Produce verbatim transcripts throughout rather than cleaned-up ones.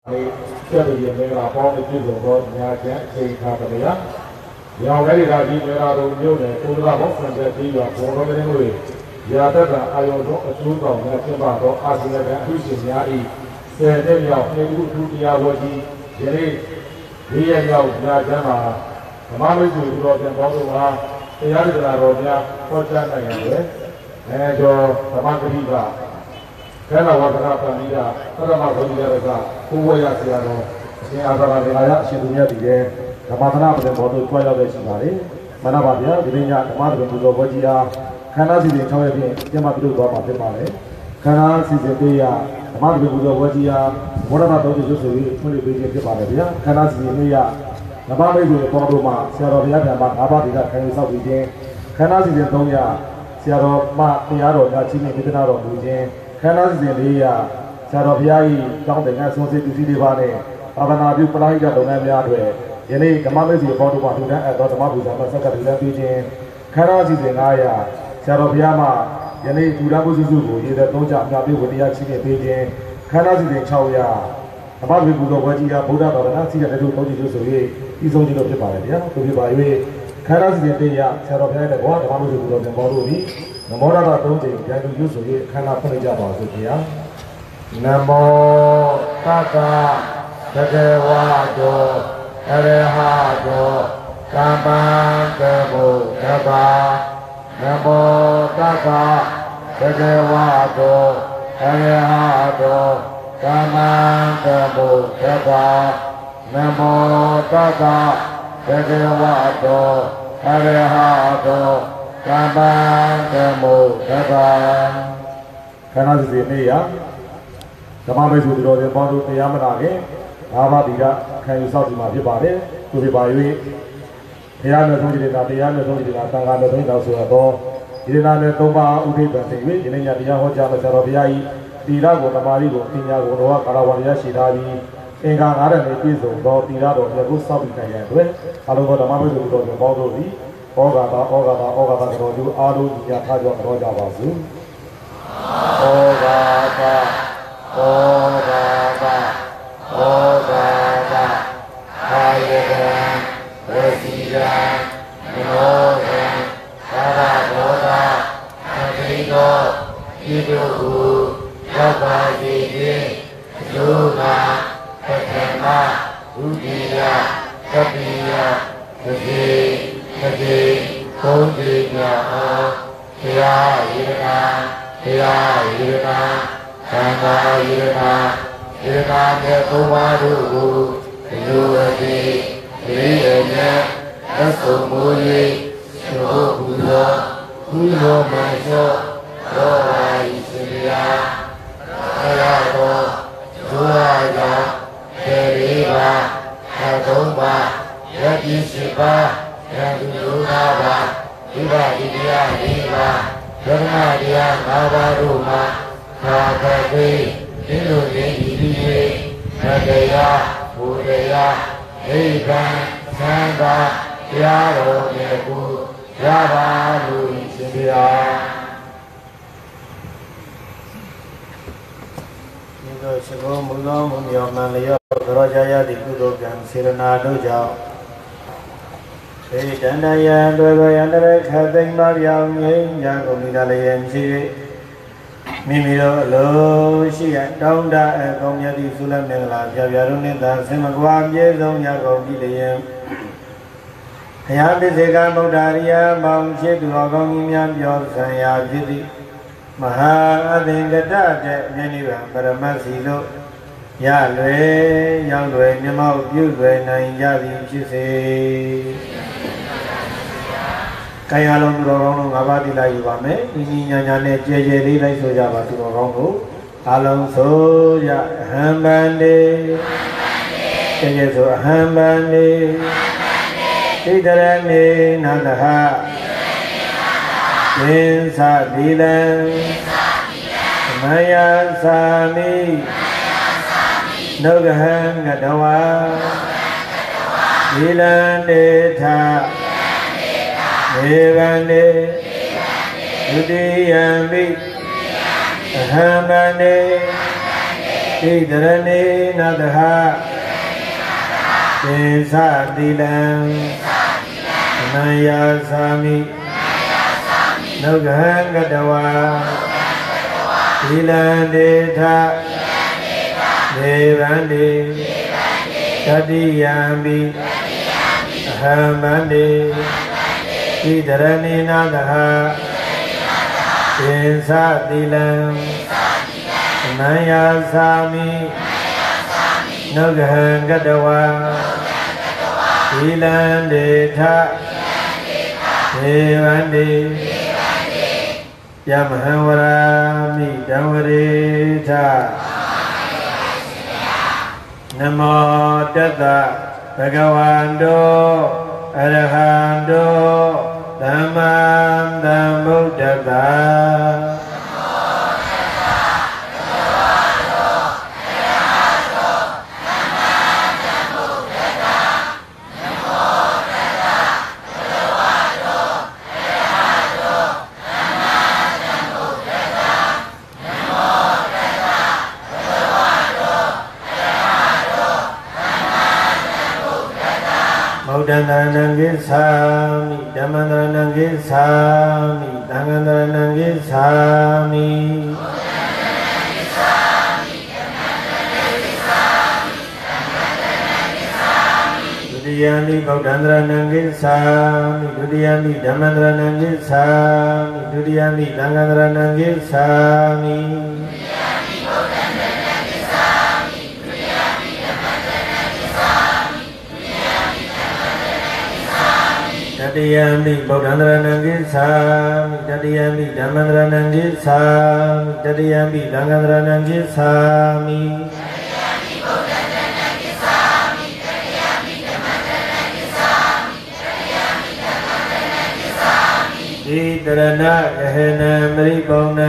这个也没拿包的这种说，人家钱可以看怎么样？两个的他基本上都有的，都是他们分在这个共同的认为，也得个还有种主导的先把到二十年前六十年里，在这条内陆土地啊，我的因为你也要人家讲嘛，马路就是说在高速啊，这样的那个人家发展那样的，哎，就他妈个地方。看到我跟他分离的，他他妈分离的啥？我也是啊，现在他那边呀，新东家地的，他妈他那边毛都主要在西边的，mana巴的呀，这边呀，他妈这边不做国际啊，看那是的，超一边，这嘛比如多嘛这嘛的，看那是这边呀，他妈这边不做国际啊，我那那到底就是为村里边这这嘛的呀，看那是的呀，他妈没做广州嘛，下到边边嘛，哪怕这个看有少一点，看那是的东呀，下到嘛，第二罗家前面这边那罗路线。看那是这里呀，下到边一张灯啊，从这就是地方呢，阿个那边不拉一家东南边对，因为他妈那些包头嘛，都在哎，到他妈不上嘛，上个都在北京，看那是这那呀，下到边嘛，因为突然不是走路，现在东家那边我哋要去北京，看那是这潮呀，他妈那不做国际呀，不知道到那现在都到底就属于一种就都是白的呀，都是白因为看那是这对呀，下到边的话，他妈那些不做包头的。那么那个东西，讲究有属于看那不能讲话是这样。那么大家这个话就，这个哈就，干班干部干班。那么大家这个话就，这个哈就，干班干部干班。那么大家这个话就，这个哈就。干班干部干班，看那是谁没呀？咱们没做的了，帮助别人们那个，哪怕地个看有少子嘛，就把的，就是把因为别人的东西的，别人的东西的，当然的东西都是多。因为那边东巴乌龟本身因为，因为人家地方好讲的，像那边伊地拉过，他妈的过，地拉过的话，卡拉瓦人家其他的，应该俺们没比走到地拉到，也不少比开样对。阿罗个他妈没做的，就帮助的。ဩဃတာဩဃတာဩဃတာတော်ကျူအားလုံးကြီးထားကြတော်ကြပါစို့ဩဃတာဩဃတာဩဃတာအာယကံဝစီကံမနောကံသာရဘောတာအတိတောဤတို့ကိုရောက်ပါစေခြင်းယုနာပထမဒုတိယသတိယသတိသတိသုံးတိယအောင်ဘုရားယေရနာဘုရားယေရနာသံဃာယေရနာယေရနာတဲ့သုံးပါးတို့ကိုလူအတိလေးရနဲ့သက်ဆုံးမူ၍သို့ဘုရားဘုရားမသောရောဝါဤစေယဘုရားတော်ဇောရာဒေရီပါအထုံးပါယတိရှိပါယတိယုနာပါဒီပါဒီတရားဒီပါဓမ္မတရား၅ပါးတို့မှာသာသတိဒီလိုရည်ရည်၍သတရားဘုရားနိဗ္ဗာန်သံဃာတရားတော်နဲ့ကိုရပါလို့ရှင်ဗျာဒီလိုစကောမူသောမူမြောင်မှန်လျောသောကြာရသည့်ကုသိုလ်ကံစေရနာတို့ကြောင့်ေတန္တယံတွေ့ကိုယန္တရခသိမ့်ပါပြောင်းငိမ့်ညာကုန်မိတာလည်းရှိ၍မိမိတို့အလိုရှိရတောင်းတအကောင်းမြတ်သည့်သုလမင်္ဂလာပြပြတို့နှင့်သာဆင်မကွာပြေဆုံးညာကုန်ပြီလျင်ဘုရားတစ္ဆေကဗုဒ္ဓရိယမောင်ရှိသူတော်ကောင်းကြီးများပြောဆံရာဖြစ်သည့်မဟာအသင်္ကတတဲ့မြတ်နိဗ္ဗာန်ပရမတ်စီတို့ရလွယ်ရောက်လွယ်မြတ်မောက်ပြုလွယ်နိုင်ကြသည်ဖြစ်စေကာယလုံးသူတော်ကောင်းတို့ငါးပါးတိလိုက်ယူပါမယ်။ညီညီညာညာနဲ့ကြဲကြဲလေးလိုက်ဆိုကြပါသူတော်ကောင်းတို့အလုံးဆိုကြအဟံဗန္တိကြဲကြဲဆိုအဟံဗန္တိဣတရဏေနန္ဒဟသင်္သသီလံမယသာမိနုဂဟံငတဝါသီလံတေထေဗန္တိဒုတိယံပိအဟံဗန္တိဣ Idrani Nadaha Desa Dilam Naya Sami Nugahan Gadawa Dilan Deta Devandi Tadiyambi Ahamandi Idrani Nadaha Desa Dilam Naya Sami Nugahan Gadawa Dilan Deta Devandi Yamahavarami Davarita Namo Tata Bhagavando Arahando Dhammam Dhammuddhata Buddhanan Gissami, Dhammanan Gissami, Sanghanan Gissami. Dudiyani Buddhanan Gissami, Dudiyani Dhammanan Gissami, Dudiyani Sanghanan Gissami. Tadiyambi Buddhanan Gissami, Tadiyambi Dhammanan Gissami, Tadiyambi Sanghanan Gissami. Idarana Ehena Maripona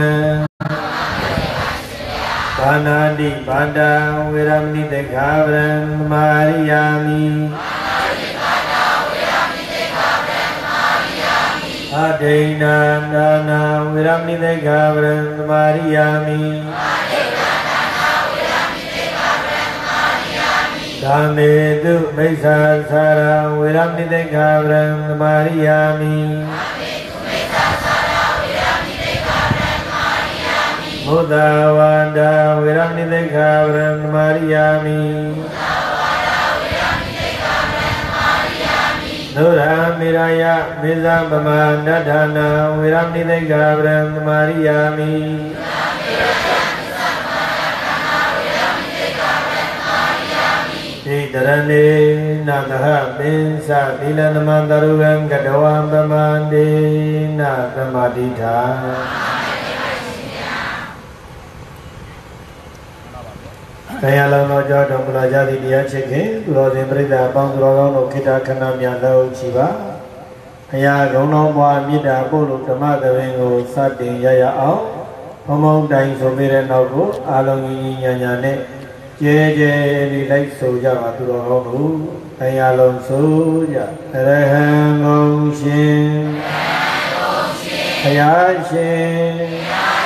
Banadi Banda Viramni Dekhavran Mariyami Adena Dana Viramni Dekhavran Mariyami Dhamedu Mesa Sara Viramni Dekhavran Mariyami Mudavanda Viramni Dekhavran Mariyami Nura Miraya Mizambama Nadhana Viramni Dekhavran Mariyami Idarane Nadaha Binsa Dilanamandharugan Gadavam Bhamande Nadamaditha Kaya Lama Jodha Mulajadi Dia Cheke, Lodin Brida Bangdrogono Kita Kana Myalo Chiva Kaya Gono Boa Mida Bulu Tamada Vengo Sati Yaya Ao Homong Dai Somire Nogo Alongi Nyanyane Jeje Li Lai Soja Maturo Kaya Lom Soja Terehang Gong Shin Kaya Shin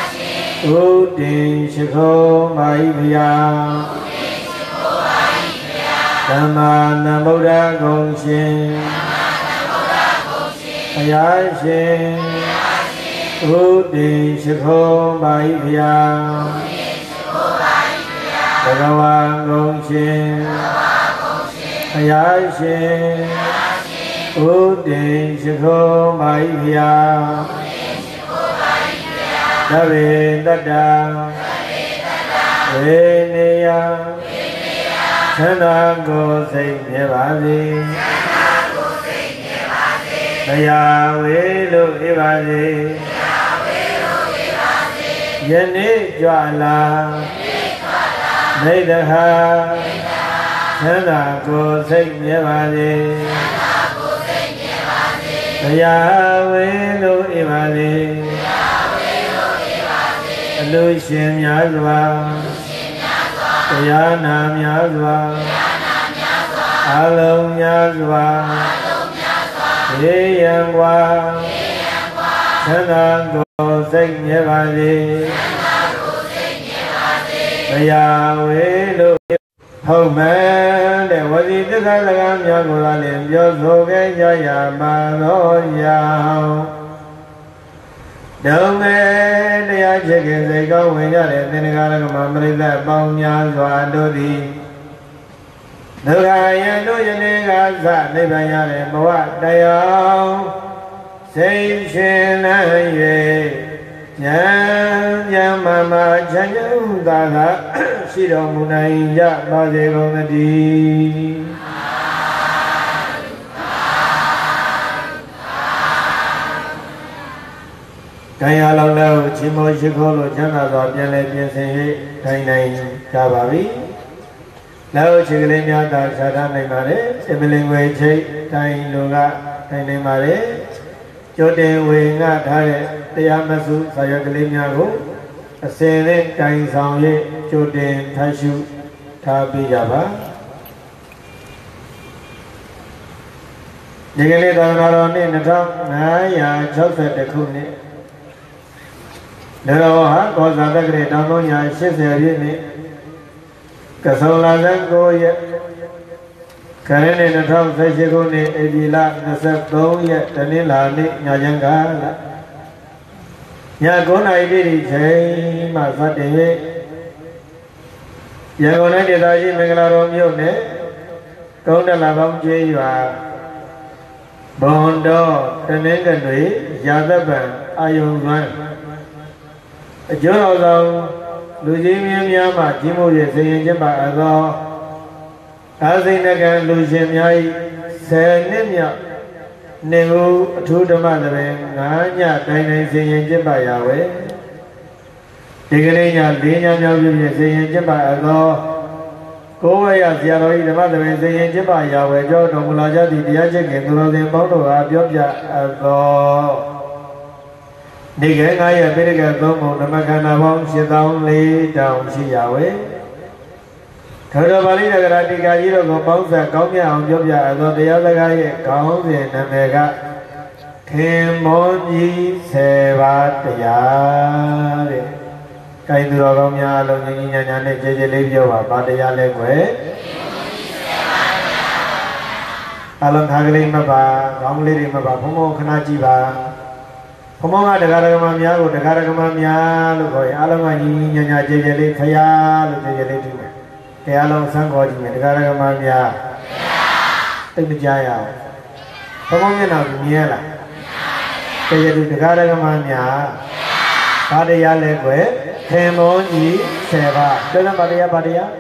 Udin Shikho Maivya Dhamma Namuda Gongshin Ayashin Udin Shikho Maivya Bhagavan Gongshin Ayashin Udin Shikho Maivya Dave Dada Veneya Chana Go Sing Evadi Naya Velu Evadi Yeni Jwala Nedaha Chana Go Sing Evadi Naya Velu Evadi Alushin Yazva Yana Yazva Alum Yazva Yangwa Chana Go Sing Yevadi Maya Wilu Home, the Wadi the Salagam Yagulan, Yosoga Jaya Manoya. Don't let the chickens they go when you're in the Galamamri that Bonya Zwandodi. The guy no Yanigas that Nibayan Moat Dayo. Say Shin and ye. Yan Yamama Janyu Dada. Shiro Munaya Bazegomadi. Kaya long lo chimo shikolo chana do pian le pian sin he dai nai ja ba bi lao chi kale mya ta sa tha nai ma le simling we chai dai lo ga dai nai ma le chot tin we nga tha de taya masu sa ya kale mya ko a sin le dai saung ye chot tin tha shu tha pi ja ba di kale da na ro ni two thousand five hundred sixty-oneခုနှစ်Nero ha ko sa ta kre ta no nya eighty piye ni ka saw la san ko ye kare ne two thousand sixteenခုနှစ်ဧပြီလtwenty-threeရက်တနင်္လာနေ့ညချမ်းကလာည9နာရီတိတိချိန်မှစတင်၍ရန်ကုန်တိုင်းဒေသကြီးမင်္ဂလာတော်မြို့နယ်ကုန်းတလာပေါင်းကျေးရွာဘွန်တော်တနင်္ဂနွေရာသက်ပံအာယုံသွမ်းအကျိုးတော်ဆောင်လူကြီးမြင်းများမှကြီးမှုရဲ့စေရင်ချင်းပါအသောအာစိဏကံလူရှင်များ၏ဆယ်နှစ်မြောက်နေဦးအထူးဓမ္မသဘင်ငါးညတိုင်းတိုင်းစေရင်ချင်းပါရဝဲဒီကနေ့ည၄ညမြောက်ပြုဖြင့်စေရင်ချင်းပါအသောကိုယ်ဝရဆရာတော်၏ဓမ္မသဘင်စေရင်ချင်းပါရဝဲကြောတော်မူလာကြသည့်တရားချစ်ခင်သူတော်စင်ပေါင်းတို့အားပြောပြအပ်သောဒီကဲငါရဲ့ပိဋကသုံးပုံဓမ္မခန္ဓာပေါင်းeight thousand fourတောင်ရှိရဝဲထောတော်ပါဠိနဂရတိကာကြီးတို့ကိုပေါင်းစပ်ကောင်းမြတ်အောင်ပြောပြအပ်သောတရားစကားရဲ့ခေါင်းစဉ်နာမည်ကခင်မောကြီးဆယ်ပါးတရားတဲ့။ကိုင်သူတော်ကောင်းများအလုံးကြီးကြီးညာညာနဲ့ကျေကျေလေးပြောပါဗာတရားလဲကွယ်။အလုံးခါကလေးမပါခေါင်းလေးတွေမပါဘုံဘုံခဏကြည့်ပါဘုံဘုံကတရားဓမ္မများကိုတရားဓမ္မများလို့ခေါ်ရင်အလုံးကညီညီညာညာကျေကျေလေးဖရာလို့ကျေကျေလေးကြည့်မယ်တရားလုံးစံခေါ်ကြည့်မယ်တရားဓမ္မများတိတ်မကြရအောင်ဘုံဘုံမျက်နှာကိုမြင်ရလားကျေကျေလေးတရားဓမ္မများဘာတရားလဲကွယ်ခင်မောကြီးဆယ်ပါးပြောစမ်းဘာတရားဘာတရား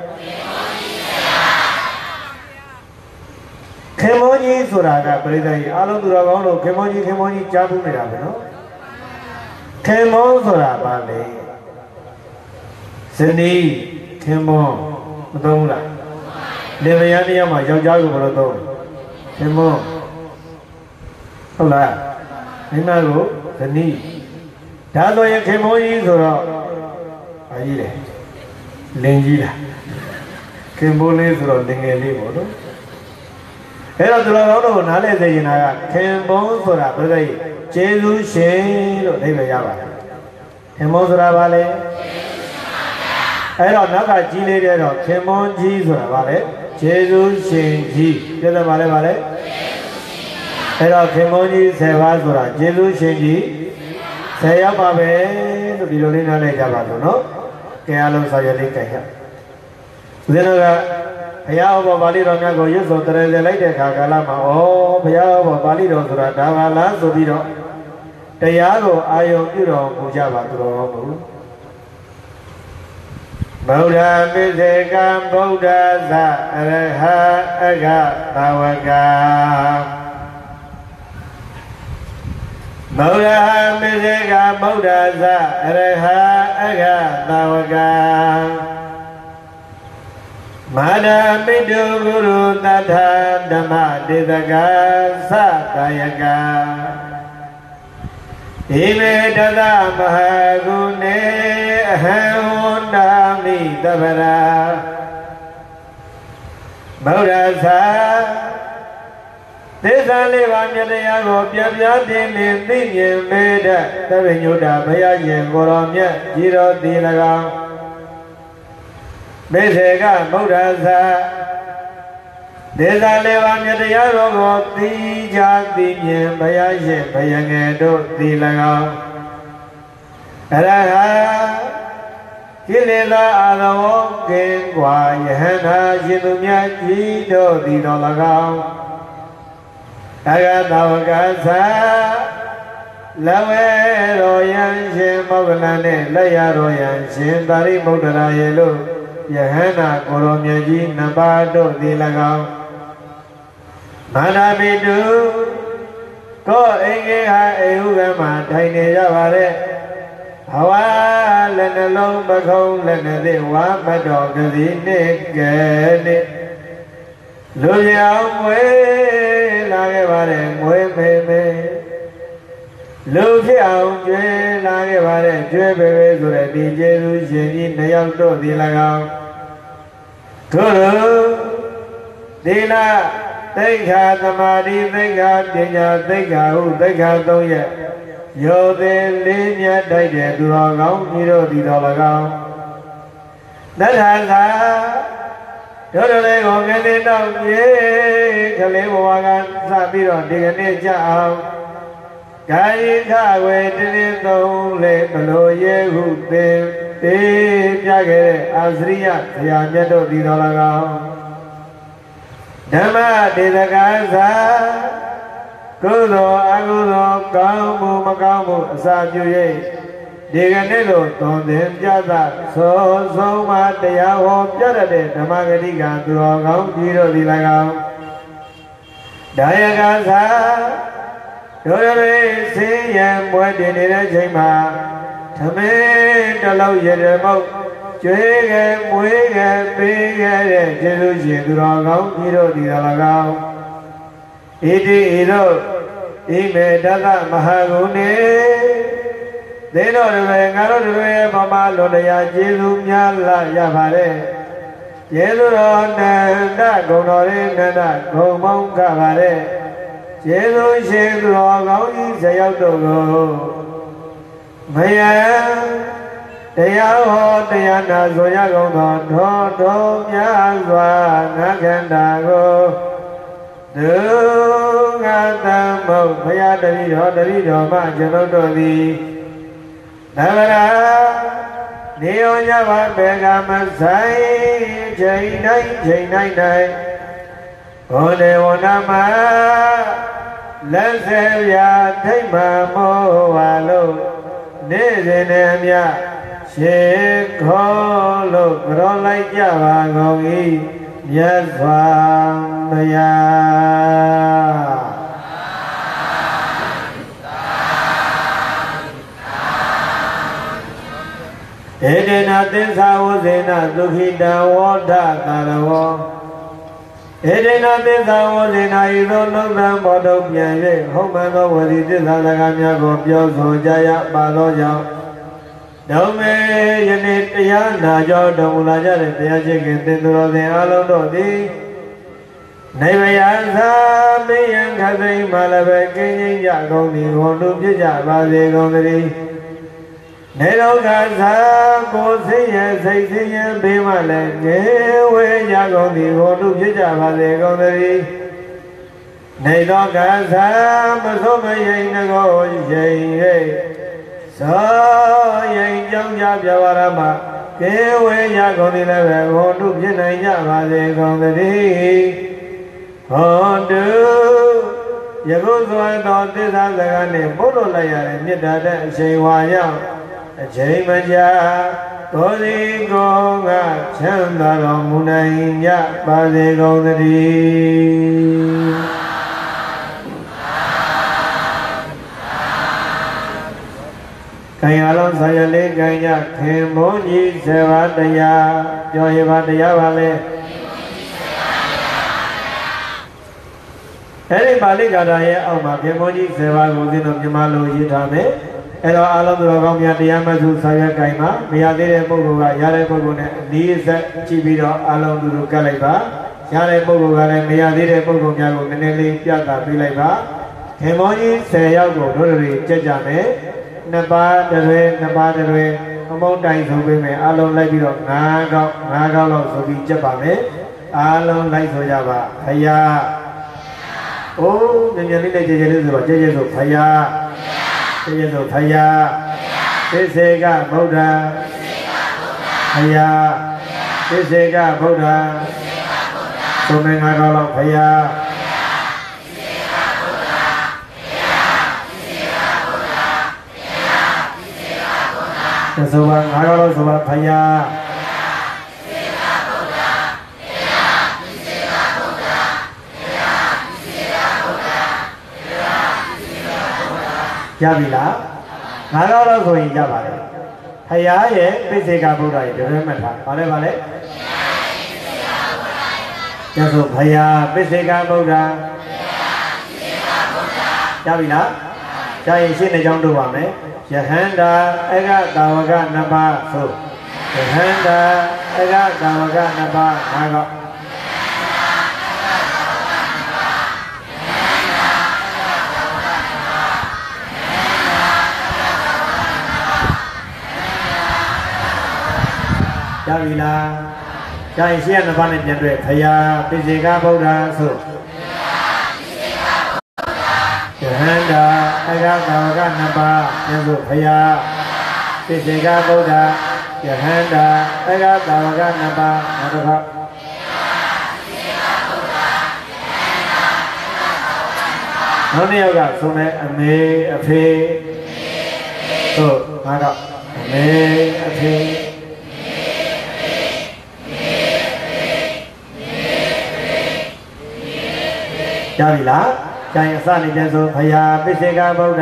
ခင်မောကြီးဆိုတာကပြိဿကြီးအလုံးသူတော်ကောင်းတို့ခင်မောကြီးခင်မောကြီးကြားဘူးနေတာပဲနော်ခင်မောဆိုတာဘာလဲဇနီးခင်မောမသုံးလားလေဝရန်တရားမှာယောက်ျားကိုဘယ်လိုသုံးခင်မောဟုတ်လားမိမကိုဇနီးဒါဆိုရင်ခင်မောကြီးဆိုတော့ဘာကြီးလဲလင်းကြီးလားခင်မောလေးဆိုတော့လင်ငယ်လေးပေါ့နော်အဲ့တော့သူတော်ကောင်းတို့နားလည်စေချင်တာကခင်မောဆိုတာဘယ်လိုလဲကျေးဇူးရှင်လို့အဓိပ္ပာယ်ရပါတယ်ခင်မောဆိုတာဘာလဲအဲ့တော့နောက်ကကြီးလေးတဲ့တော့ခင်မောကြီးဆိုတာဘာလဲကျေးဇူးရှင်ကြီးပြောတယ်ဘာလဲဘာလဲအဲ့တော့ခင်မောကြီးဆယ်ပါးဆိုတာကျေးဇူးရှင်ကြီးဆယ်ရောက်ပါပဲလို့ဒီလိုလေးနားလည်ကြပါလို့နော်ကဲအားလုံးဆော်ရလေးကြိုက်ရဦးဇင်းတို့ကဘုရားဟောပါဠိတော်များကိုရွတ်ဆိုတရလေလိုက်တဲ့ခါကာလမှာဩဘုရားဟောပါဠိတော်ဆိုတာဒါပါလားဆိုပြီးတော့တရားကိုအာယုံပြုတော်မူကြပါသူတော်မူဗုဒ္ဓပိစေကံဗုဒ္ဓသအရဟအဂဘာဝကဗုဒ္ဓပိစေကဗုဒ္ဓသအရဟအဂဘာဝကမာနမိတုဂုရုတထဓမ္မတေသကသကာယကဣမေတသမဟာဂုဏေအဟံဝန္တာမိတပရာဗုဒ္ဓသာသစ္စာလေးပါးမြတ်တရားကိုပြပြတင်းတင်းသိမြင်မေတ္တသဗ္ဗညုတဘုရားရှင်ကိုယ်တော်မြတ်ကြီးတော်တည်၎င်းမေစေကဗုဒ္ဓဆာဒေသလေးပါးမြတ်တရားတော်ကိုသိကြသိမြင်ဘုရားရှင်ဘုရားငယ်တို့သိ၎င်းအရဟံကိလေသာအလုံးကင်းကွာယဟန္တာရှင်သူမြတ်ကြီးတို့သည်တော်၎င်းအဂတဝကသလဝဲတော်ယံရှင်မောဂလန်နှင့်လက်ရတော်ယံရှင်သာရိပုတ္တရာရေလို့ယဟန္တာကိုရောမြတ်ကြီးနှစ်ပါးတို့သည်၎င်းမာနာပိတုကိုအင်္ဂေဟာအေဟုကမှာထိုင်နေကြပါတဲ့ဘဝလည်းနှလုံးပခုံးလည်းနှသိဝါမတော်ကစီနေကဲနေလူရောင်မွေးလာခဲ့ပါတယ်မွေးမေမေလူဖြစ်အောင်ကျွေးလာခဲ့ပါတယ်ကျွေးပေပေဆိုတဲ့ဒီကျေးဇူးရှင်ကြီးနှစ်ယောက်တို့ဒီ၎င်းတို့ဒီလာသိက္ခာသမာဓိသိက္ခာပညာသိက္ခာဟုသိက္ခာသုံးရဲ့ယောသေးလေးမြတ်တိုက်တဲ့သူတော်ကောင်းကြီးတို့ဒီတော်၎င်းနတ္ထာသာတို့တို့လေးကိုငယ်လေးတော့ပြေကလေးဘဝကစပြီးတော့ဒီကနေ့ကြအောင်ကာယခဝေတည်းသုံးလေဘလိုရေဟုသင်ပေးပြခဲ့တဲ့အာသရိယဆရာမြတ်တို့ဒီတော်၎င်းဓမ္မဒေသကာသာကုသိုလ်အကုသိုလ်ကောင်းမှုမကောင်းမှုအစာပြု၍ဒီကနေ့လိုသွန်သင်ပြသသောဆုံးမတရားဟောပြတတ်တဲ့ဓမ္မဂတိကသူတော်ကောင်းကြီးတို့ဒီ၎င်းဒါယကသာတို့တွေဆင်းရဲမွဲတင်နေတဲ့ချိန်မှာသမင်းတလုံးရတဲ့မုတ်ကျွေးခဲ့မွေးခဲ့ပေးခဲ့တဲ့ကျေးဇူးရှင်သူတော်ကောင်းကြီးတို့ဒီ၎င်းဣတိဤတို့ဣမေတသမဟာဂုဏေသေတော်တွေငါတို့တွေရဲ့ဗမာလွန်တရားကျေးဇူးများလာရပါတယ်ကျေးဇူးတော်နန္ဒဂုဏတော်ရဲ့နန္ဒဂုံမောင်းကပါတယ်ကျေးဇူးရှင်သူတော်ကောင်းကြီးဇယောက်တို့ကိုမယံတရားဟောတရားနာဆိုရကုန်သောထောတော်များစွာငါခန္ဓာကိုဒုက္ခတမုတ်ဘုရားတတိတော်တတိတော်မှကျွန်ုပ်တို့သည်သဗ္ဗရာနေယောညဘာဘေကမဆိုင်ချိန်တိုင်းချိန်တိုင်းတိုင်းဘောလေဝနာမလက်စေပြထိတ်မှမောဝါလို့နေ့စဉ်နဲ့မြရှေခေါ်လို့ကြောလိုက်ကြပါကုန်၏မြတ်စွာဘုရားဧတေနသစ္စာဝဇေနဒုခိတဝောဓကာရဝောဧတေနသစ္စာဝဇေနဤသို့လုံးသံဘောထုတ်ပြန်၍ဟုတ်မှန်သောဝစီသစ္စာစကားများကိုပြောဆိုကြရပါသောကြောင့်ဒုမေယနေ့တရားနာကြောတော်မူလာကြတဲ့တရားရှိခင်သင်သူတော်စင်အလုံးတို့သည်နေမယသာပိယံခသိမလည်းပဲကင်းကြီးကြကုန်သည်ဘုံတို့ပြကြပါစေကုန်သတည်းနေတော့ကသာကိုစိတ်ရဲ့စိတ်ဆင်းရဲဘေးမှလည်းငယ်ဝဲကြကုန်သည်ဘုံတို့ပြကြပါစေကုန်သတည်းနေတော့ကသာမဆုံးမရင်ကိုရင်၍သောရင်ကြောင့်ကြပြဝရမကေဝေရကုန်သည်လည်းပဲဟောတုဖြစ်နိုင်ကြပါစေကုန်သတည်းဟောတုယခုစွာသောသစ္စာစကားနှင့်ပို့လို့လိုက်ရတဲ့မေတ္တာတဲ့အချိန်ဝါရောက်အချိန်မကြာကိုယ်စီကိုယ်ကချမ်းသာတော်မူနိုင်ကြပါစေကုန်သတည်းခိုင်အလုံးဆရာလေးခိုင်ကြခင်မုန်းကြီးဆေဘာတရားပြောရပါတရားပါလေအဲ့ဒီပါဠိကာထာရဲ့အောက်မှာခင်မုန်းကြီးဆေဘာကိုသိတော့မြန်မာလိုရေးထားမယ်အဲ့တော့အားလုံးသူတော်ကောင်းများတရားမစုဆရာခိုင်မှာမရသေးတဲ့ပုဂ္ဂိုလ်ကရတဲ့ပုဂ္ဂိုလ်နဲ့အနည်းဆက်ကြည့်ပြီးတော့အားလုံးသူတို့ကတ်လိုက်ပါရတဲ့ပုဂ္ဂိုလ်ကလည်းမရသေးတဲ့ပုဂ္ဂိုလ်များကိုနည်းနည်းလေးပြသပေးလိုက်ပါခင်မုန်းကြီးဆယ်ယောက်ကိုတို့တွေကြက်ကြမယ်နှစ်ပါးတရွေနှစ်ပါးတရွေဟိုမောတိုင်ဆိုပေးမယ်အားလုံးလိုက်ပြီးတော့ငါးကောက်ငါးကောက်လောက်ဆိုပြီးကြက်ပါမယ်အားလုံးလိုက်ဆိုကြပါဖယားအိုးညဉ့်ညဉ့်လေးနဲ့ကြည်ကြည်လေးဆိုပါကြည်ကြည်ဆိုဖယားကြည်ကြည်ဆိုဖယားသိစေကဗုဒ္ဓဖယားသိစေကဗုဒ္ဓဆိုမယ်ငါးကောက်လောက်ဖယားဆိုပါငါးကောက်လောက်ဆိုပါဖယားရပြီလားငါးကောက်လောက်ဆိုရင်ရပါတယ်ဖယားရဲ့ပိစေကဗုဒ္ဓရဲ့တပည့်မှတ်ထားဗါလဲဗါလဲကျဆိုဖယားပိစေကဗုဒ္ဓရပြီလားကြာရင်ရှင်းနေကြောင်းတို့ပါမယ်ယဟန္တာအဂတာဝကနပါဆိုယဟန္တာအဂတာဝကနပါငါကောရပြီလားကြာရင်ရှင်းရနပါနဲ့ပြန်တွေ့ဖယားပိစေကဗုဒ္ဓဆိုယဟန္တာအဂတာဝကနပါပြန်ဆိုဖယားပိစေကဗုဒ္ဓယဟန္တာအဂတာဝကနပါနောက်တစ်ခါနောက်တစ်ယောက်ကဆိုမယ်အမေအဖေဆိုငါတော့အမေအဖေရပြီလားကျန်အစနေတယ်ဆိုဖယားပိစေကဗုဒ္ဓ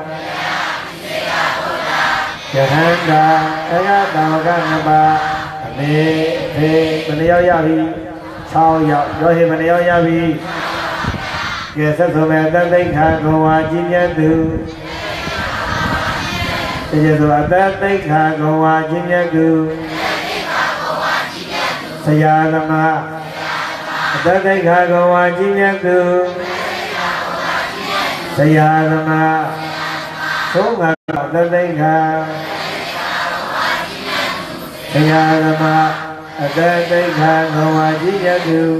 ယဟန္တာအဂတာဝကနပါအမေအဖေဘယ်နှယောက်ရပြီ၆ယောက်ရောဟိဘယ်နှယောက်ရပြီကဲဆက်ဆိုမယ်အတ္တသိက္ခာကိုဝါကြည်မြတ်သူတကယ်ဆိုအတ္တသိက္ခာကိုဝါကြည်မြတ်သူဆရာသမားအတ္တသိက္ခာကိုဝါကြည်မြတ်သူဆရာသမားသုံးပါးအတ္တသိက္ခာဆရာသမားအတ္တသိက္ခာကိုဝါကြည်မြတ်သူ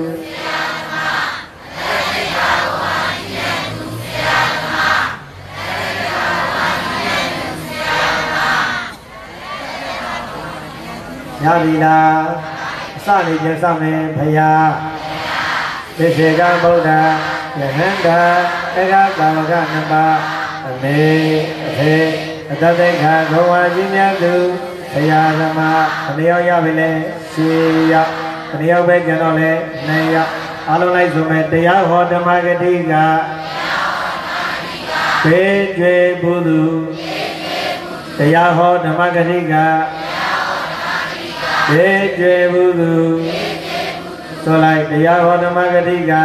ရပြီလားအစနေကျစမယ်ဖယားပိစေကဗုဒ္ဓယဟန္တာအဂတာဝကနပါအမေအဖေအတ္တသိက္ခာကိုဝါကြည်မြတ်သူဆရာသမားဘယ်နှယောက်ရပြီလဲရှစ်ယောက်ဘယ်နှယောက်ပဲကျန်တော့လဲနှစ်ယောက်အားလုံးလိုက်ဆိုမယ်တရားဟောဓမ္မဂတိကဘေးကျွေဘုသူတရားဟောဓမ္မဂတိကဘေးကျွေဘုသူဆိုလိုက်တရားဟောဓမ္မဂတိက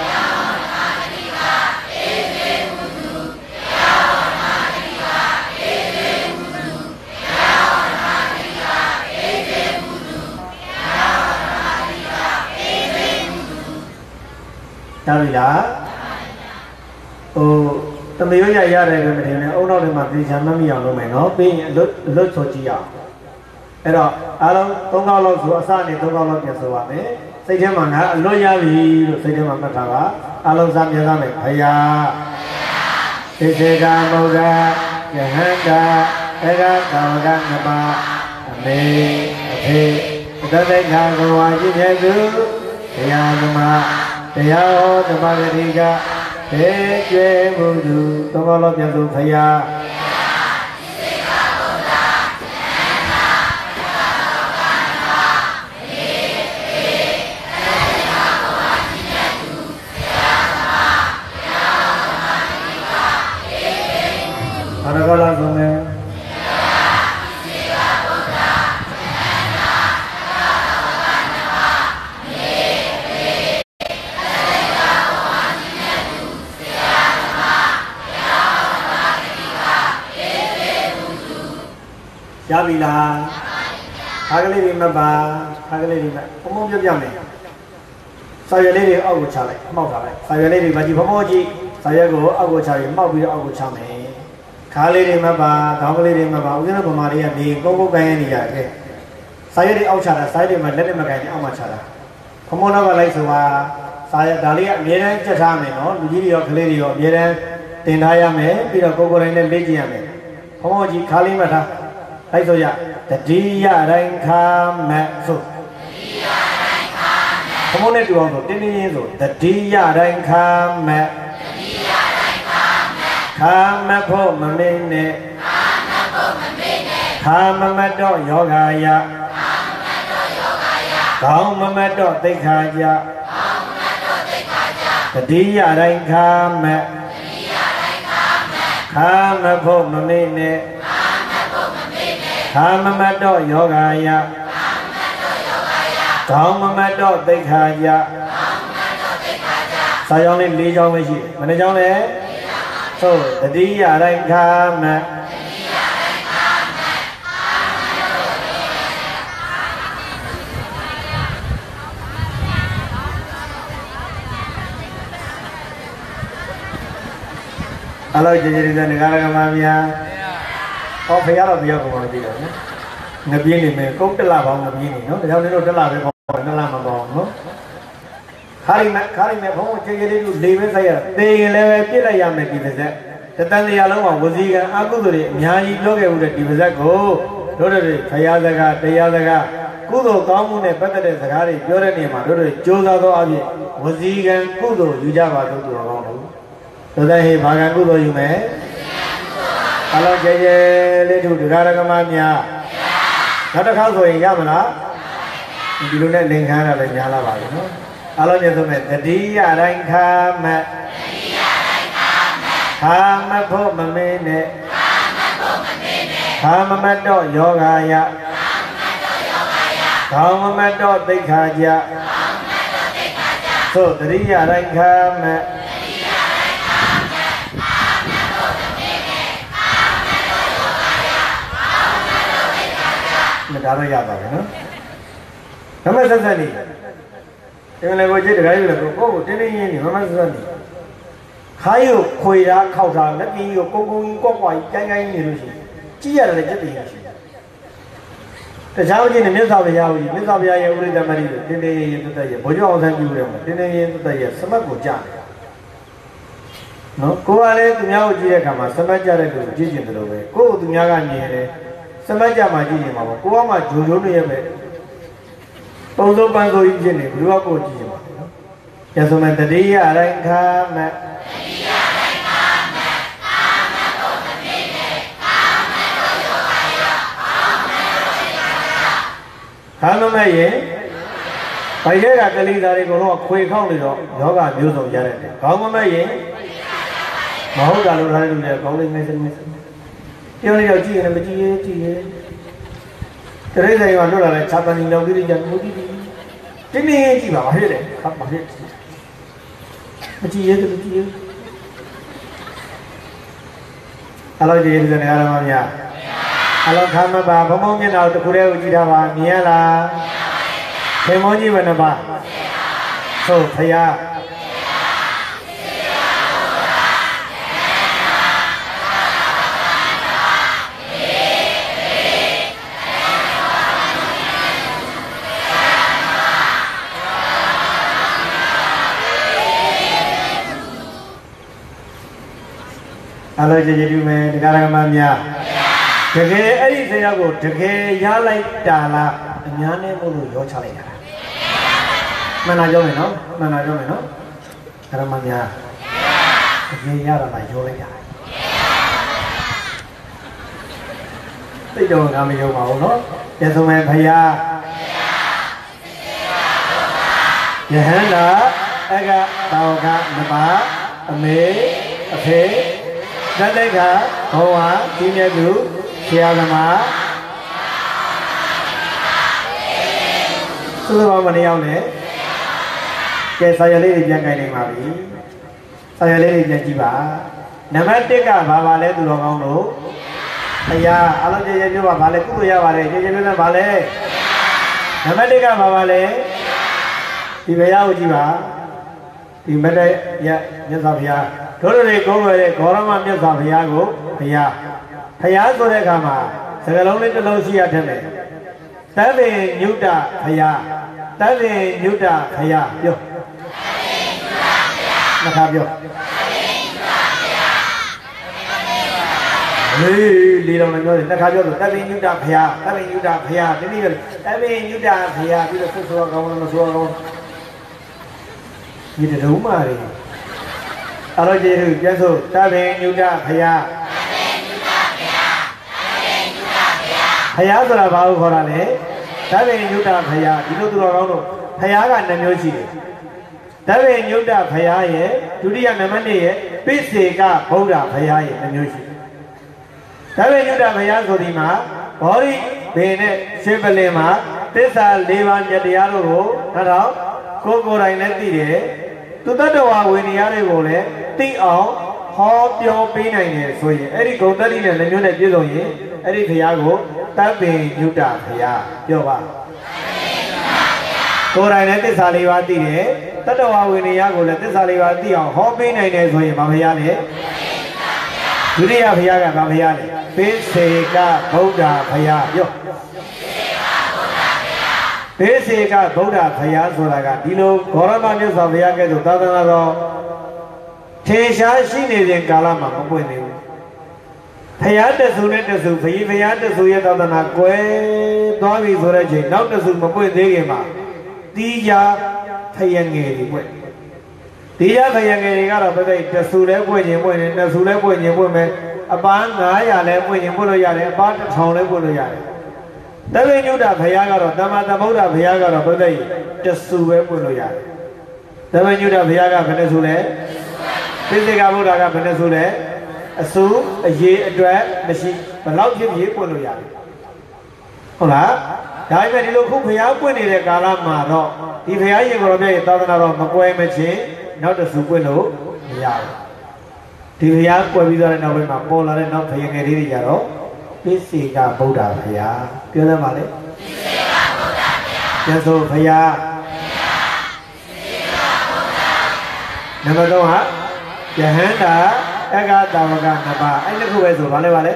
တာပြီလားဟိုတမယောရရတယ်ပဲမထင်နဲ့အုံနောက်တွေမှာသိချမ်းမမိအောင်လုပ်မယ်နော်ပြီးရင်အလွတ်အလွတ်ဆိုကြည့်အောင်အဲ့တော့အားလုံးသုံးကောက်လောက်ဆိုအစနဲ့သုံးကောက်လောက်ပြန်ဆိုပါမယ်စိတ်ထဲမှာငါအလွတ်ရပြီလို့စိတ်ထဲမှာမှတ်ထားပါအားလုံးစားပြန်စားမယ်ဖယားသိစေကဗုဒ္ဓယဟန္တာအဂတာဝကနပါအမေအဖေအတ္တသိက္ခာကိုဝါကြည်မြတ်သူတရားသမားတရားဟောဓမ္မဂတိကဘေးကျွေဘုသူသုံးကောက်လောက်ပြန်ဆိုဖယားဘာကောလောက်ဆိုမယ်ရပြီလားခါကလေးတွေမပါခါကလေးတွေမဘုံဘုံပြပြမယ်စာရွက်လေးတွေအောက်ကိုချလိုက်မှောက်ထားလိုက်စာရွက်လေးတွေဗာကြည့်ဘုံဘုံကြည့်စာရွက်ကိုအောက်ကိုချပြီးမှောက်ပြီးတော့အောက်ကိုချမယ်ခခါလေးတွေမှာပါခေါင်းကလေးတွေမှာပါဦးဇင်းတို့ဗမာတွေကနေကိုကိုကိုင်းရနေရတယ်စာရွက်တွေအောက်ချတာစာရွက်တွေမှာလက်နဲ့မကိုင်းနဲ့အောက်မှာချတာခမောနောက်ကလိုက်ဆိုတာစာရွက်ဒါလေးကအမြဲတမ်းကြက်ထားမယ်နော်လူကြီးတွေရောကလေးတွေရောအမြဲတမ်းတင်ထားရမယ်ပြီးတော့ကိုကိုတိုင်းနဲ့လေ့ကျင့်ရမယ်ခမောကြီးခါလေးမှထားလိုက်ဆိုရတတိယတိုင်းခါမတ်ဆိုခမောနဲ့တူအောင်ဆိုတင်းတင်းချင်းဆိုတတိယတိုင်းခါမတ်ခါမတ်ဖို့မမင်းနဲ့ခါမမတ်တော့ယောဂာယခေါင်းမမတ်တော့သိခါကြတတိယတိုင်းခါမတ်ခါမဖို့မမင်းနဲ့ခါမမတ်တော့ယောဂာယခေါင်းမမတ်တော့သိခါကြစာကြောင်းလေး၄ကြောင်းပဲရှိတယ်မနေ့ကြောင်းလဲဆိုတတိယတိုင်းခါမတ်အလောကျေကျေတဲ့ငကားကမများဟောဖရတော့ပြောကုန်ပါပြီတော့နော်ငပြင်းနေမယ်ကုတ်တက်လာပေါင်းငပြင်းနေနော်ဒါကြောင့်လည်းတော့တက်လာပဲပေါ့နှစ်လမပေါင်းနော်ခါရီမခါရီမဘုံကျေကျေလေးတို့လေပဲဆိုင်ရသေရင်လည်းပဲပြစ်လိုက်ရမယ်ဒီပါဇက်တတန်တရားလုံးမှာဝစီကံအကုသိုလ်တွေအများကြီးပြောခဲ့ဦးတဲ့ဒီပါဇက်ကိုတို့တို့ဖရာစကားတရားစကားကုသိုလ်ကောင်းမှုနဲ့ပတ်သက်တဲ့စကားတွေပြောတဲ့နေရာမှာတို့တို့ကြိုးစားသောအဖြစ်ဝစီကံကုသိုလ်ယူကြပါလို့ပြောကောင်းလို့တို့တဲ့ဟေဘာကံကုသိုလ်ယူမယ်အလောကျေကျေလေးတို့ဒကာရကမများနောက်တစ်ခါဆိုရင်ရမလားဒီလိုနဲ့လင်ခံရတာလည်းညားလာပါပြီနော်အလောကျေဆိုမဲ့တတိယတိုင်းခါမတ်ခါမဖို့မမင်းနဲ့ခါမမတ်တော့ယောဂာယခေါင်းမမတ်တော့သိခါကြသို့တတိယတိုင်းခါမတ်ဒါတော့ရပါပဲနော်။နမဆက်ဆက်နေ။ဒီလည်းကိုကြည့်တခါယူလည်းကိုကိုကိုတင်းတင်းရင်းနေမမဆက်ဆက်နေ။ခါယူခွေတာခောက်တာလက်ပြီးကိုကုန်းကုန်းကြီးကွက်ကွာကြီးကိုင်းကိုင်းနေလို့ရှိရင်ကြည့်ရတယ်လည်းကြည့်တယ်ရှိ။တခြားဦးကြီးနဲ့မြတ်စွာဘုရားဦးကြီးမြတ်စွာဘုရားရဲ့ဥရိသမတိကိုတင်းတင်းရင်းတက်တက်ရဲ့ဘုရားအောင်ဆန်းပြုတယ်မှာတင်းတင်းရင်းတက်တက်ရဲ့စမတ်ကိုကြားတယ်။နော်ကိုကလည်းသူများကိုကြည့်တဲ့အခါမှာစမတ်ကြတဲ့လူကိုကြည့်ကျင်တယ်လို့ပဲကိုကိုသူများကမြင်တယ်စမတ်ကြမှာကြည့်နေမှာပေါ့ကိုကမှဂျိုဂျိုးတွေရဲ့ပဲပုံစုံပန်းဆိုကြီးဖြစ်နေဘယ်လိုကိုကြည့်နေမှာနော်ရသောမတတိယအတိုင်းခါမတ်တတိယအတိုင်းခါမတ်ခါမတ်ကိုမသိနဲ့ခါမတ်တို့ယောဂါယခါမတ်တို့သိက္ခာယခါမမရဲ့ဘိုင်ရဲကကလေးသားတွေကတော့ခွေခေါက်နေတော့ယောဂမျိုးစုံရတဲ့ခေါင်းမမရဲ့မဟုတ်တာလို့ထားတဲ့လူတွေခေါင်းလေးငယ်စငယ်ပြောနေတော့ကြည့်ရင်မကြည့်ရင်ကြည့်ရင်တရိတ်ဆိုင်ကလွတ်လာတဲ့ခြာပန်ကြီးလောက်ကြီးကြမှုကြည့်ပြီးတင်းနေကြည့်ပါဘာဖြစ်လဲခါဘာဖြစ်မကြည့်ရင်ကြည့်ရင်အလောကြီးတဲ့နေရာမှာများအလောခါမပါဘုံဘုံမျက်နှာတစ်ခုတည်းကိုကြည့်တာပါမြင်ရလားခင်မောကြီးဘယ်နှပါသို့ဖယားအလောကျေကျေပြုမယ်ဒကာရကမများတကယ်အဲ့ဒီတရားကိုတကယ်ရလိုက်တာလားအများနဲ့မို့လို့ရောချလိုက်တာမှန်တာပြောမယ်နော်မှန်တာပြောမယ်နော်ဒကာရမများတကယ်ရတာလားရောလိုက်တာသိတော့ငါမရောပါဘူးနော်ကျေဆုံးမယ်ဖယားယဟန္တာအကတောကနပါအမေအဖေသတ္တိကဘဝဒီမြတ်သူဆရာသမားသုဘောမနေရောက်နဲ့ကဲဆာရလေးတွေပြန်ကြိုင်နေပါပြီဆာရလေးတွေပြန်ကြည့်ပါနံပါတ်၁ကဘာပါလဲသူတော်ကောင်းတို့ဖယားအလုံးကျေကျေပြောပါဘာလဲကုသိုလ်ရပါတယ်ကျေကျေပြောလဲဘာလဲနံပါတ်၁ကဘာပါလဲဒီဘုရားကိုကြည့်ပါဒီမတ္တရမြတ်စွာဘုရားကတို့တွေကိုယ်ပဲဂေါရမမြတ်စွာဘုရားကိုဘုရားဘုရားဆိုတဲ့အခါမှာစကားလုံးလေးတစ်လုံးရှိရတဲ့မယ်တဗ္ဗေညုတဘုရားတဗ္ဗေညုတဘုရားပြောနှစ်ခါပြောဟေးလီတော်လည်းပြောတယ်နှစ်ခါပြောလို့တဗ္ဗေညုတဘုရားတဗ္ဗေညုတဘုရားဒီနည်းပဲတဗ္ဗေညုတဘုရားပြီးတော့ဆွဆွကောင်းလို့ဆွကောင်းဒီတုံးမာရီအဲ့တော့ကျေးဇူးပြန်ဆိုတဗ္ဗေညုတဘုရားဘုရားဆိုတာဘာကိုခေါ်တာလဲတဗ္ဗေညုတဘုရားဒီလိုသူတော်ကောင်းတို့ဘုရားကနှမျိုးရှိတယ်တဗ္ဗေညုတဘုရားရဲ့ဒုတိယနံပါတ်နှစ်ရဲ့ပိစေကဗုဒ္ဓဘုရားရဲ့နှမျိုးရှိတယ်တဗ္ဗေညုတဘုရားဆိုဒီမှာဘောရိဘေနဲ့ရှင်ပလင်မှာသစ္စာ၄ပါးမြတ်တရားတို့ကိုတော့ကိုယ်ကိုယ်တိုင်လည်းသိတယ်သူတတ္တဝါဝေနေရတွေကိုလည်းသိအောင်ဟောပြောပေးနိုင်တယ်ဆိုရင်အဲ့ဒီဂုဏ်တတိနဲ့လည်းမျိုးနဲ့ပြည့်စုံရင်အဲ့ဒီဘုရားကိုတဗ္ဗေညုတဘုရားပြောပါကိုယ်တိုင်လည်းသစ္စာလေးပါးသိတယ်တတ္တဝါဝေနေရကိုလည်းသစ္စာလေးပါးသိအောင်ဟောပေးနိုင်တယ်ဆိုရင်ဘာဘုရားလဲဒုတိယဘုရားကဘာဘုရားလဲပိစေကဗုဒ္ဓဘုရားပြောပိစေကဗုဒ္ဓဘုရားဆိုတာကဒီလိုဂေါရမမြတ်စွာဘုရားကဲ့သို့သာသနာတော်ထေရှားရှိနေတဲ့ကာလမှာမပွင့်သေးဘူးဘုရားတဆူနဲ့တဆူဘုရားဘုရားတဆူရဲ့သာသနာကွယ်သွားပြီဆိုတဲ့ချိန်နောက်တဆူမပွင့်သေးခင်မှာတီးကြဖယငယ်တွေပွင့်တီးကြဖယငယ်တွေကတော့ဘယ်တဆူလဲပွင့်ခြင်းပွင့်တယ်တဆူလဲပွင့်ခြင်းပွင့်မယ်အပန်း၅ရာလဲပွင့်ခြင်းပွင့်လို့ရတယ်အပန်းတစ်ထောင်လဲပွင့်လို့ရတယ်တဗ္ဗေညုတဘုရားကတော့သမ္မာသမ္ဗုဒ္ဓဘုရားကတော့ဘယ်တတဆူပဲပွင့်လို့ရတယ်တဗ္ဗေညုတဘုရားကဘယ်နဲ့ဆူလဲပိစိကဗုဒ္ဓကဘယ်နဲ့ဆူလဲအဆူအရေးအတွက်မရှိဘလောက်ဖြစ်ဖြစ်ပွင့်လို့ရတယ်ဟုတ်လားဒါပေမဲ့ဒီလိုခုဘုရားပွင့်နေတဲ့ကာလမှာတော့ဒီဘုရားရှင်ကိုယ်တော်မြတ်ရဲ့သာသနာတော်မကွဲမချင်းနောက်တဆူပွင့်လို့မရဘူးဒီဘုရားကွယ်ပြီးတော့နောက်ပိုင်းမှာပေါ်လာတဲ့နောက်ဘုရားငယ်လေးတွေကြတော့ပိစိကဗုဒ္ဓဘုရားပြောတယ်မှာလေပိစိကဗုဒ္ဓဘုရားပြန်ဆိုဘုရားနံပါတ်သုံးဟာယဟန္တာအဂတာဝကနှစ်ပါးအဲ့ဒီခုပဲဆိုဗာလဲဗာလဲ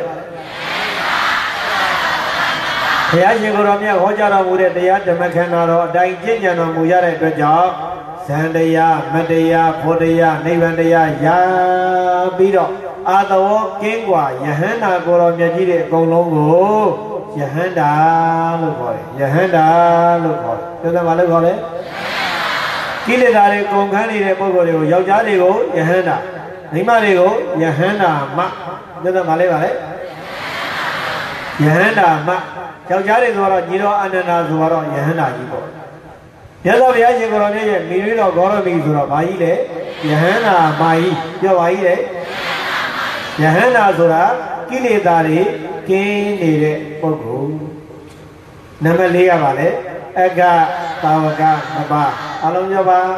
ဘုရားရှင်ကိုယ်တော်မြတ်ဟောကြားတော်မူတဲ့တရားဓမ္မခန္ဓာတော်အတိုင်းကျင့်ကြံတော်မူရတဲ့အတွက်ကြောင့်ဇန်တရားမတရားဖို့တရားနိဗ္ဗာန်တရားရပြီးတော့အာသဝကင်းกว่าယဟန္တာကိုယ်တော်မြတ်ကြီးတဲ့အကုန်လုံးကိုယဟန္တာလို့ခေါ်တယ်ယဟန္တာလို့ခေါ်တယ်ပြောတယ်ဗာလဲခေါ်လဲကိလေသာတွေကုန်ခန်းနေတဲ့ပုဂ္ဂိုလ်တွေကိုယောက်ျားတွေကိုယဟန္တာမိန်းမတွေကိုယဟန္တာမပြောတယ်ဗာလဲဗာလဲယဟန္တာမယောက်ျားတွေဆိုတော့ညီတော်အာနန္ဒာဆိုတော့ယဟန္တာကြီးပေါ့မြတ်စွာဘုရားရှင်ကိုယ်တော်မြတ်ရဲ့မိရတော်ဂေါရမီဆိုတော့ဘာကြီးလဲယဟန္တာမာကြီးပြောပါကြီးလေယဟန္တာဆိုတာကိလေသာတွေကင်းနေတဲ့ပုဂ္ဂိုလ်နံပါတ်လေးကပါလေအဂတာဝကနှစ်ပါးအလုံးပြောပါ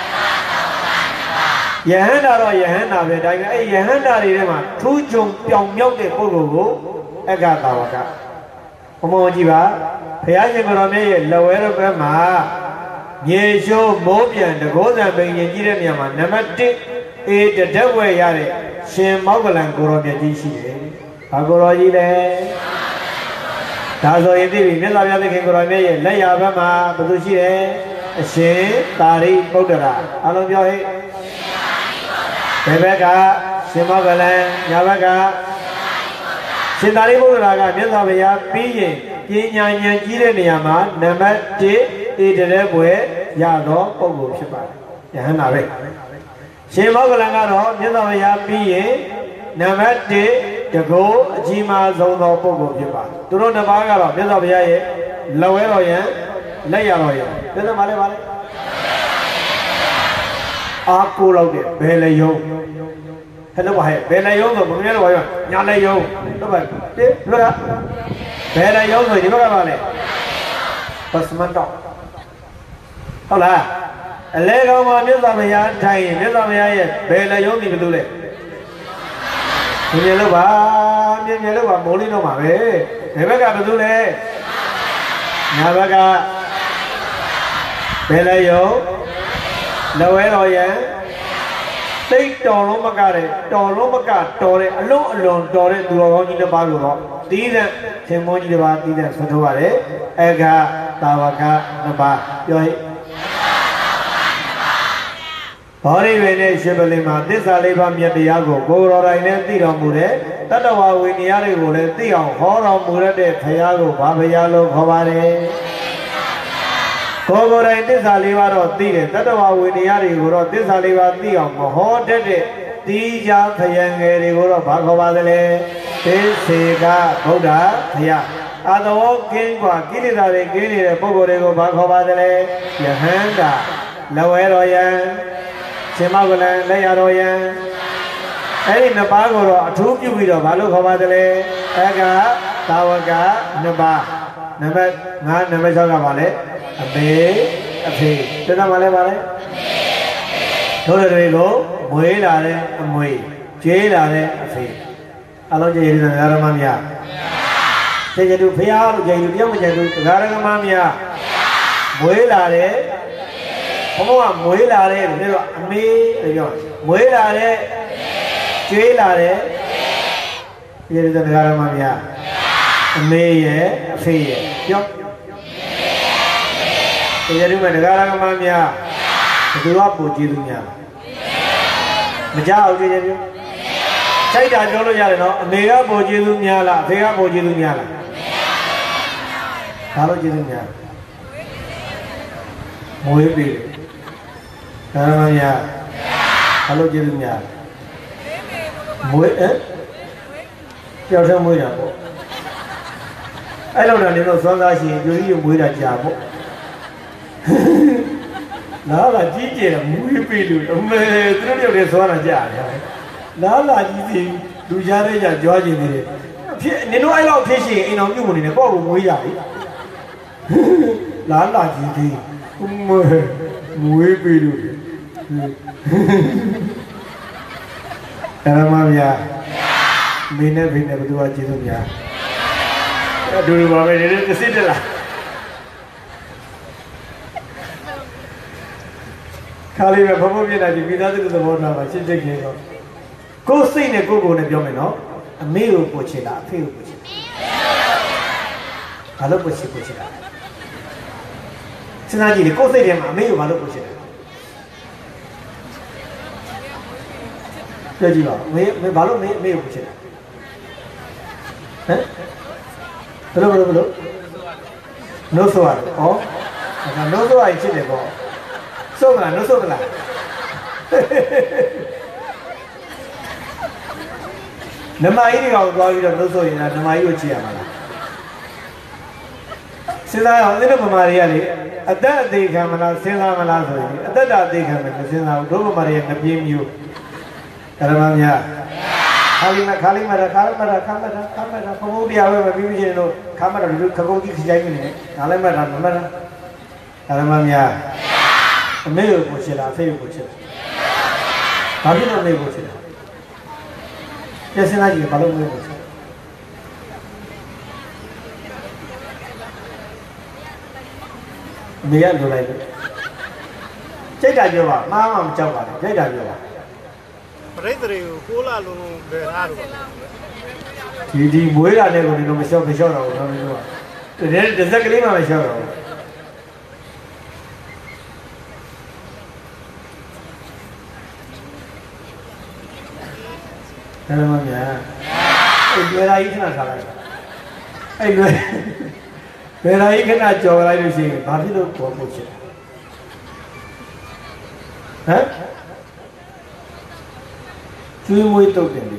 ယဟန္တာတော့ယဟန္တာပဲဒါပေမဲ့အဲ့ယဟန္တာတွေထဲမှာထူးချွန်ပြောင်မြောက်တဲ့ပုဂ္ဂိုလ်ကိုအဂတာဝကဘုံဘုံကြည့်ပါဘုရားရှင်ကိုယ်တော်မြတ်ရဲ့လက်ဝဲတော်ဘက်မှာမြေရှိုးမိုးပြန်တကောဇံပင်ရင်ကြီးတဲ့နေရာမှာနံပါတ်တစ်အေးတတက်ဝဲရတဲ့ရှင်မောဂလန်ကိုယ်တော်မြတ်ကြီးရှိတယ်။ဘာကိုယ်တော်ကြီးလဲ။ဒါဆိုရင်သိပြီမြတ်စွာဘုရားသခင်ကိုယ်တော်မြတ်ရဲ့လက်ရဘက်မှာဘယ်သူရှိတယ်။အရှင်သာရိပုတ္တရာအလုံးပြောဟဲ့။ဘယ်ဘက်ကရှင်မောဂလန်ညာဘက်ကရှင်သာရိပုတ္တရာကမြတ်စွာဘုရားပြီးရင်ပညာဉာဏ်ကြီးတဲ့နေရာမှာနံပါတ်တစ်ဧတရေဘွယ်ရသောပုဂ္ဂိုလ်ဖြစ်ပါတယ်ယဟန္တာပဲရှင်မောဂလန်ကတော့မြတ်စွာဘုရားပြီးရင်နံပါတ်တစ်တကောအကြီးမားဆုံးသောပုဂ္ဂိုလ်ဖြစ်ပါတယ်သူတို့နှစ်ပါးကတော့မြတ်စွာဘုရားရဲ့လက်ဝဲတော်ယံလက်ရတော်ယံပြည့်စုံပါလေပါလေအာကိုလောက်တဲ့ဘယ်လေယုံဟဲ့လို့ပါဟဲ့ဘယ်လေယုံဆိုဘုရားတော်ရောညာလေယုံတော့ပါတိလို့ကဘယ်လေယုံဆိုဒီဘက်ကပါလေပစမန်တော့ဟုတ်လားအလဲကောင်မှာမြတ်စွာဘုရားထိုင်ရင်မြတ်စွာဘုရားရဲ့ဘယ်လေယုံဒီဘယ်လိုလဲမြင်လို့ပါမြင်မြင်လို့ပါမိုးလေးတော့မှာပဲဘယ်ဘက်ကဘယ်လိုလဲညာဘက်ကဘယ်လေယုံလက်ဝဲတော်ယံသိတော်လုံးမကတဲ့တော်လုံးမကတော်တဲ့အလုံးအလွန်တော်တဲ့သူတော်ကောင်းကြီးတစ်ပါးကိုတော့တီးတဲ့ရှင်မောကြီးတစ်ပါးတီးတဲ့ဆွထုတ်ရတယ်အေကတာဝကနှစ်ပါးပြောဟိဘောရိဝေနဲ့ရှင်ပလင်မှာသစ္စာလေးပါးမြတ်တရားကိုကိုယ်တော်တိုင်နဲ့သိတော်မူတဲ့တတ္တဝါဝိနည်းတွေကိုလည်းသိအောင်ဟောတော်မူတဲ့ဘုရားကိုဘာဘုရားလို့ခေါ်ပါတယ်ကိုယ်ကိုယ်တိုင်သစ္စာလေးပါးတော့သိတယ်တတ္တဝါဝိနည်းတွေကိုတော့သစ္စာလေးပါးသိအောင်မဟောတတ်တဲ့တိကြခယံငယ်တွေကိုတော့ဘာခေါ်ပါသလဲသေစေကဗုဒ္ဓဘုရားအသောကင်းกว่าကိလေသာတွေကင်းနေတဲ့ပုဂ္ဂိုလ်တွေကိုဘာခေါ်ပါသလဲယဟန္တာလဝဲတော်ယံရှင်မောကလန်လက်ရတော်ယံအဲ့ဒီနှစ်ပါးကိုတော့အထူးပြုပြီးတော့ဘာလို့ခေါ်ပါသလဲအကသာဝကနှစ်ပါးနံပါတ်ငါးနံပါတ်၆ကပါလဲအမေအဖေတဏ္ဍမှာလဲပါလဲတို့တွေကိုမွေးလာတဲ့အမွေကျွေးလာတဲ့အဖေအလုံးကျေးဇူးတော်ရမများကျေးဇူးဖရာလို့ကျေးဇူးပြောမကျေးဇူးတရားရမများမွေးလာတဲ့ဘုံကမွေးလာတဲ့ဒီတော့အမေလို့ပြောမွေးလာတဲ့ကျွေးလာတဲ့ကျေးဇူးတော်ရမများအမေရဲ့အဖေရဲ့ပြောကျေးဇူးမတရားရမများဘယ်သူကပို့ကျေးဇူးများမကြောက်ကျေးဇူးစိုက်တာပြောလို့ရတယ်နော်အမေကပို့ကျေးဇူးများလားအဖေကပို့ကျေးဇူးများလားဘာလို့ကျေးဇူးများမွေးပြီဒါမှမရဘာလို့ကျေးဇူးများမွေးအဲကြောက်ထမွေးတာပေါ့အဲ့လိုတော့နေတော့သွားသားရှင်ပြည်ကြီးမွေးတာကြာပေါ့လာလာကြီးကျယ်မွေးပြီလို့အမေသူတို့တွေသွားတာကြာတယ်လာလာကြီးစီလူကြားတဲ့ကြကြွားကျင်နေတယ်ဖြစ်နေတော့အဲ့လောက်ဖြစ်ရှင်အိမ်အောင်ပြုတ်နေတယ်ပေါ့ကိုမွေးရပြီလာလာကြီးစီမွေးမွေးပြီလို့ဓမ္မဗျာမင်းနဲ့ဖိနဲ့ဘယ်သူကကျေးဇူးများအတူတူပါပဲဒီတစ်စစ်တက်လာခါလေးပဲဘဘပြနေတာဒီမိသားစုသဘောထားပါရှင်းချက်ကြီးတော့ကိုယ်စိတ်နဲ့ကိုယ်ကိုယ်နဲ့ပြောမယ်နော်အမေကိုပို့ချင်တာအဖေကိုပို့ချင်ဘာလို့ပို့ချင်ပို့ချင်တာစဉ်းစားကြည့်လေကိုယ်စိတ်ထဲမှာအမေကိုဘာလို့ပို့ချင်လဲပြောကြည့်ပါမေမေဘာလို့မေမေကိုပို့ချင်လဲဟမ်ဘယ်လိုဘယ်လိုဘယ်လိုနိုးဆိုရတယ်ဟောဒါနိုးဆိုရချစ်တယ်ပေါ့ဆိုမလားနိုးဆိုမလားနမကြီးတွေကသွားပြီးတော့နှုတ်ဆိုရင်နမကြီးကိုချစ်ရမှာလားစဉ်းစားအောင်အဲ့ဒီဗမာတွေကလေအသက်အသေးခံမလားစဉ်းစားမလားဆိုရင်အသက်တာအသေးခံမယ်မစဉ်းစားဘူးတို့ဗမာတွေကငပြင်းမျိုးဓမ္မများခါလိမခါလိမရခါမရခါမရခါမရဘုံဘုရားပဲမပြီးပြီလို့ခါမရလူခကုန်းကြီးခကြိုင်းနေတယ်ငါလည်းမရမမရဓမ္မများအမေကိုပို့ချင်လားအဖေကိုပို့ချင်လားဘာဖြစ်လို့အမေကိုပို့ချင်လဲကျစနာကြီးဘာလို့မလဲမေရလိုလိုက်စိတ်ဓာတ်ပြောပါမှားမှမကြောက်ပါနဲ့စိတ်ဓာတ်ပြောပါပရိသေတွေကိုကိုးလာလုံးလုံးဘယ်ထားတော့ဒီဒီမွေးတာနဲ့ကိုဒီလိုမလျှော့မလျှော့တော့ဘူးနော်မျိုးကတကယ်တစ်စက်ကလေးမှမလျှော့တော့ဘူးအဲ့လိုမှများအဲ့လွယ်လာကြီးခဏထားလိုက်အဲ့လွယ်လွယ်လာကြီးခဏကြော်လိုက်လို့ရှိရင်ဘာဖြစ်လို့ပေါ်ဖို့ချစ်ဟမ်ကျွေးမွေးတုတ်တယ်လေ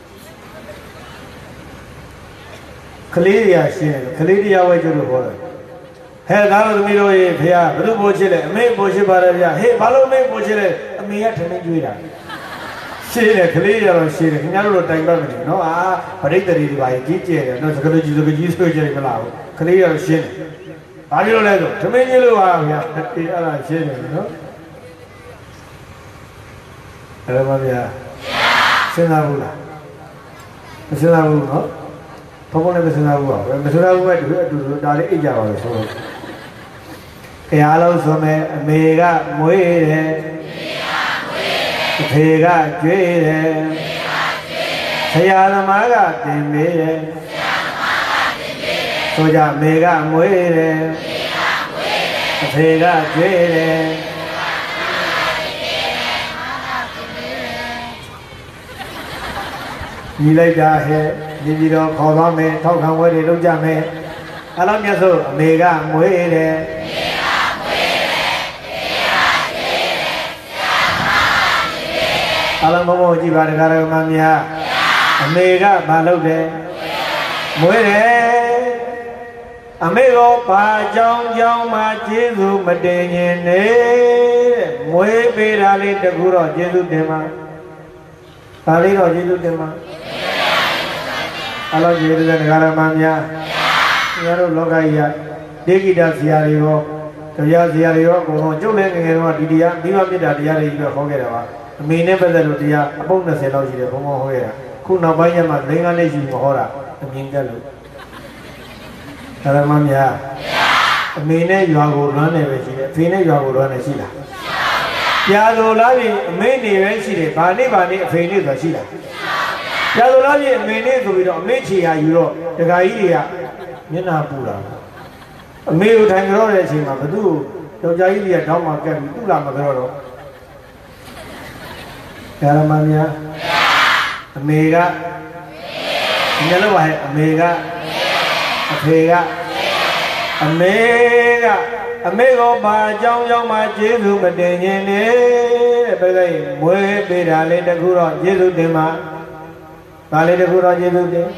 ကလေးတွေကရှင်းတယ်ကလေးတရားဝဲကျလို့ဟောတယ်ဟဲ့သားတော်သမီးတို့ရေဖေဟာဘယ်လိုပို့ချစ်လဲအမေပို့ချစ်ပါတယ်ဗျာဟေးဘာလို့အမေပို့ချစ်လဲအမေကထမင်းကျွေးတာရှင်းတယ်ကလေးရတော့ရှင်းတယ်ခင်ဗျားတို့တိုင်ပတ်မနေနော်အာပရိသေတွေဒီပါကြီးကျဲတယ်နော်စကလူကြီးစကကြီးဆိုကြတယ်မလားဘူးကလေးရတော့ရှင်းတယ်ဘာဖြစ်လို့လဲဆိုထမင်းကြီးလို့ပါဗျာအေးအဲ့ဒါရှင်းတယ်နော်အဲ့ဒါပါဗျာစဉ်းစားဘူးလားမစဉ်းစားဘူးနော်ဘုံဘုံလည်းမစဉ်းစားဘူးပါမစဉ်းစားဘူးပဲဒီအတူတူဒါလေးအိတ်ကြပါလို့ဆိုတရားလုံးဆိုမယ်အမေကမွေးတယ်ဖေကကျွေးတယ်ဆရာသမားကတင်ပေးတယ်ဆိုကြမေကမွေးတယ်အဖေကကျွေးတယ်ညီလိုက်တာဟဲ့ညီပြီးတော့ခေါ်သွားမယ်ထောက်ခံဝဲတွေလုပ်ကြမယ်အဲ့လိုမြတ်ဆိုအမေကမွေးတယ်အလုံးမမောကြည့်ပါတကားတော်မများအမေကဘာလုပ်တယ်မွေးတယ်အမေကိုဘာကြောင်းကြောင်းမှကျေးဇူးမတင်ရင်နဲ့မွေးပေးတာလေးတကူတော့ကျေးဇူးတင်ပါဒါလေးတော့ကျေးဇူးတင်ပါအလုံးကျေးဇူးတဲ့တကားတော်မများငါတို့လောကကြီးကဒေဂိတာဆရာတွေရောတရားဆရာတွေရောအကုန်လုံးကျုပ်လည်းငယ်ငယ်တော့ဒီတရားမိဘမြတ်တာတရားတွေပြီးတော့ဟောခဲ့တာပါအမေနဲ့ပတ်သက်လို့တရားအပုပ်၂၀လောက်ရှိတယ်ဘုံဘုံဟောရတာခုနောက်ပိုင်းကျမှလင်းကားလေးယူမဟောတာအမြင်ကလို့ဓမ္မများအမေနဲ့ရွာကိုလွမ်းနေပဲရှိတယ်အဖေနဲ့ရွာကိုလွမ်းနေရှိလားပြာဆိုလားပြင်အမေနေပဲရှိတယ်ဘာနေဘာနေအဖေနေဆိုရှိလားပြာဆိုလားပြင်အမေနေဆိုပြီးတော့အမေချေဟာယူတော့ဒကာကြီးတွေကမျက်နှာပူတာအမေကိုထိုင်ကြတော့တဲ့အချိန်မှာဘသူ့ယောက်ျားကြီးတွေကတောင်းမှကက်ပြီးသူ့လာမကြတော့တော့ဓမ္မများအမေကညလုံးပါဟဲ့အမေကအဖေကအမေကအမေကိုဘာအကြောင်းကြောင့်မှကျေးဇူးမတင်ခြင်းနဲ့ပြလိုက်မွေးပေးတာလေးတခုတော့ကျေးဇူးတင်ပါဒါလေးတခုတော့ကျေးဇူးတင်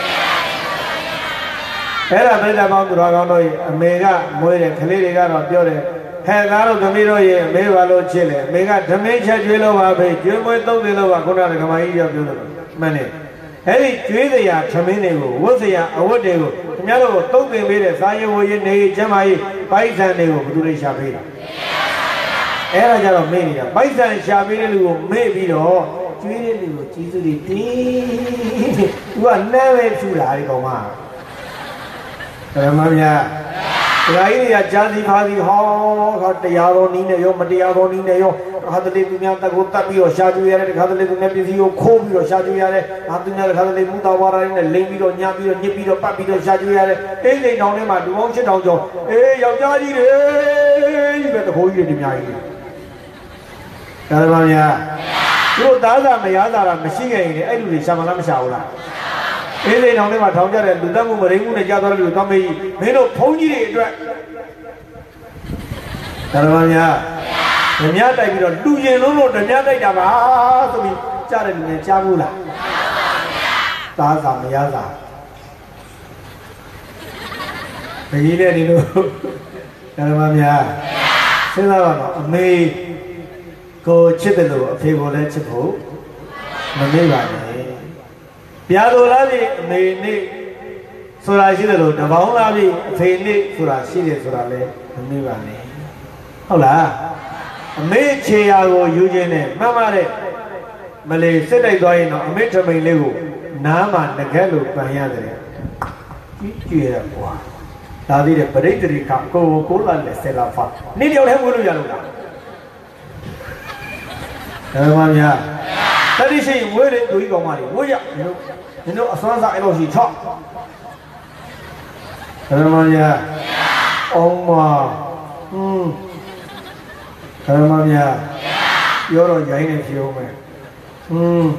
အဲ့ဒါပြိဿပေါင်းသူတော်ကောင်းတို့ရဲ့အမေကမွေးတယ်ကလေးတွေကတော့ပြောတယ်ဟဲ့သားတို့သမီးတို့ရဲ့အမေဘာလို့ချစ်လဲအမေကဓမင်းချက်ကျွေးလို့ပါပဲကျွေးမွေးသုံးတယ်လို့ပါခုနကကမကြီးပြောပြောလို့မှန်တယ်အဲ့ဒီကျွေးစရာဓမင်းတွေကိုဝတ်စရာအဝတ်တွေကိုခင်ဗျားတို့သုံးသင်ပေးတဲ့စာရေးဝရေးနေကျမ်းမာရေးပိုက်ဆံတွေကိုဘယ်သူတွေရှာပေးတာအဲ့ဒါကြတော့မေ့နေတာပိုက်ဆံရှာပေးတဲ့လူကိုမေ့ပြီးတော့ကျွေးတဲ့လူကိုကြီးစုတွေတင်းသူကနဲပဲဖြူလာဒီကောင်မဓမ္မများဒကာကြီးတွေကကြားစီဖားစီဟောခါတရားတော်နီးနဲ့ရောမတရားတော်နီးနဲ့ရောခါတလေသူများတက်ကိုတက်ပြီးတော့ရှာကျွေးရတယ်ခါတလေသူများပစ္စည်းကိုခိုးပြီးတော့ရှာကျွေးရတယ်ခါသူများခါတလေမူတာဝါရိုင်းနဲ့လိမ့်ပြီးတော့ညှပ်ပြီးတော့ညစ်ပြီးတော့ပတ်ပြီးတော့ရှာကျွေးရတယ်အိမ်လိမ်တောင်ထဲမှာလူပေါင်း၈ထောင်ကျော်အေးယောက်ျားကြီးတွေကြီးပဲတခိုးကြီးတွေအများကြီးဓမ္မများသူတို့သားစာမရသားတာမရှိခဲ့ရင်အဲ့လူတွေရှာမလားမရှာဘူးလားအေးလေးတောင်ထဲမှာထောင်ကြတဲ့လူတက်မှုမရိမှုနဲ့ကြားသွားတဲ့လူသွားမေးမင်းတို့ဘုန်းကြီးတွေအတွက်ဓမ္မများဓမြတိုက်ပြီးတော့လူရင်လုံးလို့ဓမြတိုက်တာပါဆိုပြီးကြားတဲ့လူတွေကြားဘူးလားသားစာမရစာဘယ်ကြီးလဲဒီလိုဓမ္မများစဉ်းစားပါတော့အမေကိုချစ်တယ်လို့အဖေကိုလည်းချစ်ဖို့မမေ့ပါနဲ့ပြာလိုလားပြီအမေနေ့ဆိုတာရှိတယ်လို့တပေါင်းလားပြီအဖေနေ့ဆိုတာရှိတယ်ဆိုတာလည်းမမေ့ပါနဲ့ဟုတ်လားအမေခြေရာကိုယူခြင်းနဲ့မှတ်မှတဲ့မလေးစစ်တိုက်သွားရင်တော့အမေထမိန်လေးကိုနားမှာငကက်လို့ပန်ရတယ်ကြီးကျယ်ရကွာဒါသေးတယ်ပရိသေရိကကိုကိုလာလက်ဆယ်လာဖာနေ့တယောက်တည်းဝေးလို့ရလို့လားဓမ္မများတတိရှိဝေးတဲ့သူကြီးကောင်မလေးဝေးရနင်တို့နင်တို့အစွမ်းစားအဲ့လိုရှိချော့ဓမ္မများအောင်မဟွန်းဓမ္မများပြောတော့ရိုင်းနေဖြေဦးမယ်ဟွန်း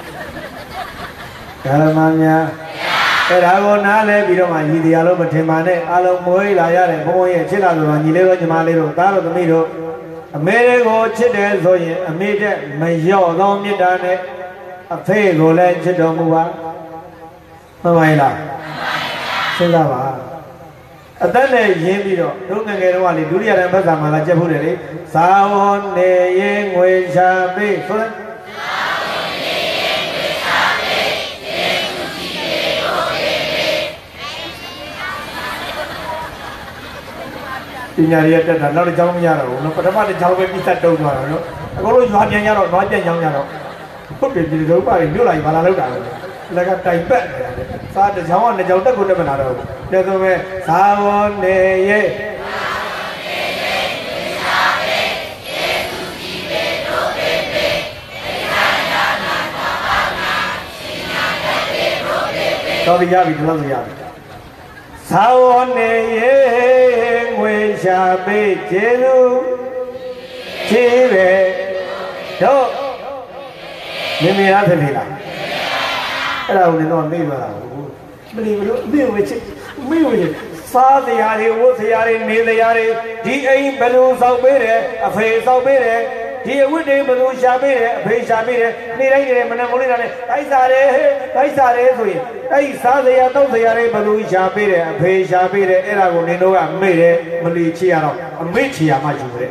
ဓမ္မများအဲ့ဒါကိုနားလဲပြီးတော့မှညီတရားလို့မထင်ပါနဲ့အလုံးမွေးလာရတဲ့ဘုံဘုံရဲ့ချစ်တာဆိုတော့ညီလေးတို့ညီမလေးတို့သားတို့သမီးတို့အမေကိုချစ်တယ်ဆိုရင်အမေတဲ့မလျော့သောမေတ္တာနဲ့အဖေကိုလည်းချစ်တော်မူပါမှန်ပါရဲ့လားစဉ်းစားပါအသက်နဲ့ရင်းပြီးတော့တို့ငယ်ငယ်တုန်းကလေဒုတိယတန်းဘက်စာမှာလာကြက်ဖို့တယ်လေဇာဝနေရင်ငွေချပေးဆိုလိုက်ပညာရည်တက်တာနောက်တစ်ကြောင်းမရတော့ဘူးနော်ပထမတစ်ကြောင်းပဲပြီးသက်တုံးသွားတော့နော်အကုန်လုံးရွာပြန်ရတော့နွားပြန်ကြောင်းရတော့ဟုတ်ပြီဒီလိုပါမြို့လိုက်ဘာလာလောက်တာလဲလက်ကတိုင်ပက်နေတာလေစားတစ်ကြောင်းကနှစ်ကြောင်းတက်ကိုတက်မလာတော့ဘူးတဲ့ဆိုမဲ့ဇာဝနေရဲ့ပတော်ပြီရပြီဒီလောက်ဆိုရပြီသာဝနေရေငွေရှာပေးကျေလူချီးပဲတို့မြင်မြင်ရဖြစ်ပြီလားအဲ့ဒါကိုလည်းတော့မေ့သွားတာဘူးမလီမလို့အမေဝေချစ်မေ့ဝေချစ်စားတရားတွေဝတ်တရားတွေနေတရားတွေဒီအိမ်ဘယ်လိုစောက်ပေးတယ်အဖေစောက်ပေးတယ်ဒီအဝတ်တွေဘယ်လိုရှာပေးတယ်အဖေရှာပေးတယ်နေတိုင်းနေမနက်မိုးလေးတာနဲ့တိုက်စားတယ်တိုက်စားတယ်ဆိုရင်အဲ့ဒီစားတရားတောက်တရားတွေဘယ်လိုရှာပေးတယ်အဖေရှာပေးတယ်အဲ့ဒါကိုနင်တို့ကမေ့တယ်မလီချစ်ရတော့အမေ့ချစ်ရမှယူတယ်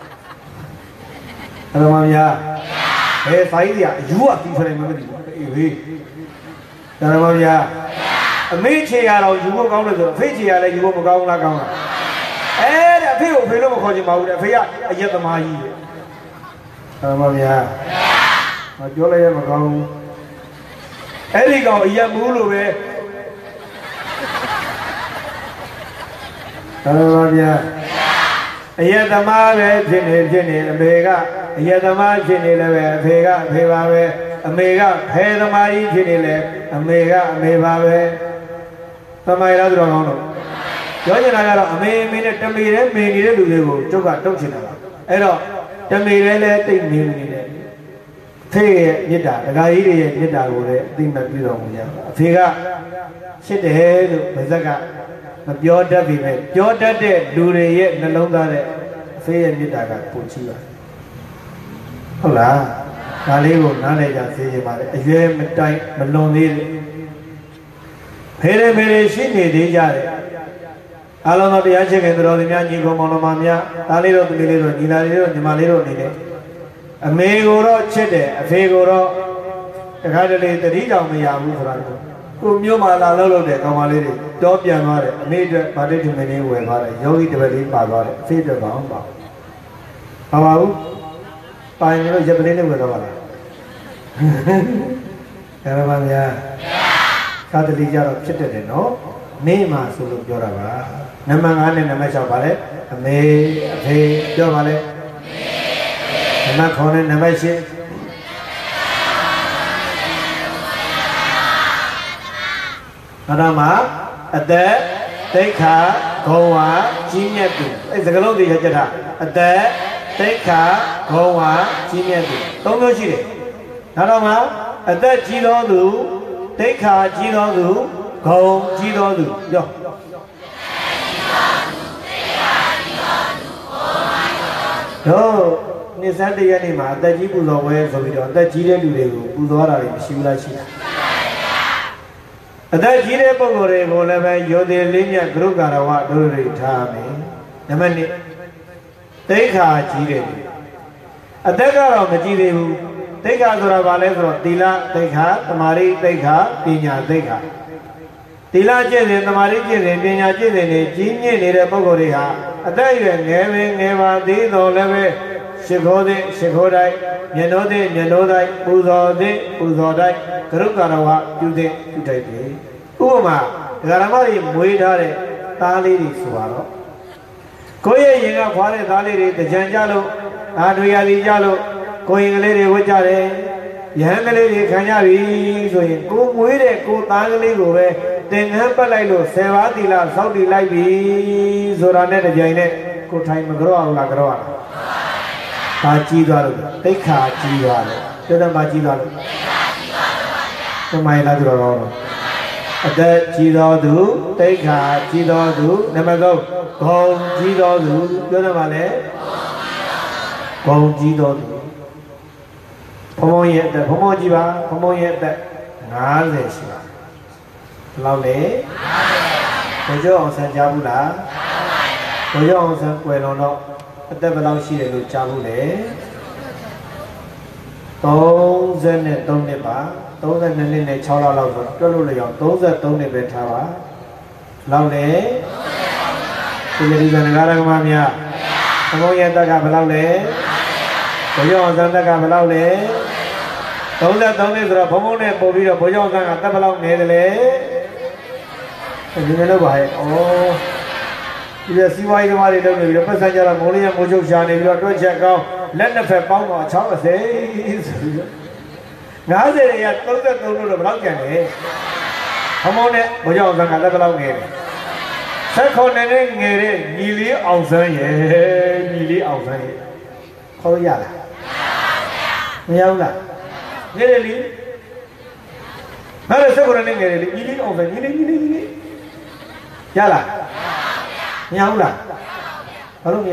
အဲ့တော့မမြာဘယ်ဆိုင်ကြီးကအယူအပြီးဖတယ်မသိဘူးအေးဟေးအဲ့တော့မမြာအမေချေရတော့ယူဖို့ကောင်းတယ်ဆိုအဖေချေရလည်းယူဖို့မကောင်းလားကောင်းလားအဲ့ဒါအဖေကိုဖေလို့မခေါ်ချင်ပါဘူးတဲ့အဖေကအယက်သမားကြီးအဲ့မဗျာမပြောလိုက်ရမကောင်းဘူးအဲ့ဒီကောင်အယက်မူးလို့ပဲအဲ့မဗျာအယက်သမားပဲဖြစ်နေဖြစ်နေအဖေကအယက်သမားဖြစ်နေလည်းပဲအဖေကအဖေပါပဲအမေကဖဲသမားကြီးဖြစ်နေလေအမေကအမေပါပဲသမိုင်းလားသူတော်ကောင်းလို့ပြောချင်တာကတော့အမေအမေနဲ့တမေတဲ့မေနေတဲ့လူတွေကိုကျုပ်ကတုတ်ချင်တာပါအဲ့တော့တမေလည်းလည်းတိတ်နေနေတယ်ဖေးရဲ့မြစ်တာဒကာကြီးတွေရဲ့မြစ်တာကိုလည်းအသိမှတ်ပြုတော်မူကြပါအဖေကချစ်တယ်လို့ဗဇက်ကမပြောတတ်ပြီပဲပြောတတ်တဲ့လူတွေရဲ့နှလုံးသားတဲ့အဖေရဲ့မြစ်တာကပိုချီပါဟုတ်လားဒါလေးကိုနားလည်ကြသိချင်ပါလေအရွယ်မတိုင်မလွန်သေးဘူးဖေးရဖေးရရှိနေသေးကြတယ်အလုံးစုံတရားချစ်ခင်သူတော်စင်များညီကောင်မောင်နှမများဒါလေးတို့သမီးလေးတို့ညီလာလေးတို့ညီမလေးတို့အနေနဲ့အမေကိုတော့ချစ်တယ်အဖေကိုတော့တခါတလေတတိတောင်မရဘူးဆိုတာကိုမျိုးမာလာလို့လို့တဲ့ကောင်မလေးတွေတောပြန်သွားတယ်အမေအတွက်ဗာတိတုမင်းလေးဝယ်သွားတယ်ယောဂီတပည့်လေးပါသွားတယ်အဖေအတွက်ဘာမှမပါဘူးပါဘူးပိုင်လို့ရပ်ပလေးလေးဝယ်သွားပါလားအဲ့ဒါမှများသာတတိကြတော့ဖြစ်တယ်နော်နေမှာဆိုလို့ပြောတာပါနံပါတ်၅နဲ့နံပါတ်၆ပါလေအမေအဖေပြောပါလေနံပါတ်၉နဲ့နံပါတ်၈အဲ့ဒါမှအသက်သိက္ခာဂုံဝါကြီးမြတ်သူအဲ့စကလုံးတွေရကြတာအသက်သိက္ခာဂုံဝါကြီးမြတ်သူသုံးမျိုးရှိတယ်နောက်တော့မှအသက်ကြီးသောသူသိက္ခာကြီးသောသူဂုံကြီးတော်သူရောတို့နေ့စတရက်နေ့မှာအသက်ကြီးပူဇော်ပွဲဆိုပြီးတော့အသက်ကြီးတဲ့လူတွေကိုပူဇော်တာတွေမရှိဘူးလားရှိတာအသက်ကြီးတဲ့ပုဂ္ဂိုလ်တွေကိုလည်းပဲယောသေးလေးမြတ်ဂရုကာရဝတို့တွေထားမယ်နံပါတ်၂သိက္ခာကြီးတယ်အသက်ကတော့မကြီးသေးဘူးသိက္ခာဆိုတာဘာလဲဆိုတော့သီလသိက္ခာသမာဓိသိက္ခာပညာသိက္ခာသီလကျင့်စဉ်သမာဓိကျင့်စဉ်ပညာကျင့်စဉ်တွေကြီးမြင့်နေတဲ့ပုဂ္ဂိုလ်တွေဟာအသက်အရွယ်ငယ်ပင်ငယ်ပါသေးတော်လည်းပဲရှိခိုးသည်ရှိခိုးတိုင်းမျက်နှိုးသည်မျက်နှိုးတိုင်းပူဇော်သည်ပူဇော်တိုင်းကရုကာရဝပြုသည်ပြုတိုက်တယ်ဥပမာဒကာရမတွေမွေးထားတဲ့သားလေးတွေဆိုတော့ကိုယ့်ရဲ့ရင်ကဖွာတဲ့သားလေးတွေတကြံကြလို့အာတွေရလီကြလို့ကိုယ်ရင်ကလေးတွေဝတ်ကြတယ်ရဟန်းကလေးတွေခံရပြီဆိုရင်ကိုမွေးတဲ့ကိုသားကလေးကိုပဲသင်္ကန်းပတ်လိုက်လို့ဆယ်ပါးသီလစောင့်တည်လိုက်ပြီဆိုတာနဲ့တကြိမ်နဲ့ကိုထိုင်မကြောက်အောင်လားကြောက်ရလားဒါကြီးသွားလို့သိက္ခာကြီးသွားတယ်ပြတ်မှာကြီးသွားလို့သမိုင်းလားသူတော်ကောင်းအသက်ကြီးတော်သူသိက္ခာကြီးတော်သူနံပါတ်၃ဂုံကြီးတော်သူပြောတယ်မှာလေဂုံကြီးတော်သူဘုံဘုံရဲ့အသက်ဘုံဘုံကြီးပါဘုံဘုံရဲ့အသက်၅၀ရှိပါဘယ်လောက်လဲဘုံကျော်အောင်ဆန်းကြားဘူးလားဘုံကျော်အောင်ဆန်းကွယ်လွန်တော့အသက်ဘယ်လောက်ရှိတယ်လို့ကြားဘူးလေ၃၃နှစ်ပါ၃၂နှစ်နဲ့၆လလောက်ဆိုတွက်လို့လည်းအောင်၃၃နှစ်ပဲထားပါလောက်လေဒီလိုဒီကနဂါရကမများဘုံရဲ့အသက်ကဘယ်လောက်လဲဘုံကျော်အောင်ဆန်းအသက်ကဘယ်လောက်လဲ၃၃နှစ်ဆိုတော့ဘုံဘုံနဲ့ပို့ပြီးတော့ဘုံကျော်အောင်ဆန်းကတက်ဘယ်လောက်နေတယ်လဲဒီနေ့တော့ပါရဲ့ဩဒီလိုစီဝိုင်းသမားတွေလုပ်နေပြီးတော့ပတ်စံကြတော့မိုးလေးရမိုးချုပ်ရှာနေပြီးတော့တွက်ချက်ကောင်းလက်နှစ်ဖက်ပေါင်းတော့၆၀ဆိုပြီးတော့၅၀ရ၃၃လို့တော့ဘယ်လောက်ကျန်လဲအမောနဲ့ဘုရားအောင်ဆန်းကလည်းဘယ်လောက်ငယ်လဲဆက်ခေါ်နေတဲ့ငယ်တဲ့ညီလေးအောင်ဆန်းရဲ့ညီလေးအောင်ဆန်းရဲ့ခေါ်လို့ရလားမရဘူးလားငယ်တယ်လေငါလည်းဆက်ခေါ်နေတဲ့ငယ်တယ်လေညီလေးအောင်ဆန်းညီလေးညီလေးညီလေးရလားမရဘူးလားဘာလို့မရ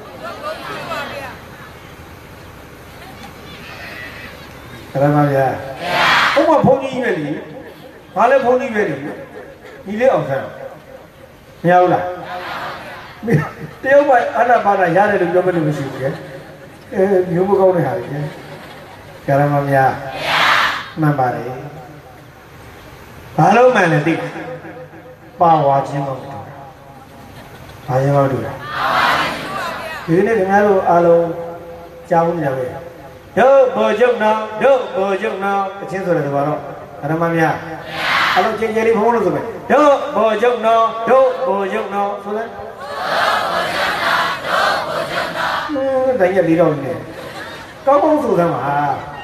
ခရမဗျာဘုမဘုန်းကြီးပဲလေဘာလဲဘုန်းကြီးပဲလေညီလေးအောင်ဆန်းမရဘူးလားတယောက်မှအနာပါနာရတယ်လို့ပြောမလို့မရှိဘူးကဲအဲမျိုးမကောင်းတဲ့ဟာကြီးခရမဗျာမှန်ပါတယ်ဘာလို့မှန်လဲသိပါဝါခြင်းမဟုတ်ဘူးဘာရင်မဟုတ်ဘူးဒီနေ့ခင်ဗျားတို့အားလုံးကြားဖို့နေတယ်တို့ဘောကျုံတော်တို့ဘောကျုံတော်အချင်းဆိုတယ်ဆိုတော့ဓမ္မများအလုံးချင်းချင်းလေးဖုံးလို့ဆိုမယ်တို့ဘောကျုံတော်တို့ဘောကျုံတော်ဆိုတယ်တို့ဘောကျုံတော်တို့ဘောကျုံတော်တိုင်းရလေးတော့နေကောင်းကောင်းဆိုသမ်းပါ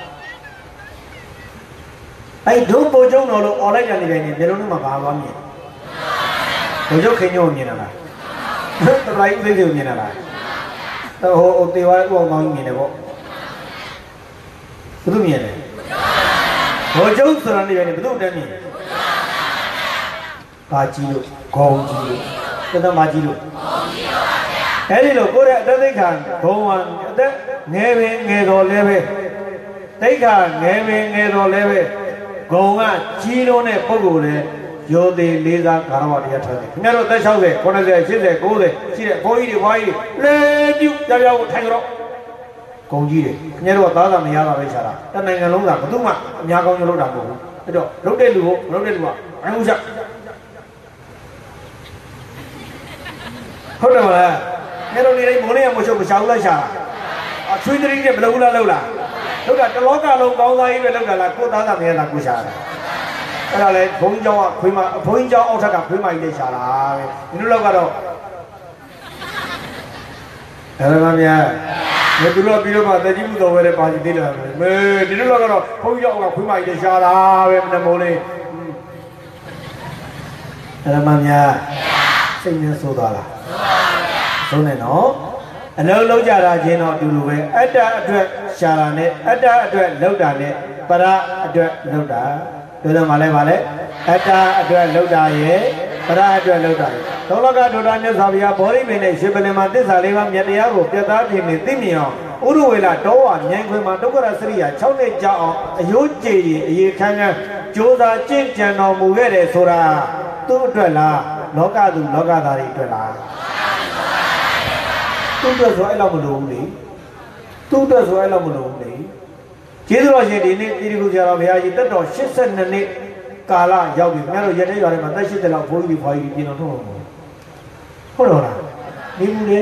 အဲ့တို့ဘောကျုံတော်လို့អော်လိုက်ကြနေတယ်နေမျိုးလုံးမှာဘာသွားမြင်ဘောကျုံခင်ညို့မြင်တာလားတရိုင်းသိသိမြင်တာလားဟိုဟိုတေဝါဥအောင်ကောင်းမြင်တယ်ပေါ့ဘယ်သူမြင်လဲဘောကျုံဆိုတာနေပဲဘယ်သူတန်းမြင်ဘာကြီးလို့ခေါင်းကြီးလို့တသက်မကြီးလို့အဲ့ဒီလိုကိုယ့်ရဲ့အသက်သိက္ခာဘုံဝံအသက်ငယ်ပင်ငယ်တော်လည်းပဲသိက္ခာငယ်ပင်ငယ်တော်လည်းပဲဂုံကကြီးလုံးတဲ့ပုဂ္ဂိုလ်လည်းယောသေးလေးစားကာရဝတရားထားတယ်ခင်ဗျားတို့အသက်၆၀ ၉၀ ၈၀ ၉၀ရှိတဲ့ဘိုးကြီးတွေဘွားကြီးတွေလဲပြုတ်ကြောက်ကြောက်ထိုင်ကြတော့ဂုံကြီးတယ်ခင်ဗျားတို့ကသားသာမရတာပဲရှာတာတနိုင်ငံလုံးကဘယ်သူမှအများကောင်းကြလို့တာမဟုတ်ဘူးအဲ့တော့လုတ်တဲ့လူကိုမလုတ်တဲ့လူကအမှုချက်ဟုတ်တယ်မလားခင်ဗျားတို့နေတိုင်းမိုးလေးရမချုပ်မချဘူးလားရှာအချွေးတရင်းနဲ့မလုပ်ဘူးလားလုပ်လားလုပ်တာတလောကလုံးကောင်းသားကြီးပဲလုပ်တာလားကိုသားသာမရတာကိုရှာတာအဲ့ဒါလေဘုန်းကြီးကျောင်းကခွေးမဘုန်းကြီးကျောင်းအောက်ထက်ကခွေးမကြီးလေးရှာတာပဲဒီလိုလောက်ကတော့အဲ့ဒါမှများမတူလို့ပြီးတော့မှတကြီးမှုတော်ဝဲတဲ့ပါစီသေးလားမေဒီလိုလောက်ကတော့ဘုန်းကြီးကျောင်းကခွေးမကြီးလေးရှာတာပဲမနမိုးလေးအဲ့ဒါမှများစိတ်နဲ့ဆိုသွားလားဆိုနေနော်အလုံးလုံးကြတာချင်းတော့အတူတူပဲအတ္တအတွက်ရှာတာနဲ့အတ္တအတွက်လောက်တာနဲ့ပရအတွက်လောက်တာတို့တော့မလဲပါလေအတ္တအတွက်လောက်တာရဲ့ပရအတွက်လောက်တာရဲ့သောလကဒုတာမြတ်စွာဘုရားဘောဓိပင်နဲ့ရှင်ပလင်မှာသစ္စာလေးပါးမြတ်တရားကိုပြတ်သားခြင်းနဲ့သိမြင်အောင်ဥရဝေလတောဝမြိုင်ခွင်မှာဒုက္ခရစရိယာ၆နှစ်ကြာအောင်အယုတ်ကြည်ရင်အရေးခမ်းခမ်းကြိုးစားကြင့်ကြံတော်မူခဲ့တယ်ဆိုတာသူ့အတွက်လားလောကသူလောကသားတွေအတွက်လားသူ့အတွက်ဆိုအဲ့လောက်မလိုဘူးလေသူ့အတွက်ဆိုအဲ့လောက်မလိုဘူးလေကျေးဇူးတော်ရှင်ဒီနေ့တိရိကုဆရာတော်ဘုရားကြီးတက်တော်၈၂နှစ်ကာလရောက်ပြီခင်ဗျားတို့ရတဲ့ရွာထဲမှာတက်၈၀လောက်ဘိုးကြီးဘွားကြီးပြင်တော်ထုတ်လို့ဟုတ်တော့လားနေဘူးလေ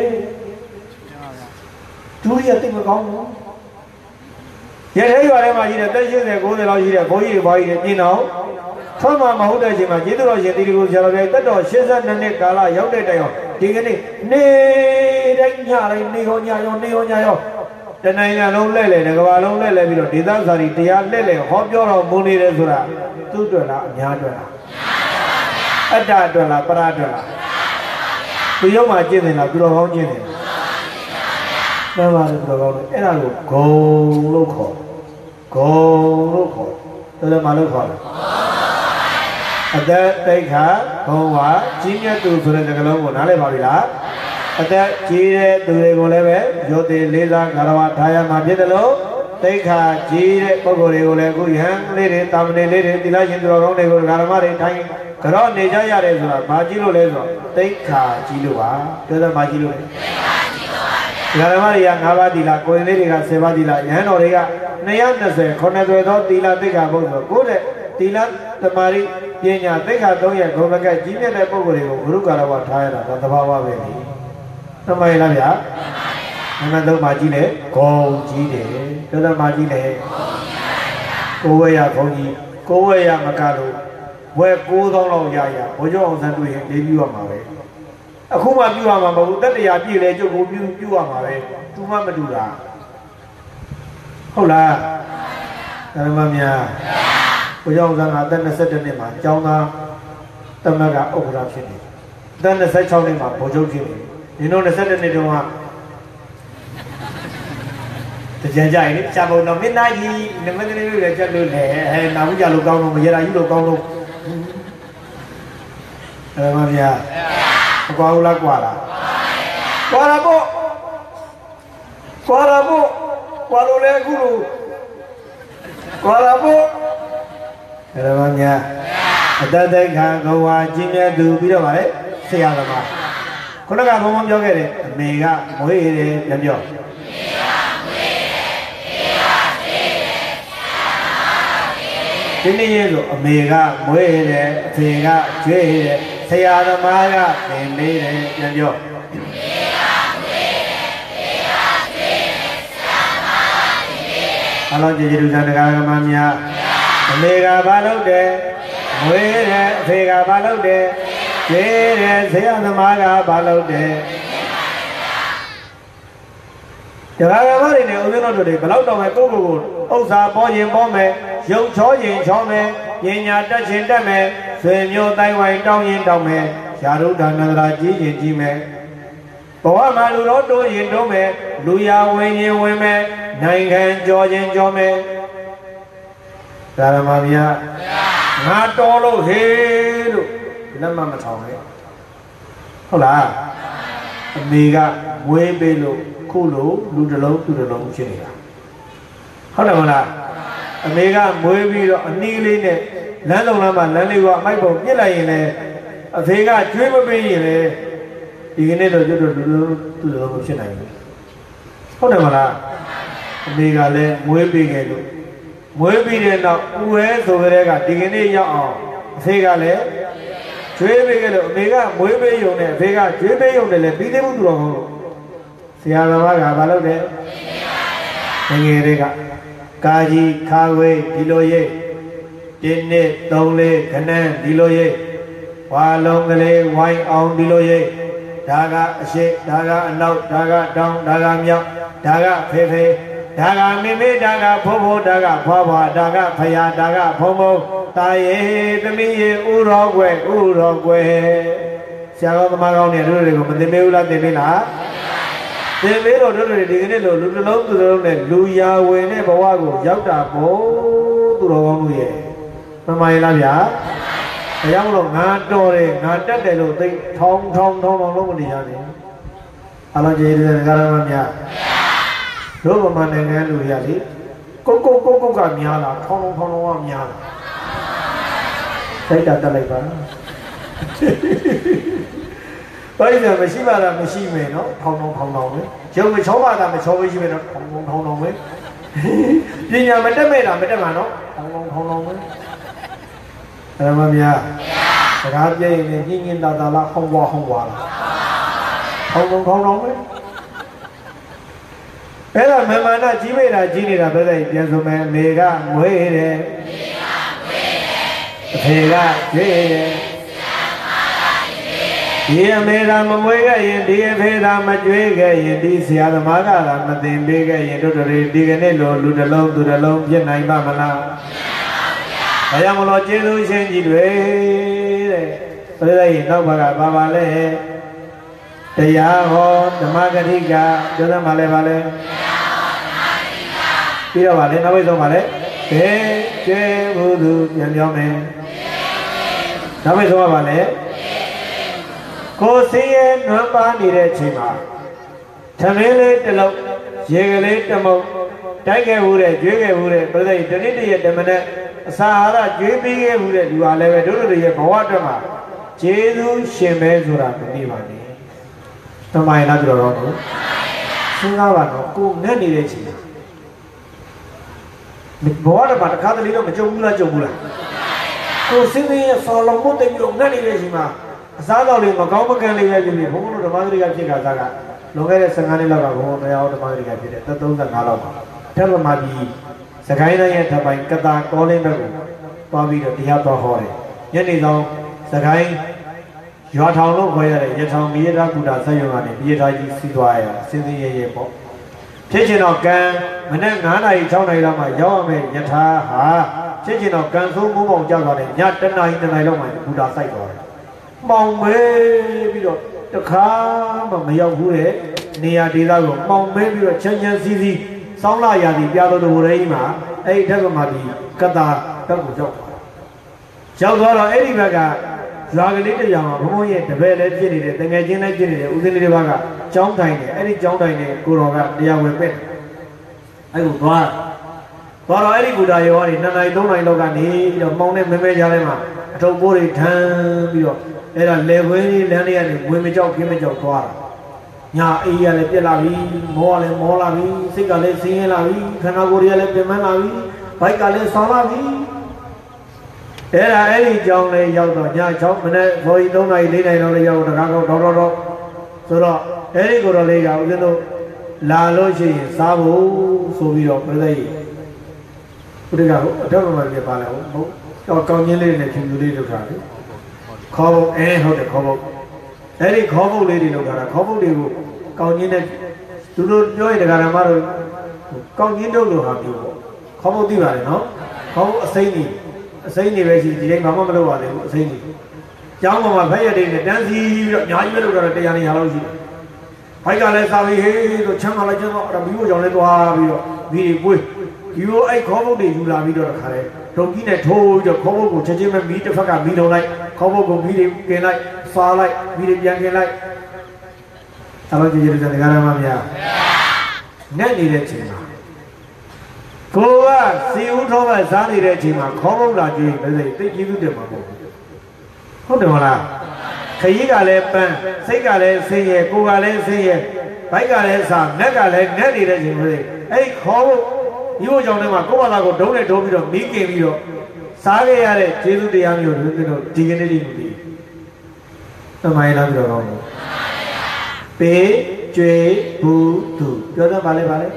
ဒူရီရတိတ်မကောင်းဘူးရတဲ့ရွာထဲမှာရှိတဲ့တက်၈၀ ၉၀လောက်ရှိတဲ့ဘိုးကြီးဘွားကြီးပြင်တော်ဆွမ်းမမဟုတ်တဲ့အချိန်မှာကျေးဇူးတော်ရှင်တိရိကုဆရာတော်ဘုရားတက်တော်၈၂နှစ်ကာလရောက်တဲ့တိုင်အောင်ဒီကနေ့နေတိုင်းညတိုင်းနေရောညရောနေရောညရောတနိုင်ငံလုံးလဲ့လေတကဘာလုံးလဲ့လေပြီးတော့ဒေသစာရီတရားလဲ့လေဟောပြောတော်မူနေတယ်ဆိုတာသူ့အတွက်လားအများအတွက်လားအတ္တအတွက်လားပရအတွက်လားသူရုံမှာကျင့်တယ်လားသူတော်ကောင်းကျင့်တယ်မှန်ပါတယ်သူတော်ကောင်းတယ်အဲ့ဒါကိုဂုံလို့ခေါ်ဂုံလို့ခေါ်တော်တယ်မလို့ခေါ်တယ်အတ္တတိတ်ခါဘုံဝါကြီးမြတ်သူဆိုတဲ့စကားလုံးကိုနားလည်ပါပြီလားအသက်ကြီးတဲ့သူတွေကိုလည်းပဲယောသေးလေးစားဂရဝထားရမှာဖြစ်တယ်လို့သိက္ခာကြီးတဲ့ပုဂ္ဂိုလ်တွေကိုလည်းအခုယဟန်လေးတွေတာမဏေလေးတွေသီလရှင်သူတော်ကောင်းတွေကိုဂရမတွေထိုင်ကြောနေကြရတယ်ဆိုတာဘာကြီးလို့လဲဆိုတော့သိက္ခာကြီးလို့ပါပြောတယ်ဘာကြီးလို့လဲသိက္ခာကြီးလို့ပါဗျာဂရမတွေက၅ပါးသီလကိုယ်လေးတွေက၁၀ပါးသီလယဟန်တော်တွေက၂၂၀ခုနှစ်သွဲသောသီလသိက္ခာဘုံဆိုကိုယ့်တဲ့သီလသမာဓိပညာသိက္ခာ၃ရပ်ဂုဏ်ကကြီးမြတ်တဲ့ပုဂ္ဂိုလ်တွေကိုဂရုဂရဝထားရတာဒါသဘာဝပဲလေသမိုင်းလားဗျာနံပါတ်၃မှာကြီးလေဂုံကြီးတယ်တော်တော်မှာကြီးလေကိုဝဲရဂုံကြီးကိုဝဲရမကလို့ဝဲ၉သောင်းလောက်ရရဘိုးကျောင်းအောင်ဆန်းတွေ့ရင်လေးပြရမှာပဲအခုမှပြရမှာမဟုတ်တတရာပြည့်လေကျုပ်ကိုပြပြရမှာပဲသူမှမတူတာဟုတ်လားဓမ္မများဘိုးကျောင်းအောင်ဆန်းကအသက်၂၁နှစ်မှာကျောင်းသားသမက်ကဥက္ကဋ္ဌဖြစ်နေတန်းနှစ်၆နှစ်မှာဗိုလ်ချုပ်ဖြစ်နေဒီတော့၂၁နှစ်တုန်းကတကြံကြရင်ရှားပုံတော့မင်းသားကြီးနမကလေးတွေကြက်လို့လေအဲနာဘူးကြလို့ကောင်းလို့မရတာယူလို့ကောင်းလို့အဲမဗျာအကွာဦးလားကွာလားကွာလားပေါ့ကွာလားပေါ့ကွာလို့လေအခုလို့ကွာလားပေါ့အဲမဗျာအတ္တခါကဝါကျင်းမြတ်သူပြီးတော့ဗါလေဆရာသမားခုနကဘုံဘုံပြောခဲ့တယ်အမေကမွေးတယ်ပြန်ပြောဒီနေ့ရဲ့ဆိုအမေကမွေးတယ်အဖေကကျွေးတယ်ဆရာသမားကသင်ပေးတယ်ပြန်ပြောအလောင်းကျေကျေလူစားတရားကမများအမေကဘာလုပ်တယ်မွေးတယ်အဖေကဘာလုပ်တယ်ကျွေးတယ်ဆရာသမားကဘာလုပ်တယ်တရားကမတွေနဲ့ဦးဇင်းတို့တွေဘယ်လောက်တော့ပဲကိုယ့်ကိုယ်ကိုဥစ္စာပေါ်ရင်ပေါ်မယ်ရုပ်ချောရင်ချောမယ်ပညာတတ်ခြင်းတတ်မယ်ဆွေမျိုးတိုင်းဝိုင်းတောင်းရင်တောင်းမယ်ယာရုဒါနန္ဒရာကြီးရင်ကြီးမယ်ဘဝမှာလူတော်တိုးရင်တိုးမယ်လူရဝင်ရင်ဝင်မယ်နိုင်ငံကြောခြင်းကြောမယ်ဒါရမဗျာငါတော်လို့ဟေးလို့လက်မမထောင်နဲ့ဟုတ်လားအမေကဝေးပေးလို့ခုလို့လူတစ်လုံးသူတစ်လုံးဖြစ်နေတာဟုတ်တယ်မလားအမေကမွေးပြီးတော့အနည်းလေးနဲ့လမ်းလုံးလမ်းမှာလမ်းလေးကအမိုက်ပုံပြစ်လိုက်ရင်လည်းအဖေကကျွေးမပေးရင်လည်းဒီကနေ့တော့ကျွတ်တော့လူလူသူ့လိုမဖြစ်နိုင်ဘူးဟုတ်တယ်မလားအမေကလည်းမွေးပေးခဲ့လို့မွေးပြီးတဲ့နောက်ဦးဝဲဆိုကြတဲ့ကဒီကနေ့ရောက်အောင်အဖေကလည်းကျွေးပေးခဲ့လို့အမေကမွေးပေးရုံနဲ့အဖေကကျွေးပေးရုံနဲ့လည်းပြီးသေးဘူးသူတော်ဟုတ်ဆရာသမားကဘာလုပ်တယ်ငယ်ငယ်တွေကကာကြီးခါဝေးဒီလိုရိတ်တင်းနှစ်သုံးလေးခဏန်းဒီလိုရိတ်ဝါလုံးကလေးဝိုင်းအောင်ဒီလိုရိတ်ဒါကအရှိဒါကအနောက်ဒါကတောင်ဒါကမြောက်ဒါကဖေဖေဒါကမေမေဒါကဖိုးဖိုးဒါကဖွားဖွားဒါကဖယားဒါကဖုံဖုံတာရေသမီးရေဥတော်ကွယ်ဥတော်ကွယ်ဆရာတော်သမားကောင်းတွေတို့တွေကိုမသိမေးဘူးလားသိမေးလားသင်ပေးတော်တို့တွေဒီကနေ့လိုလူတစ်လုံးသူတစ်လုံးနဲ့လူရာဝင်တဲ့ဘဝကိုရောက်တာပေါ့သူတော်ကောင်းတို့ရဲ့မှန်ပါရဲ့လားဗျာဒါကြောင့်မလို့ငါတော်တယ်ငါတက်တယ်လို့သိထောင်းထောင်းထောင်းထောင်းလုံးမနေရတယ်အလောကျေးဇူးကာရမများတို့ဗမာနိုင်ငံလူရလေကုတ်ကုတ်ကုတ်ကုတ်ကများလားထောင်းထောင်းထောင်းထောင်းကများလားစိတ်ဓာတ်တက်လိုက်ပါဘာလို့လဲမရှိပါလားမရှိမယ်နော်ထောင်းထောင်းထောင်းထောင်းပဲရုပ်မချောပါတာမချောမရှိပဲနော်ထောင်းထောင်းထောင်းထောင်းပဲပညာမတက်မဲ့တာမတက်မှာနော်ထောင်းထောင်းထောင်းထောင်းပဲအဲ့မမြတ်စကားပြည့်ရင်ညင်ညင်တာတာလားဟောင်းွားဟောင်းွားလားထောင်းထောင်းထောင်းထောင်းပဲအဲ့ဒါမမနာကြီးမိတာကြီးနေတာပဲတဲ့ပြန်ဆိုမယ်အမေကမွေးတယ်အဖေကကျွေးတယ်ဒီအမေသာမမွေးခဲ့ရင်ဒီအဖေသာမကျွေးခဲ့ရင်ဒီဆရာသမားကသာမသင်ပေးခဲ့ရင်တို့တွေဒီကနေ့လိုလူတစ်လုံးသူတစ်လုံးပြစ်နိုင်ပါမလားဒါကြောင့်မလို့ကျေးဇူးရှင်ကြီးတွေတဲ့ဆိုရရင်နောက်ဘကပါပါလဲတရားဟောဓမ္မဂတိကပြောတယ်မှာလဲပါလဲပြီးတော့ပါလဲနောက်ဆုံးပါလဲဘယ်ကျေဘုသူပြန်ပြောမယ်နောက်ဆုံးပါလဲကိုစင်းရဲ့နွမ်းပါနေတဲ့ချိန်မှာသမင်းလေးတစ်လုံးရေကလေးတစ်မုံတိုက်ခဲ့ဘူးတဲ့ကျွေးခဲ့ဘူးတဲ့ပြိဿကြီးတနည်းတည်းတမနဲ့အစာအာဟာရကျွေးပေးခဲ့ဘူးတဲ့လူဟာလည်းပဲတို့တို့ရဲ့ဘဝအတွက်မှာကျေးဇူးရှင်ပဲဆိုတာမသိပါနဲ့တမိုင်းလားပြောတော့နော်စဉ်းစားပါတော့ကိုငတ်နေတဲ့ချိန်ဘဝတော့တစ်ခါတလေတော့မကြုံဘူးလားကြုံဘူးလားကိုစင်းရဲ့ဆော်လုံးမတိတ်ပြီးတော့ငတ်နေတဲ့ချိန်မှာအစားတော်လေးမကောင်းမကန်လေးပဲဖြစ်ပြီးဘုန်းဘုန်းတို့ဓမ္မသရိကဖြစ်တာကလွန်ခဲ့တဲ့ဆယ်ငါးနှစ်လောက်ကဘုန်းဘုန်းတရားဓမ္မသရိကဖြစ်တဲ့သက်သုံးဆယ်ငါးလောက်ပါထပ်မပြီးစကိုင်းတိုင်းရဲ့ထပ်ပိုင်းကတာကောလင်းဘက်ကိုသွားပြီးတော့တရားတော်ဟောတယ်ညနေဆောင်စကိုင်းရွာထောင်လို့ခေါ်ရတဲ့ရထောင်မြေရကူတာဆက်ရုံကနေမြေသားကြီးစီးသွားရတာစင်းစင်းရဲရဲပေါ့ဖြစ်ချင်တော့ကံမနေ့ငါးနာရီ၆နာရီလောက်မှရောက်ရမယ်ယထာဟာဖြစ်ချင်တော့ကံဆိုးမိုးပေါင်ကြောက်သွားတယ်ညတနာရီတနာရီလောက်မှကူတာစိုက်သွားတယ်မောင်မဲပြီးတော့တခါမှမရောက်ဘူးတဲ့နေရာဒေသကိုမောင်မဲပြီးတော့ချမ်းချမ်းစီးစီးစောင်းလာရာဒီပြတော်တော်ရေးမှာအဲ့ဒီထက်ကမှဒီကတာတက်ကိုရောက်ရောက်သွားတော့အဲ့ဒီဘက်ကရွာကလေးတစ်ယောက်မှာဘုံဘုံရဲ့တပည့်လည်းဖြစ်နေတယ်တငယ်ချင်းလည်းဖြစ်နေတယ်ဦးစင်းလေးတစ်ပါးကကြောင်းထိုင်တယ်အဲ့ဒီကြောင်းထိုင်နေကိုတော်ကတရားဝင်ပဲ့အဲ့ကိုသွားသွားတော့အဲ့ဒီဘူတာရောကနေနှစ်နိုင်သုံးနိုင်လောက်ကနေပြီးတော့မောင်းနဲ့မဲမဲကြားထဲမှာအထုပ်ပိုးတွေထမ်းပြီးတော့အဲ့ဒါလေခွေးလေးလမ်းလေးကနေဝင်မကြောက်ပြင်းမကြောက်သွားတာညာအေးရလည်းပြက်လာပြီမောကလည်းမောလာပြီစိတ်ကလည်းဆင်းရဲလာပြီခန္ဓာကိုယ်ရလည်းပြင်ပန်းလာပြီဘိုက်ကလည်းဆောင်းလာပြီအဲ့ဒါအဲ့ဒီကြောင်းလေးရောက်တော့ညချောင်းမနေ့ဘော်ကြီးသုံးနိုင်လေးနိုင်တော့လေးရောက်တကားကောက်တော့တော့တော့ဆိုတော့အဲ့ဒီကိုတော်လေးကဦးဇင်းတို့လာလို့ရှိရင်စားဖို့ဆိုပြီးတော့ပြည့်တဲ့ဘုရားကအတော့မှပြပါလာဟုတ်ဟုတ်တော့ကောင်းချင်းလေးနဲ့ဖြူဖြူလေးလုပ်တာလေခေါ်ဖို့အဲဟုတ်တယ်ခေါ်ဖို့အဲ့ဒီခေါ်ဖို့လေးတွေလုပ်တာခေါ်ဖို့တွေကိုကောင်းချင်းနဲ့သူတို့ပြောရင်တရားဓမ္မတို့ကောင်းချင်းတို့လိုဟာမျိုးပေါ့ခေါ်ဖို့သိပါတယ်နော်ခေါ်ဖို့အစိမ့်ကြီးအစိမ့်နေပဲရှိဒီတိုင်းဘာမှမလုပ်ပါနဲ့ဘူးအစိမ့်ကြီးကျောင်းပေါ်မှာဖက်ရတဲ့နဲ့တန်းစီပြီးတော့အများကြီးပဲလုပ်တာတရားနေရာလောက်ရှိဘိုက်ကလည်းစာပြီးဟေးဆိုချမ်းသာလိုက်ကျတော့အဲ့ဒါမီးကိုကြောင်လဲသွားပြီးတော့မီးတွေပွေးဒီလိုအဲ့ခေါ်ဖို့တွေယူလာပြီးတော့ခါတယ်ဒုံကြီးနဲ့ထိုးပြီးတော့ခေါ်ဖို့ကိုချက်ချင်းပဲမီးတစ်ဖက်ကမီးလုံးလိုက်ခေါ်ဖို့ကိုမီးတွေกินလိုက်စားလိုက်မီးတွေပြန်กินလိုက်အဲ့လိုကြည့်ကြတဲ့တရားဓမ္မများနဲ့နေတဲ့ချိန်မှာကိုကစီဦးထောပဲစားနေတဲ့အချိန်မှာခေါင်းပုတ်လာကြည့်ရင်လည်းသိကြည့်ဘူးတယ်မှာပေါ့ဟုတ်တယ်မလားခရီးကလည်းပန်းစိတ်ကလည်းဆင်းရဲကိုယ်ကလည်းဆင်းရဲဘိုက်ကလည်းစားငက်ကလည်းငက်နေတဲ့အချိန်မှာအဲ့ဒီခေါ်ဖို့ဒီလိုကြောင့်လည်းမှာကိုယ့်ဘာသာကိုဒုံးနဲ့ဒုံးပြီးတော့မီးกินပြီးတော့စားခဲ့ရတဲ့ကျေးဇူးတရားမျိုးတွေတို့ဒီကနေ့ဒီမသိသမိုင်းလားပြောတော့ပေးကျွေးဘူးသူပြောတော့ဗာလဲဗာလဲ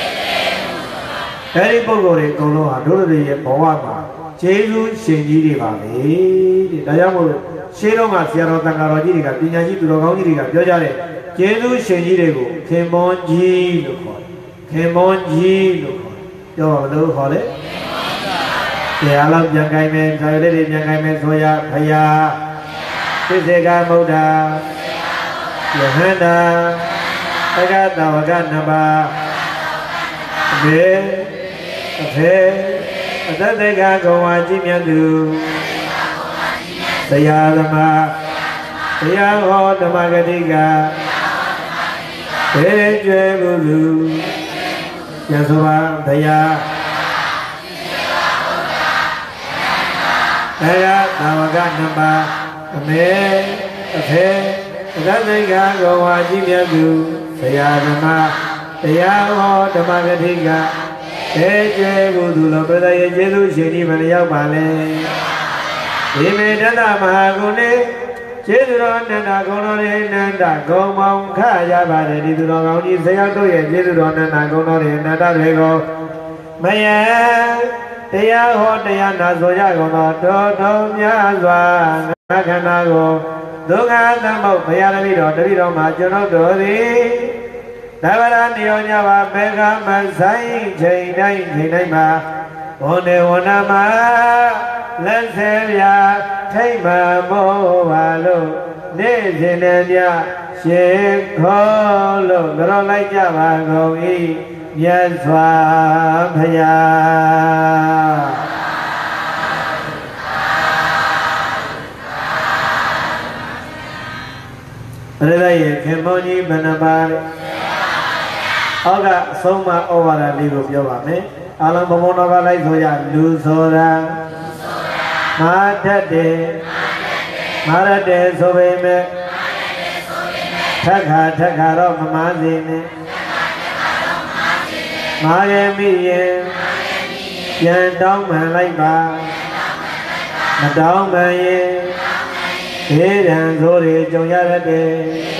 အဲ့ဒီပုဂ္ဂိုလ်တွေအကုန်လုံးဟာတို့တွေရဲ့ဘဝမှာကျေးဇူးရှင်ကြီးတွေပါပဲတဲ့ဒါကြောင့်မို့လို့ရှင်းတော့ကဆရာတော်တန်ဃာတော်ကြီးတွေကပညာရှိသူတော်ကောင်းကြီးတွေကပြောကြတယ်ကျေးဇူးရှင်ကြီးတွေကိုခင်မွန်ကြီးလို့ခေါ်တယ်ခင်မွန်ကြီးလို့ခေါ်တယ်ပြောပါမလို့ခေါ်တယ်တရားလောက်ပြန်ကိုင်းမယ်ခါရလေးတွေပြန်ကိုင်းမယ်ဆိုရဖယားသစ္စေကမုဒ္ဒယဟန္တာသက္ကတဝကနဘာဘေအဖေအတ္တကကုံဝါကြည်မြတ်သူတရားဓမ္မတရားဟောဓမ္မဂတိကဘေကျွဲဘုသူယသောဘာဘုရားတရားသာဝကနမအမေအဖေအတ္တကကုံဝါကြည်မြတ်သူတရားဓမ္မတရားဟောဓမ္မဂတိကဘေကျွဲဘုသူလောပဒရဲ့ကျေးဇူးရှင်ဒီမလျောက်ပါလေဒီမေတ္တမဟာဂုဏေကျေးဇူးတော်နန္ဒဂုဏတော်ရေနန္ဒဂုံမောင်ခရပါတယ်ဒီသူတော်ကောင်းကြီးဆရာတို့ရဲ့ကျေးဇူးတော်နန္ဒဂုဏတော်ရေနန္ဒတွေကိုမယံတရားဟောတရားနာဆိုရကုန်သောတော်တော်များစွာငါခန္ဓာကိုဒုက္ခသမုတ်ဘုရားတပည့်တော်တပည့်တော်မှာကျွန်တော်တို့သည်သဗ္ဗရာနိယောညဘာဘေကမဆိုင်ချိန်တိုင်းချိန်တိုင်းမှာဘုံနေဝနာမှာလက်ဆဲပြထိတ်မှမောပါလို့နေ့စဉ်နဲ့ညရှင်ခေါ်လို့ကြောလိုက်ကြပါကုန်၏မြတ်စွာဘုရားရတဲ့ရဲ့ခင်မောကြီးဘဏ္ဍပါအောက်ကအဆုံးမဩဝါဒလေးကိုပြောပါမယ်အလုံးဘုံဘုံတော်ကလိုက်ဆိုရလူဆိုတာမာတတ်တယ်မာရတဲ့ဆိုပေမဲ့ထက်ခါထက်ခါတော့မမားစေနဲ့မာရမိရင်ပြန်တောင်းမှန်လိုက်ပါမတောင်းမှန်ရင်ဒေရန်ဆိုတွေကြုံရတတ်တယ်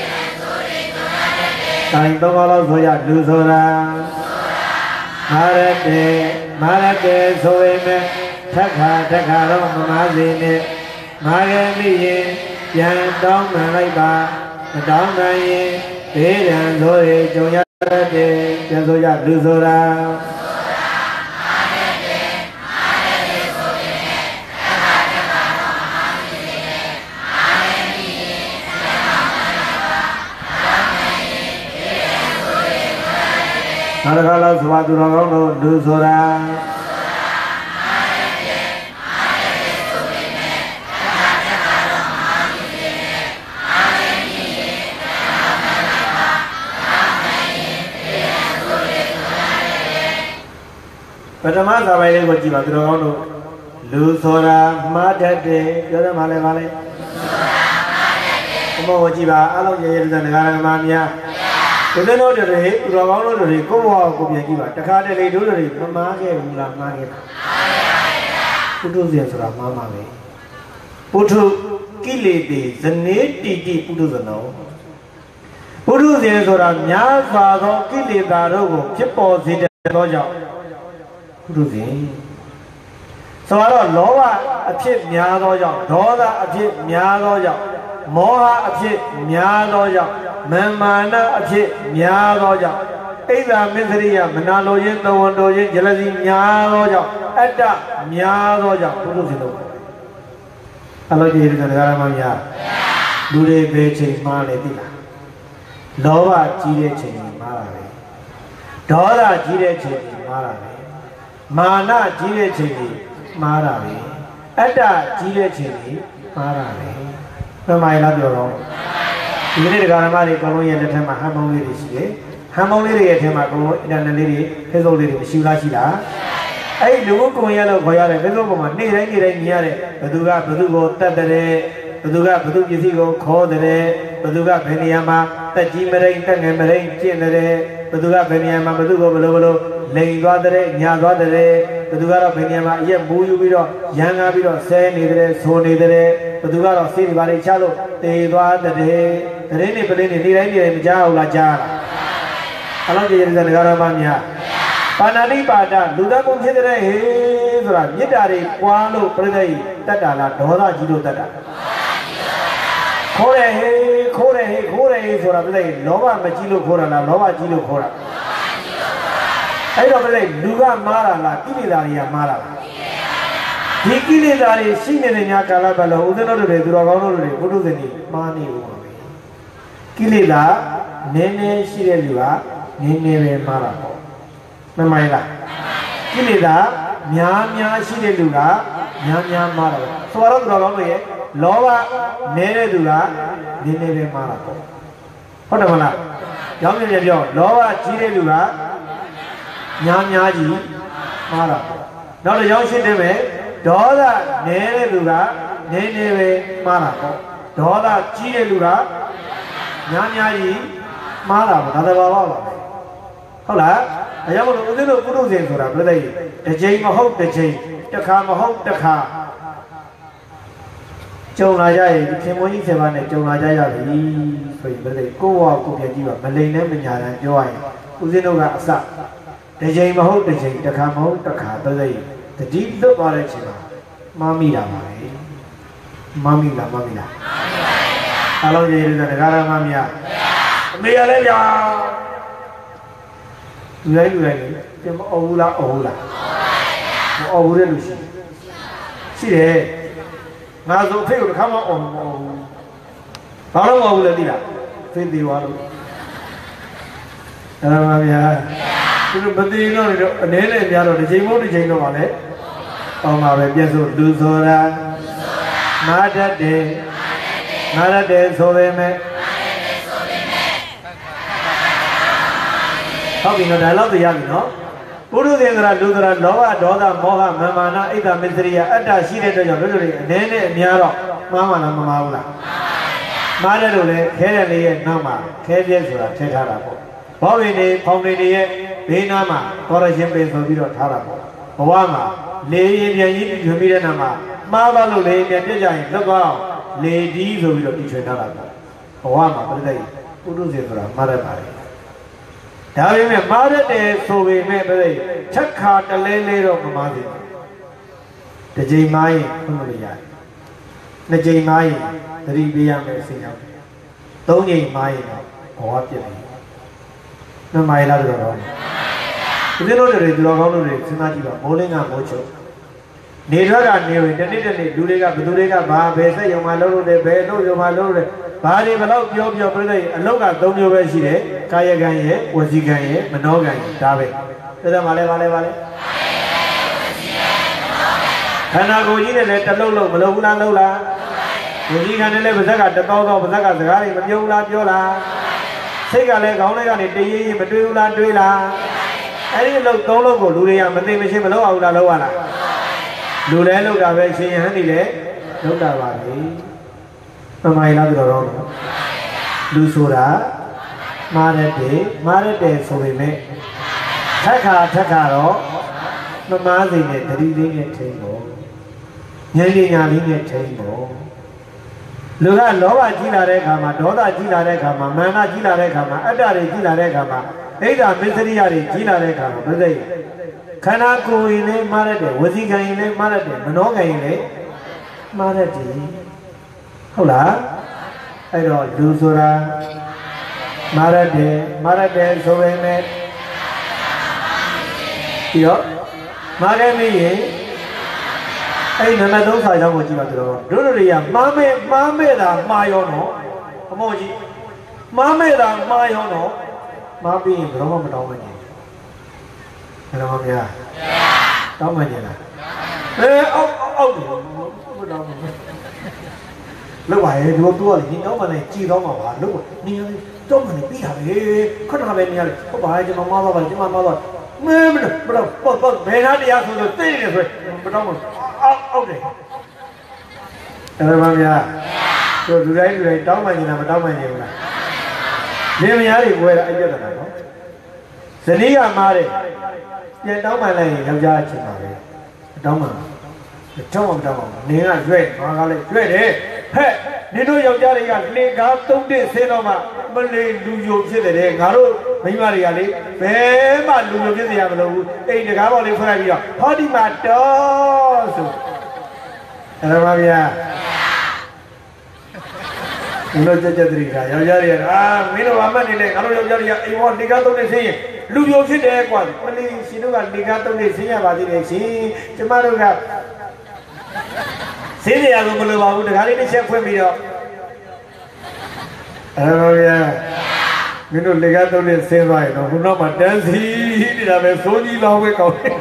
တိုင်းတော့လို့ဆိုရလူဆိုတာမာရတဲ့မာရတဲ့ဆိုပေမဲ့ထက်ခါထက်ခါတော့မမားစေနဲ့မာရမိရင်ပြန်တောင်းမှန်လိုက်ပါမတောင်းမှန်ရင်ဒေရန်ဆိုတွေကြုံရတတ်တယ်ပြန်ဆိုရလူဆိုတာမနောက်တစ်ခါလောက်ဆိုပါသူတော်ကောင်းတို့လူဆိုတာပထမစာပိုင်းလေးကိုကြည့်ပါသူတော်ကောင်းတို့လူဆိုတာမှားတတ်တယ်ပြောတယ်မှာလဲပါလဲဘုမောကိုကြည့်ပါအလုံးရေရေတန်တကားကမာများဒီလိုတို့တွေသူတော်ကောင်းတို့တွေကိုယ့်ဘဝကိုပြန်ကြည့်ပါတခါတလေတို့တွေမမားခဲ့ဘူးလားမှားခဲ့တာပုထုဇဉ်ဆိုတာမှားမှာပဲပုထုကိလေသေဇနေတိတိပုထုဇနောပုထုဇဉ်ဆိုတာများစွာသောကိလေသာတို့ကိုဖြစ်ပေါ်စေသောကြောင့်ပုထုဇဉ်ဆိုတော့လောဘအဖြစ်များသောကြောင့်ဒေါသအဖြစ်များသောကြောင့်မောဟအဖြစ်များသောကြောင့်မာမာနအဖြစ်များသောကြောင့်အိဒါမစ္စရိယမနာလိုခြင်းသဝန္တိုခြင်းဂျလစီများသောကြောင့်အတ္တများသောကြောင့်ပုထုဇဉ်တို့အလောကြီးတွေကဓမ္မများလူတွေပဲချိန်မှားလေသိလားလောဘကြီးတဲ့ချိန်မှားတာပဲဒေါသကြီးတဲ့ချိန်မှားတာပဲမာနကြီးတဲ့ချိန်မှားတာပဲအတ္တကြီးတဲ့ချိန်မှားတာပဲဘယ်မှာလဲပြောတော့ဒီနေ့တရားဓမ္မတွေကောလုံးရဲ့လက်ထက်မှာဟန်ပုံးလေးတွေရှိတယ်ဟန်ပုံးလေးတွေရဲ့ထဲမှာကောလုံးအင်တာနက်လေးတွေ Facebook လေးတွေမရှိလားရှိလားအဲ့ဒီလူ့ကိုယ်ရလို့ခေါ်ရတဲ့ Facebook ပေါ်မှာနေ့တိုင်းနေ့တိုင်းမြင်ရတဲ့ဘသူကဘသူကိုတတ်တဲ့ဘသူကဘသူပစ္စည်းကိုခေါ်တဲ့ဘသူကဘယ်နေရာမှာတက်ကြီးမရိန်တက်ငယ်မရိန်ကျင့်တဲ့ဘသူကဘယ်နေရာမှာဘသူကိုဘလို့ဘလို့လိန်သွားတဲ့ညာသွားတဲ့ဘသူကတော့ဘယ်နေရာမှာအရက်မူးယူပြီးတော့ရန်ကားပြီးတော့ဆဲနေတဲ့ဆိုနေတဲ့ဘသူကတော့စေးတွေပါလေချလို့တေသွားတဲ့တရင်နေပလင်းနေနေတိုင်းနေတိုင်းမကြားဘူးလားကြားလားအလောင်းကြီးရတဲ့ဓမ္မများပါဏာတိပါဒလူသားကုန်ဖြစ်တဲ့ဟေးဆိုတာမေတ္တာတွေပွားလို့ပြိဿကြီးတတ်တာလားဒေါသကြီးလို့တတ်တာခိုးတယ်ဟေးခိုးတယ်ဟေးခိုးတယ်ဟေးဆိုတာပြိဿကြီးလောဘမကြီးလို့ခိုးတာလားလောဘကြီးလို့ခိုးတာအဲ့တော့ပြိဿလူကမားတာလားကိလေသာတွေကမားတာလားဒီကိလေသာတွေရှိနေတဲ့ညာကာလပတ်လုံးဦးဇင်းတို့တွေသူတော်ကောင်းတို့တွေဘုဒ္ဓဇင်ကြီးမားနေဦးပါပဲကိလေသာနည်းနည်းရှိတဲ့လူကနည်းနည်းပဲမားတာပေါ့မမှန်လားကိလေသာများများရှိတဲ့လူကများများမားတာပေါ့ဆိုတော့သူတော်ကောင်းတို့ရဲ့လောဘနည်းတဲ့သူကနည်းနည်းပဲမားတာပေါ့ဟုတ်တယ်မလားကြောင်းပြပြပြောလောဘကြီးတဲ့လူကများများကြီးမားတာပေါ့နောက်တော့ရောင်းရှင်းတယ်ပဲဒေါသနည်းတဲ့လူကနည်းနည်းပဲမှားတာပေါ့ဒေါသကြီးတဲ့လူကများများကြီးမှားတာပေါ့ဒါတဘာဝပါပဲဟုတ်လားအကြောင်းလို့ဦးဇင်းတို့ပုထုဇဉ်ဆိုတာပြည့်တဲ့တစ်ချိန်မဟုတ်တစ်ချိန်တစ်ခါမဟုတ်တစ်ခါကြုံလာကြရင်ခင်မွန်ကြီးဆယ်ပါးနဲ့ကြုံလာကြရပြီဆိုရင်ပြည့်ကိုယ့်ဝါကိုယ်ပြကြည့်ပါမလိန်နဲ့မညာတမ်းပြောရရင်ဦးဇင်းတို့ကအစတစ်ချိန်မဟုတ်တစ်ချိန်တစ်ခါမဟုတ်တစ်ခါပြည့်တတိလွတ်သွားတဲ့အချိန်မှာမှားမိတာပါပဲမှားမိလားမှားမိလားအားလုံးကျေးဇူးတင်တရားဓမ္မများအမေရလဲဗျာလူတိုင်းလူတိုင်းပြန်မအော်ဘူးလားအော်ဘူးလားမအော်ဘူးတဲ့လူရှိရှိတယ်ငါဆိုအဖေကိုတစ်ခါမှအော်မအော်ဘူးဘာလို့မအော်ဘူးလဲသိလားသိသေးသွားလို့တရားဓမ္မများသူတို့မသိတော့တော့အနေနဲ့များတော့တစ်ချိန်မဟုတ်တစ်ချိန်တော့ပါလေအောင်ပါပဲပြည့်စုံလူဆိုတာမာတတ်တယ်မာတတ်တယ်ဆိုပေမဲ့ဟုတ်ပြီနော်ဒါတော့သိရပြီနော်ပုရုဇဉ်ဆိုတာလူဆိုတာလောဘဒေါသမောဟမာမာနအိဒါမစ္စရိယအတ္တရှိတဲ့အတွက်ကြောင့်တို့တို့အနေနဲ့အများတော့မှားမှလားမမှားဘူးလားမှားတယ်လို့လေခဲတဲ့လေးရဲ့နောက်မှာခဲပြဲဆိုတာထည့်ထားတာပေါ့ဘောဝင်နေဖောင်နေတွေရဲ့ဘေးနားမှာကောရရှင်ပင်ဆိုပြီးတော့ထားတာပေါ့ဘဝမှာလေရင်ပြန်ကြီးထွင်ပြီးတဲ့နောက်မှာမှားပါလို့လေရင်ပြန်ပြည့်ကြရင်လွတ်သွားအောင်လေဒီဆိုပြီးတော့ပြီးထွင်ထားတာပေါ့ဘဝမှာပြိဿကြီးပုထုဇဉ်ဆိုတာမှားတတ်ပါလေဒါပေမဲ့မှားတတ်တယ်ဆိုပေမဲ့ပြိဿချက်ခါတလဲလဲတော့မမှားသေးဘူးတစ်ချိန်မှားရင်ခွင့်မရတယ်နှစ်ချိန်မှားရင်သတိပေးရမယ်ဆင်ရောက်တယ်သုံးချိန်မှားရင်တော့ဘဝပြည့်တယ်နှမိုင်းလာတော့ဦးဇင်းတို့တွေသူတော်ကောင်းတို့တွေစဉ်းစားကြည့်ပါမိုးလင်းကမိုးချုပ်နေထွက်ကနေဝင်တနေ့တနေ့လူတွေကဘသူတွေကဘာဘယ်ဆက်ရုံမှာလုံးလို့တယ်ဘယ်လို့ရုံမှာလုံးလို့တယ်ဘာတွေဘလို့ပြောပြောပြလိုက်အလောက်ကသုံးမျိုးပဲရှိတယ်ကာယကံရဲ့ဝစီကံရဲ့မနောကံရဲ့ဒါပဲဒါကြောင့်မလဲပါလဲပါလဲခန္ဓာကိုယ်ကြီးနဲ့လည်းတလုံးလုံးမလုံးဘူးလားလုံးလားဝစီကံနဲ့လည်းပါဇက်ကတတော်တော်ပါဇက်ကစကားတွေမပြောဘူးလားပြောလားစိတ်ကလည်းခေါင်းလေးကနေတရေကြီးမတွေးဘူးလားတွေးလားအဲ့ဒီလုံးသုံးလုံးကိုလူတွေကမသိမရှိမလုံးအောင်လားလုံးရလားလူလဲလုံးတာပဲရှင်ဟန်နေလေလုံးတာပါလေမမိုင်လားတော်တော်လူဆိုတာမားတဲ့တေမားတဲ့တေဆိုပေမဲ့ထက်ခါထက်ခါတော့မမားစိနဲ့တတိလေးနဲ့ထိန်းဖို့ဉာဏ်ဉာဏ်လေးနဲ့ထိန်းဖို့လူကလောဘကြီးလာတဲ့အခါမှာဒေါသကြီးလာတဲ့အခါမှာမာနကြီးလာတဲ့အခါမှာအတ္တတွေကြီးလာတဲ့အခါမှာဣဒ္ဓမစ္စရိယတွေကြီးလာတဲ့အခါမှာဘယ်သိခန္ဓာကိုယ်ရင်လည်းမားတဲ့ဝစီကံရင်လည်းမားတဲ့မနောကံရင်လည်းမားတဲ့ဟုတ်လားအဲ့တော့လူဆိုတာမာရတဲ့မာရတဲ့ဆိုပေမဲ့ပြီးတော့မာရမင်းရင်အဲ့နံပါတ်သုံးစာကြောင်းကိုကြည့်ပါတို့တို့တို့တွေကမားမဲ့မားမဲ့တာမှားရောနော်အမောကြီးမားမဲ့တာမှားရောနော်မားပြီးရင်ဘယ်တော့မှမတောင်းမနေဘယ်တော့မှမရတောင်းမနေလားအဲအောက်အောက်တယ်မတောင်းမလောက်ပါရဲ့ဒီလိုတော့လေတောင်းမနေကြည်တော့မှာပါလို့နေရတောင်းမနေပြီးတာပဲခဏပဲနေရတယ်ဟုတ်ပါရဲ့ကျွန်မမသွားပါကျွန်မမသွားမဲမလို့ဘယ်တော့ပေါ့ပေါ့ဘယ်သားတရားဆိုလို့သိနေတယ်ဆိုမတောင်းမအောက်အောက်တယ်အဲ့ဒါမှမရတို့လူတိုင်းလူတိုင်းတောင်းမှနေတာမတောင်းမှနေဘူးလားလင်းမယားတွေဝဲတာအပြတ်တာနော်ဇနီးကမားတယ်ပြန်တောင်းမှလိုက်ရင်ယောက်ျားအချင်းပါပဲတောင်းမှတောင်းမှတောင်းမှနင်းကရွဲ့ငါကလည်းရွဲ့တယ်ဟဲ့နင်တို့ယောက်ျားတွေကလေကားသုံးတဲ့ဆင်းတော့မှမလေးလူယုံဖြစ်တယ်ငါတို့မိန်းမတွေကလေဘယ်မှလူယုံဖြစ်စရာမလိုဘူးအိမ်တကားပေါ်လေးဖွင့်လိုက်ပြီးတော့ဟောဒီမှာတော့ဆိုအဲ့ဒါပါဗျာဒီလိုကြက်ကြက်တရီကယောက်ျားတွေကအာမင်းတို့ဘာမှနေလဲငါတို့ယောက်ျားတွေကအိမ်ဟောလေကားသုံးတဲ့ဆင်းရင်လူယုံဖြစ်တယ်ကွာမလေးရှင်တို့ကလေကားသုံးတဲ့ဆင်းရပါသေးတယ်ရှင်ကျမတို့ကစင်းရရလို့မလိုပါဘူးတခါလေးတစ်ချက်ဖွင့်ပြီးတော့အဲ့တော့ဗျာမင်းတို့လေကားသုံးနဲ့ဆင်းသွားရင်တော့ဘုနောက်မှာတန်းစီနေတာပဲစိုးကြီးလောင်းပဲကောင်းတယ်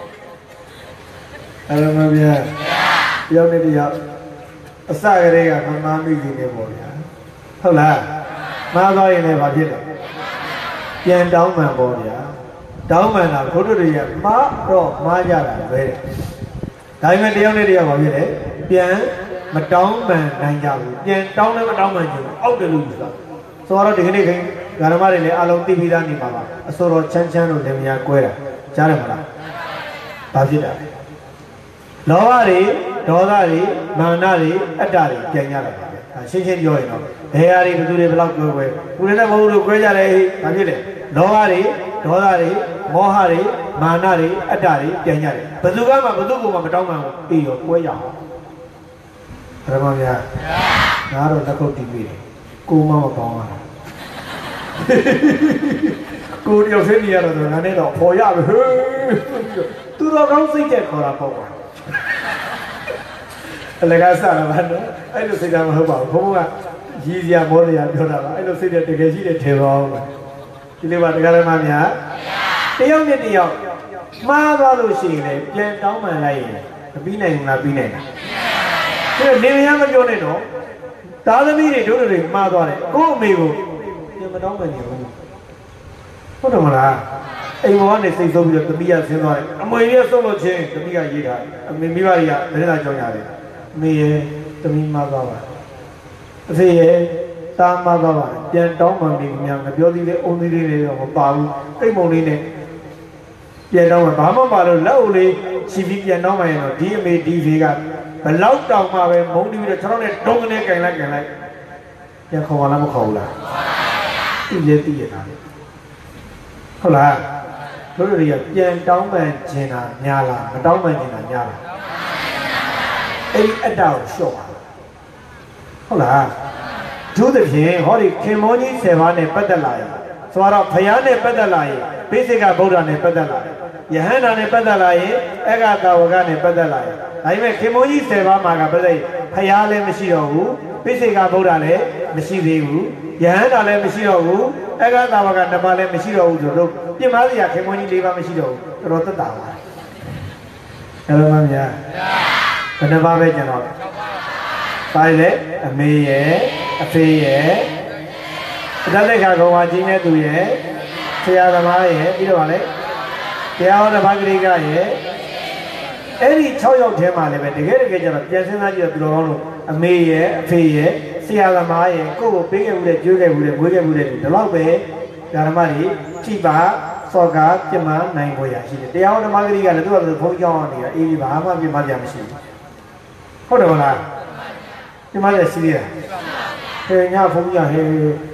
အဲ့တော့ဗျာယောက်နဲ့တယောက်အစကတည်းကမမမိစီနေပေါ့ဗျာဟုတ်လားမှားသွားရင်လည်းဘာဖြစ်လဲပြန်တောင်းမှန်ပေါ့ဗျာတောင်းမှန်တာဘုဒ္ဓတွေကမှားတော့မှားကြတာပဲဒါပေမဲ့တယောက်နဲ့တယောက်ဘာဖြစ်လဲပြန်မတောင်းမှန်နိုင်ကြဘူးပြန်တောင်းလည်းမတောင်းမှန်ကြဘူးအောက်တယ်လို့ယူတာဆိုတော့ဒီကနေ့ခင်ဓမ္မတွေလည်းအလုံးသိပြီးသားနေပါပါအစောတော်ချမ်းချမ်းတို့လည်းများကွဲတာကြားတယ်မလားဘာဖြစ်တာလဲလောဘတွေဒေါသတွေမာနတွေအတ္တတွေပြန်ရတာပါပဲဒါရှင်းရှင်းပြောရင်တော့ဘယ်ဟာတွေဘယ်သူတွေဘယ်လောက်ကွဲကွဲကိုယ်လည်းမဟုတ်လို့ကွဲကြတယ်ဘာဖြစ်လဲလောဘတွေဒေါသတွေမောဟတွေမာနတွေအတ္တတွေပြန်ရတယ်ဘယ်သူကမှဘယ်သူကမှမတောင်းမှန်ဘူးပြီးရောကွဲရအောင်ဓမ္မများငါတော့လက်ခုပ်တီးပြီးတယ်ကိုမမပေါင်းတာကိုတယောက်ဆင်းနေရတော့ငါနဲ့တော့ပေါ်ရပဲဟေးသူတော်ကောင်းစိတ်တဲ့ခေါ်တာပေါ့ကွာအလကားစားလာပါတော့အဲ့လိုစိတ်ကမဟုတ်ပါဘူးဘုံဘုံကရည်စရာမောစရာပြောတာပါအဲ့လိုစိတ်တဲ့တကယ်ရှိတဲ့ထေပါအောင်ဒီလေးပါတရားဓမ္မများတယောက်နဲ့တယောက်မှားသွားလို့ရှိရင်လည်းပြန်တောင်းပန်လိုက်ရင်မပြီးနိုင်ဘူးလားပြီးနိုင်လားဒါနေမရမပြောနဲ့တော့သားသမီးတွေတို့တွေမှားသွားတယ်ကို့အမေကိုပြန်မတောင်းပန်နေဘူးဟုတ်တယ်မလားအိမ်ဘောကနေစိတ်ဆုံးပြီးတော့သမီးကဆင်းသွားတယ်အမွေကြီးဆုံးလို့ချင်းသမီးကရေးထားအမေမိဘတွေကလည်းလာကြောင်းရတယ်အမေရဲ့သမီးမှားသွားပါအဖေရဲ့သားမှားသွားပါပြန်တောင်းပန်နေများမပြောသေးလေအုံသေးလေးတွေတော့မပါဘူးအိမ်မုံလေးနဲ့ပြန်တောင်းမှဘာမှမပါလို့လက်အုပ်လေးချီပြီးပြန်တောင်းမှရင်တော့ဒီအမေဒီဖေကဘလောက်တောင်မှပဲမုန်းတီးပြီးတော့ခြေထောက်နဲ့တုံးကနေကင်လိုက်ကင်လိုက်ပြန်ခေါ်လာမခေါ်ဘူးလားသိရဲ့သိရတာဟုတ်လားတို့တွေကပြန်တောင်းပန်ခြင်းတာများလားမတောင်းပန်ခြင်းတာများလားအဲ့ဒီအတ္တကိုလျှော့ပါဟုတ်လားတို့တဖြင့်ဟောဒီခင်မောကြီးဆယ်ပါးနဲ့ပတ်သက်လာရင်ဆိုတော့ဖယားနဲ့ပတ်သက်လာရင်ပိစိကဗုဒ္ဓနဲ့ပတ်သက်လာယဟန္တာနဲ့ပတ်သက်လာရင်အက္ခတာဝကနဲ့ပတ်သက်လာရင်ဒါပေမဲ့ခင်မုန်းကြီးဆယ်ပါးမှာကပတ်သက်ဖယားလည်းမရှိတော့ဘူးပိစိကဗုဒ္ဓလည်းမရှိသေးဘူးယဟန္တာလည်းမရှိတော့ဘူးအက္ခတာဝကနှစ်ပါးလည်းမရှိတော့ဘူးဆိုတော့ပြင်မာစရာခင်မုန်းကြီးလေးပါးမရှိတော့ဘူးတော်တော်သက်သာပါအဲ့လိုမှမရဘယ်နှပါးပဲကျွန်တော်ပါလေအမေရဲ့အဖေရဲ့အတ္တလက်ခါကောင်ဝါကြီးနဲ့သူရဲ့ဆရာသမားရဲ့ပြီးတော့ဗာလေတရားဟောတဲ့ဘာဂရိကရဲ့အဲ့ဒီ၆ယောက်ထဲမှာလည်းပဲတကယ်တကယ်ကျတော့ပြန်စဉ်းစားကြည့်တော့သူတော်ကောင်းတို့အမေရဲ့အဖေရဲ့ဆရာသမားရဲ့ကိုယ့်ကိုပေးခဲ့မှုတဲ့ကျွေးခဲ့မှုတဲ့မွေးခဲ့မှုတဲ့ဒီလောက်ပဲဓမ္မတွေကြည်ပါစောကားပြမနိုင်ခွင့်ရရှိတယ်တရားဟောတဲ့ဘာဂရိကလည်းသူကဘုန်းကြောင်းနေတာအေးဒီဘာမှပြမပြမရှိဘူးဟုတ်တယ်မလားပြမလည်းရှိသေးတာဟဲ့ညဘုန်းကြီးဟဲ့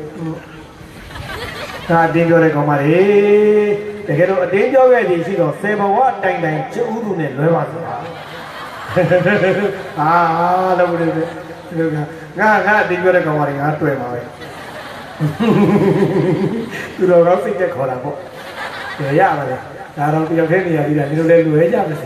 ဒါအတင်းပြောတဲ့ကောင်မလေးတကယ်တော့အတင်းပြောခဲ့သည်ရှိတော့စေဘဝတိုင်တိုင်ချစ်ဥသူနဲ့လွဲပါစေဟာလို့ဘယ်လိုလဲငါငါအတင်းပြောတဲ့ကောင်မလေးငါတွေ့မှာပဲသူတော်ကောင်းစိတ်သက်ခေါ်တာပေါ့ရရပါလေဒါတော့တယောက်တည်းနေရာကြီးတာဒီလိုလဲလွယ်ကြပါစေ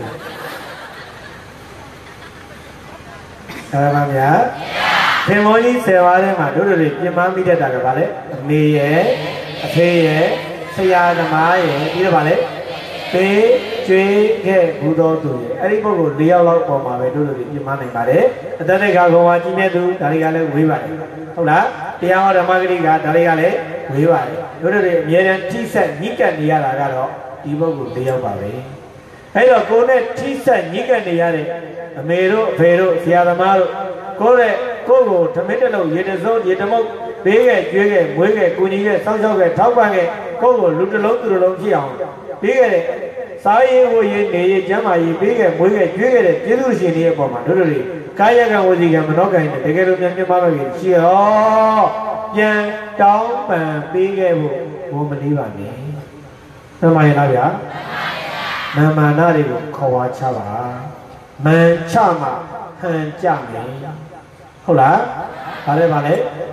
အဲ့ဒါများခင်မောကြီးဆယ်ပါးထဲမှာတို့တို့တွေပြင်ပန်းမိတတ်တာကဘာလဲအမေရဲ့အဖေရဲ့ဆရာသမားရဲ့ပြီးတော့ဗာလေပေးကျွေးခဲ့ဘူးတော်သူရဲ့အဲ့ဒီပုဂ္ဂိုလ်၄ယောက်လောက်ပေါ်မှာပဲတို့တို့ပြင်မနိုင်ပါတယ်အတ္တတိတ်ခါကောင်ဝါကြီးမြတ်သူဒါတွေကလည်းဝေးပါတယ်ဟုတ်လားတရားဟောဓမ္မဂရိကဒါတွေကလည်းဝေးပါတယ်တို့တို့အမြဲတမ်းထိဆက်ညှိကပ်နေရတာကတော့ဒီပုဂ္ဂိုလ်၄ယောက်ပါပဲအဲ့တော့ကိုယ်နဲ့ထိဆက်ညှိကပ်နေရတဲ့အမေတို့အဖေတို့ဆရာသမားတို့ကိုယ့်ရဲ့ကိုယ့်ကိုဓမင်းတလုံးရေတစိုးရေတမုတ်ပေးခဲ့ကျွေးခဲ့မွေးခဲ့ကိုကြီးခဲ့စောင့်ရှောက်ခဲ့ထောက်ပံ့ခဲ့ကိုယ့်ကိုလူတစ်လုံးသူတစ်လုံးဖြစ်အောင်ပေးခဲ့တဲ့စားရည်ဝရည်နေရကျမ်းမာရေးပေးခဲ့မွေးခဲ့ကျွေးခဲ့တဲ့ကျေးဇူးရှင်တွေရဲ့ပေါ်မှာတို့တို့တွေကာယကံဝစီကံမနောကံနဲ့တကယ်လို့ပြန်ပြမလို့ရှိရောပြန်တောင်းပန်ပေးခဲ့ဖို့ဘုံမလေးပါနဲ့မှန်ပါရဲ့လားဗျာမှန်ပါရဲ့မာမာနာတွေကိုခေါ်ဝါချပါမှန်ချမှာဟန်ကြမယ်ဟုတ်လားဗါလဲဗါလဲ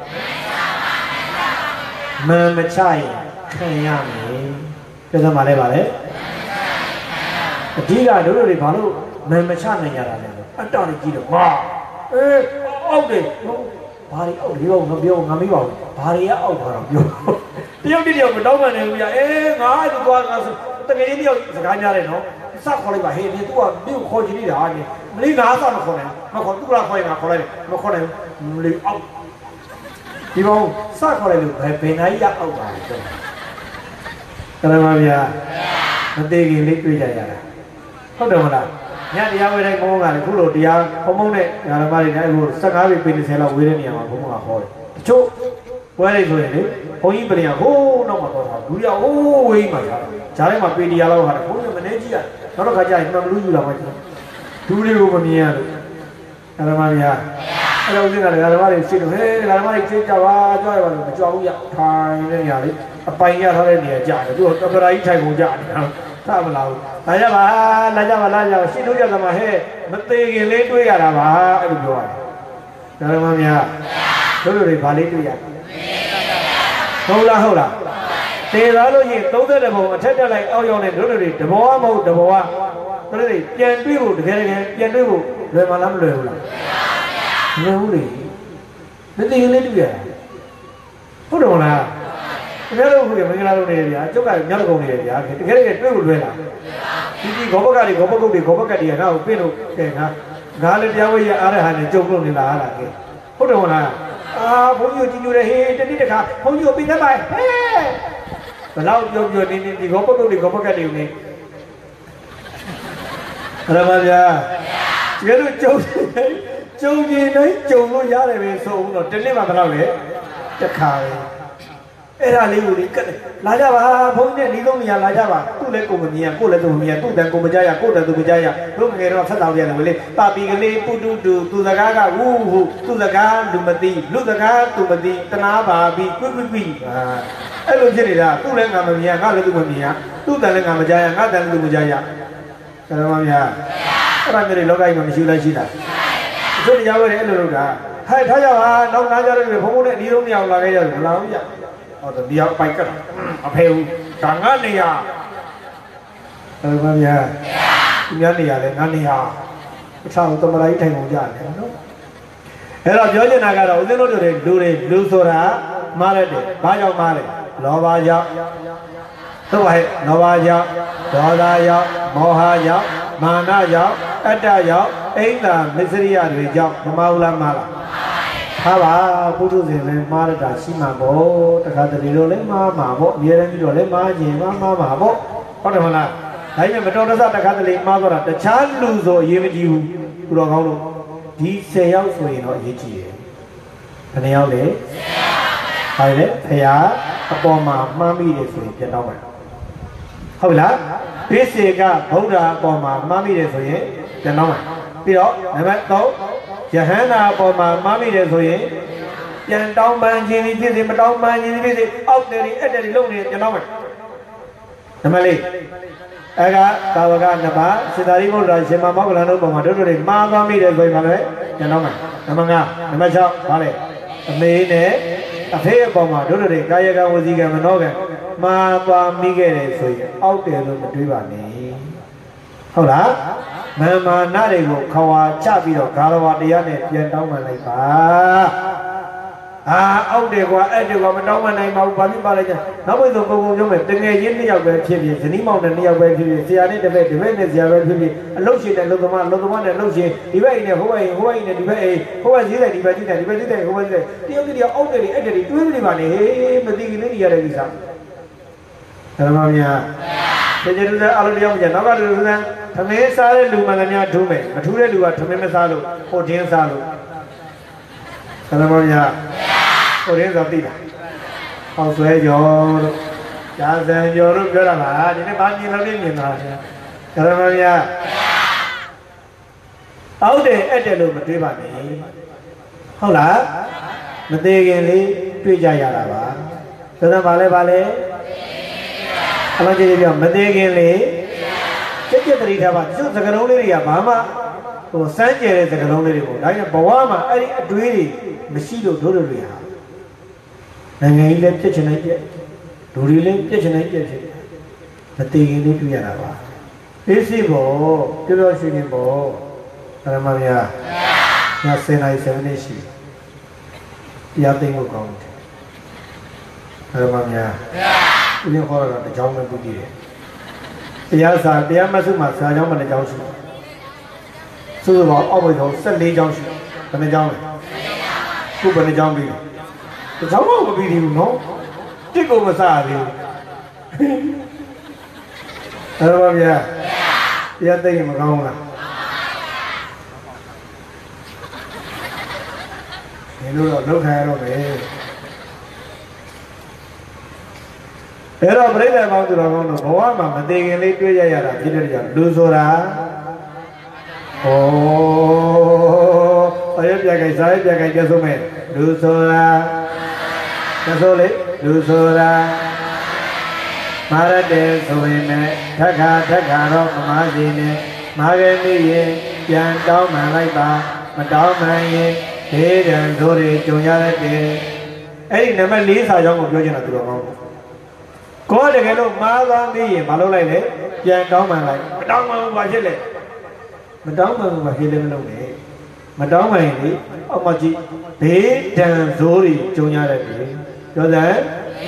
မှန်မချရင်ခံရမယ်ပြောစမ်းပါလဲဗါလဲအဓိကတို့တို့တွေဘာလို့မှန်မချနိုင်ကြတာလဲအတောင်ကြီးတော့ဟာအေးအောက်တယ်ဘာတွေအောက်လေးတော့ငါပြောငါမေးပါဘူးဘာတွေကအောက်ပါတော့ပြောတယောက်တယောက်မတောင်းပန်နိုင်ဘူးကြာအေးငါ့သူသွားငါတကယ်ကြီးတယောက်စကားများတယ်နော်စခေါ်လိုက်ပါဟေးဒီသူကမြို့ခေါ်ကြည့်နေတာဟာမလေးငါးဆောက်မခေါ်နိုင်မခေါ်သူကခေါ်ရင်ငါခေါ်လိုက်တယ်မခေါ်နိုင်မလေးအောက်ဒီကောင်စခေါ်လိုက်လို့ဘယ်ဘယ်နိုင်ရအောက်ပါလဲကရမဗျာမသေးခင်လေးတွေ့ကြရတာဟုတ်တယ်မလားညတရားဝဲတိုင်းဘုံကလည်းခုလိုတရားဘုံဘုံနဲ့ဓမ္မတွေနဲ့အခု၁၅ပေပေ၂၀လောက်ဝေးတဲ့နေရာမှာဘုံဘုံကဟောတယ်တချို့ဝဲလိုက်ဆိုရင်လေဘုန်းကြီးပြင်ဟိုးနောက်မှာတော့လူရဟိုးဝေးမှာရှာတယ်ဂျားထဲမှာပေတရားလောက်ဟာတယ်ဘုန်းကြီးမနေကြည့်ရနောက်တော့ခါကျရင်မှန်လူယူလာမှကျဒူးလေးကိုမမြင်ရလို့ဓမ္မဗျာအဲ့တော့ဦးဇင်းကလည်းဓမ္မတွေရှင်းလို့ဟဲ့ဓမ္မတွေရှင်းကြပါကြွရပါလို့မကြောက်ဘူးရထိုင်နေနေရလေအပိုင်ရထားတဲ့နေရာကြာတယ်သူကတပရာကြီးထိုင်ကုန်ကြာတယ်သာမလားလာကြပါလာကြပါလာကြပါရှင်းလို့ကြသမားဟဲ့မသေးခင်လေးတွေးရတာပါအဲ့လိုပြောရတယ်ဓမ္မများတို့တို့တွေဗာလေးတွေးရဟုတ်လားဟုတ်လားတေသားလို့ရှိရင်သုံးသက်တဲ့ဘုံအထက်တက်လိုက်အောက်ရောက်နေတို့တို့တွေတဘောမဟုတ်တဘောတို့တွေပြန်တွေးဖို့တကယ်တကယ်ပြန်တွေးဖို့လွယ်မလားမလွယ်ဘူးလားလွယ်ဘူးလေမသေးခင်လေးတွေးရဟုတ်တယ်မလားတကယ်လို့ခုမင်္ဂလာလုပ်နေရဗျာကျုပ်ကညောက်ကုန်နေရဗျာတကယ်တကယ်တွေးဖို့လွယ်လားဒီဒီဂောဘကတွေဂောဘကုတ်တွေဂောဘကတ်တွေကငါ့ကိုပြင်းလို့ကဲငါငါလည်းတရားဝဲရအားရဟာနဲ့ကြုံလို့နေလားဟာလားကဲဟုတ်တယ်မလားအာဘုန်းကြီးကိုကြည့်လို့ဟေးတနေ့တစ်ခါဘုန်းကြီးကိုပြီးသက်ပါဟဲ့ဘယ်လောက်ပြောပြောနေနေဒီဂောဘကုတ်တွေဂောဘကတ်တွေကိုနေရမဗျာတကယ်လို့ကြုံကြုံနေတိုင်းကြုံလို့ရတယ်ပဲဆိုဦးတော့တနေ့မှဘယ်လောက်လဲတစ်ခါပဲအဲ့ဒါလေးကိုလေကတ်လာကြပါဘုန်းကြီးနဲ့ဒီကုန်းနေရလာကြပါသူ့လည်းကိုမမြင်ရကိုလည်းသူမမြင်ရသူ့တန်ကိုမကြရကိုတန်သူမကြရတို့ငယ်တော့ဆက်တော်ရတယ်လေပါပီကလေးပုတုတူသူစကားကဝူဟူသူစကားလူမသိလူစကားသူမသိတနာပါပြီကွကွကွဟာအဲ့လိုဖြစ်နေတာသူ့လည်းငါမမြင်ရငါလည်းသူမမြင်ရသူ့တန်လည်းငါမကြရငါတန်လည်းသူမကြရဆရာမများအဲ့ဒါမျိုးတွေလောကကြီးမှာမရှိလားရှိတာသူတရားဝဲတယ်အဲ့လိုလုပ်တာဟဲ့ထားကြပါနောက်နားကြတယ်ဘုံဘုံနဲ့အနီးဆုံးနေအောင်လာခဲ့ကြတယ်မလာဘူးကြဟောဒီရောက်ပိုက်ကတ်အဖေကငါနေရအဲ့မှာဗျာဒီများနေရလဲငါနေရအချောင်းသမရာကြီးထိုင်ကုန်ကြတယ်နော်အဲ့တော့ပြောချင်တာကတော့ဦးဇင်းတို့တွေလူတွေလူဆိုတာမားရတယ်ဘာကြောင့်မားလဲလောဘကြောင့်ဟုတ်ပါရဲ့လောဘကြောင့်ဒေါသကြောင့်မောဟကြောင့်မာနကြောင့်အတ္တကြောင့်အိန္ဒာမစ္စရိယတွေကြောင့်မမဟုတ်လားမားလားဟာပါပုထုဇဉ်လည်းမားရတာရှိမှာပေါ့တခါတလေတော့လည်းမားမှာပေါ့အများကြီးတော့လည်းမားခြင်းမားမားမှာပေါ့ဟုတ်တယ်မလားဒါပေမဲ့မတော်တဆတခါတလေမားတော့တခြားလူဆိုအရေးမကြီးဘူးသူတော်ကောင်းလို့ဒီဆယ်ယောက်ဆိုရင်တော့အရေးကြီးတယ်ဘယ်နှယောက်လဲဆယ်ယောက်ပါလေဖရာအပေါ်မှာမှားမိတယ်ဆိုရင်ပြန်တော့မယ်ဟုတ်လားပိစေကဗုဒ္ဓအပေါ်မှာမှားမိတယ်ဆိုရင်ပြန်တော့မယ်ပြီးတော့နံပါတ်သုံးယဟန္တာအပေါ်မှာမှားမိတယ်ဆိုရင်ပြန်တောင်းပန်ခြင်းဖြစ်စေမတောင်းပန်ခြင်းဖြစ်စေအောက်တယ်ဒီအဲ့တယ်ဒီလုံးနေပြန်တော့မယ်နံပါတ်လေးအဲကသာဝကနှစ်ပါးစေတာရိပုတ္တရာရှင်မမောက္ကလန်တို့ပုံမှာတို့တို့တွေမှားသွားမိတယ်ဆိုရင်လည်းပြန်တော့မယ်နံပါတ်၅နံပါတ်၆ဘာလဲအမေနဲ့အဖေအပေါ်မှာတို့တို့တွေကာယကံဝစီကံမနောကံမှားသွားမိခဲ့တယ်ဆိုရင်အောက်တယ်လို့မတွေးပါနဲ့ဟုတ်လားမာမာနတွေကိုခွာချပြီးတော့ဂါရဝတရားနဲ့ပြန်တောင်းပန်လိုက်ပါအာအောက်တယ်ကွာအဲ့တယ်ကွာမတောင်းပန်နိုင်ပါဘူးဘာဖြစ်ပါလဲကျနောက်ပိုင်းဆိုပုံပုံပြောမယ်တငယ်ချင်းနှစ်ယောက်ပဲဖြစ်ဖြစ်ဇနီးမောင်နဲ့နှစ်ယောက်ပဲဖြစ်ဖြစ်ဆရာနဲ့တစ်ဖက်ဒီဘက်နဲ့ဆရာပဲဖြစ်ဖြစ်အလုတ်ရှင်နဲ့လုံသမားလုံသမားနဲ့လုံရှင်ဒီဘက်အိမ်နဲ့ဟိုဘက်အိမ်ဟိုဘက်အိမ်နဲ့ဒီဘက်အိမ်ဟိုဘက်ဈေးတယ်ဒီဘက်ဈေးတယ်ဒီဘက်ဈေးတယ်ဟိုဘက်ဈေးတယ်တယောက်တည်းအောက်တယ်အဲ့တယ်တွေးနေပါနဲ့ဟေးမသိခင်လေးနေရတဲ့ကိစ္စဓမ္မမြတ်တကယ်လို့အလုံးတယောက်ကြနောက်ကလူကသမင်းစားတဲ့လူမှလည်းများထူးမယ်မထူးတဲ့လူကသမင်းမစားလို့ဟိုတင်းစားလို့ဓမ္မမြတ်ဟိုရင်းသာသိတာဟောဆွဲကြောတို့ကြာစံကြောတို့ပြောတာပါဒီနေ့ဘာမြင်လို့မြင်တာဆရာဓမ္မမြတ်အောက်တယ်အဲ့တယ်လို့မတွေးပါနဲ့ဟုတ်လားမသေးခင်လေးတွေးကြရတာပါဆိုတော့ဗာလဲဗာလဲအမှန်ကြီးပြောမသေးခင်လေးစက်ကြက်တတိထားပါသူစကလုံးလေးတွေကဘာမှဟိုစမ်းကြဲတဲ့စကလုံးလေးတွေကိုဒါကြောင့်ဘဝမှာအဲ့ဒီအတွေးတွေမရှိလို့တို့တို့တွေဟာနိုင်ငံကြီးလည်းပြစ်ချင်နိုင်ပြက်လူတွေလည်းပြစ်ချင်နိုင်ပြက်ဖြစ်မတည်ခင်လေးတွေ့ရတာပါသိစီဖို့ပြောပြောရှိနေဖို့ဓမ္မဗျာညဆယ်နိုင်ဆယ်မိနစ်ရှိတရားသိဖို့ကောင်းတယ်ဓမ္မဗျာဦးရခေါ်တော့တကြောင်ပဲပြုကြည့်တယ်တရားစာတရားမဆုမှာဆရာကျောင်းမှာတစ်ကြောင်ရှိစုစုပေါင်းအောက်ဘက်ကျောင်း၁၄ကျောင်းရှိဘယ်နှကျောင်းလဲခုဘယ်နှကျောင်းပြီတကြောင်တော့မပြီးဘူးနော်တစ်ကိုမစားသေးဘူးအဲ့တော့ဗျာတရားသိရင်မကောင်းလားဒီလိုတော့လောက်ခံရတော့မယ်အဲ့တော့ပြိဿပေါင်းသူတော်ကောင်းတို့ဘဝမှာမသေးခင်လေးတွေ့ရရတာဖြစ်တဲ့ကြောင့်လူဆိုတာဩအရပြကြိုက်စားရပြကြိုက်ကျဆုံးမဲ့လူဆိုတာကျဆုံးလေလူဆိုတာမာရတဲ့ဆိုရင်လည်းထက်ခါထက်ခါတော့မမစီနဲ့မာရမိရင်ပြန်တောင်းမှန်လိုက်ပါမတောင်းမှန်ရင်ဒေဒံဆိုတွေကြုံရတဲ့အဲ့ဒီနံပါတ်၄စာကြောင်းကိုပြောချင်တာသူတော်ကောင်းကိုယ်တကယ်လို့မားသွားပြီးရင်မလုပ်လိုက်လေပြန်တောင်းမှန်လိုက်မတောင်းမှန်ဘူးဘာဖြစ်လဲမတောင်းမှန်ဘူးဘာဖြစ်လဲမလုပ်နဲ့မတောင်းမှန်ရင်လေအောက်မကြီးဘေးဒဏ်ဇိုးတွေကြုံရတဲ့ပြီပြောတယ်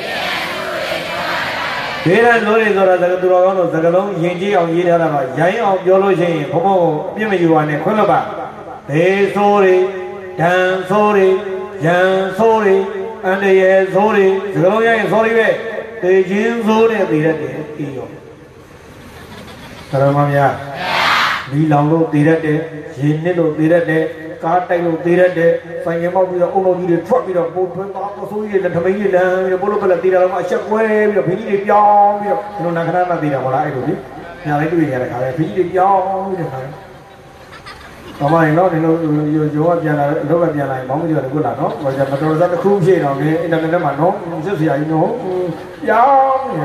ဘေးဒဏ်ဇိုးတွေဆိုတာသကသူတော်ကောင်းတို့သကလုံးယဉ်ကျေးအောင်ရေးထားတာပါရိုင်းအောင်ပြောလို့ရှိရင်ဘုံဘုံကိုအပြစ်မယူပါနဲ့ခွင့်လို့ပါဘေးဇိုးတွေဒဏ်ဇိုးတွေရန်ဇိုးတွေအန္တရာယ်ဇိုးတွေသကလုံးရရင်ဇိုးတွေပဲတေချင်းစိုးနဲ့တည်တတ်တယ်ပြီးရောဓမ္မများဒီလောင်လို့တည်တတ်တယ်ရေနစ်လို့တည်တတ်တယ်ကားတိုက်လို့တည်တတ်တယ်ဆိုင်ရင်ပေါက်ပြီးတော့အုံလုံးကြီးတွေထွက်ပြီးတော့ပိုးထွင်းသွားတော့ဆိုးကြီးတွေထမင်းကြီးလမ်းပြီးတော့ပိုးလို့ပဲတည်တာတော့အချက်ကွဲပြီးတော့ဘင်းကြီးတွေပြောင်းပြီးတော့ဒီလိုနာခဏနာတည်တာဟောလားအဲ့လိုလေညာလေးတွေ့ရတဲ့ခါလေဘင်းကြီးတွေပြောင်းပြီးတော့ခါတော့မရင်တော့ဒီလိုရိုးရိုးကပြန်လာအလုပ်ကပြန်လာရင်ဘောင်းမကျော်တကူလာနော်ဟိုကျမတော်စားတစ်ခုဖြည့်တော့လေအင်တာနက်ထဲမှာနော်စစ်စရာကြီးနော်ပြောင်းနေ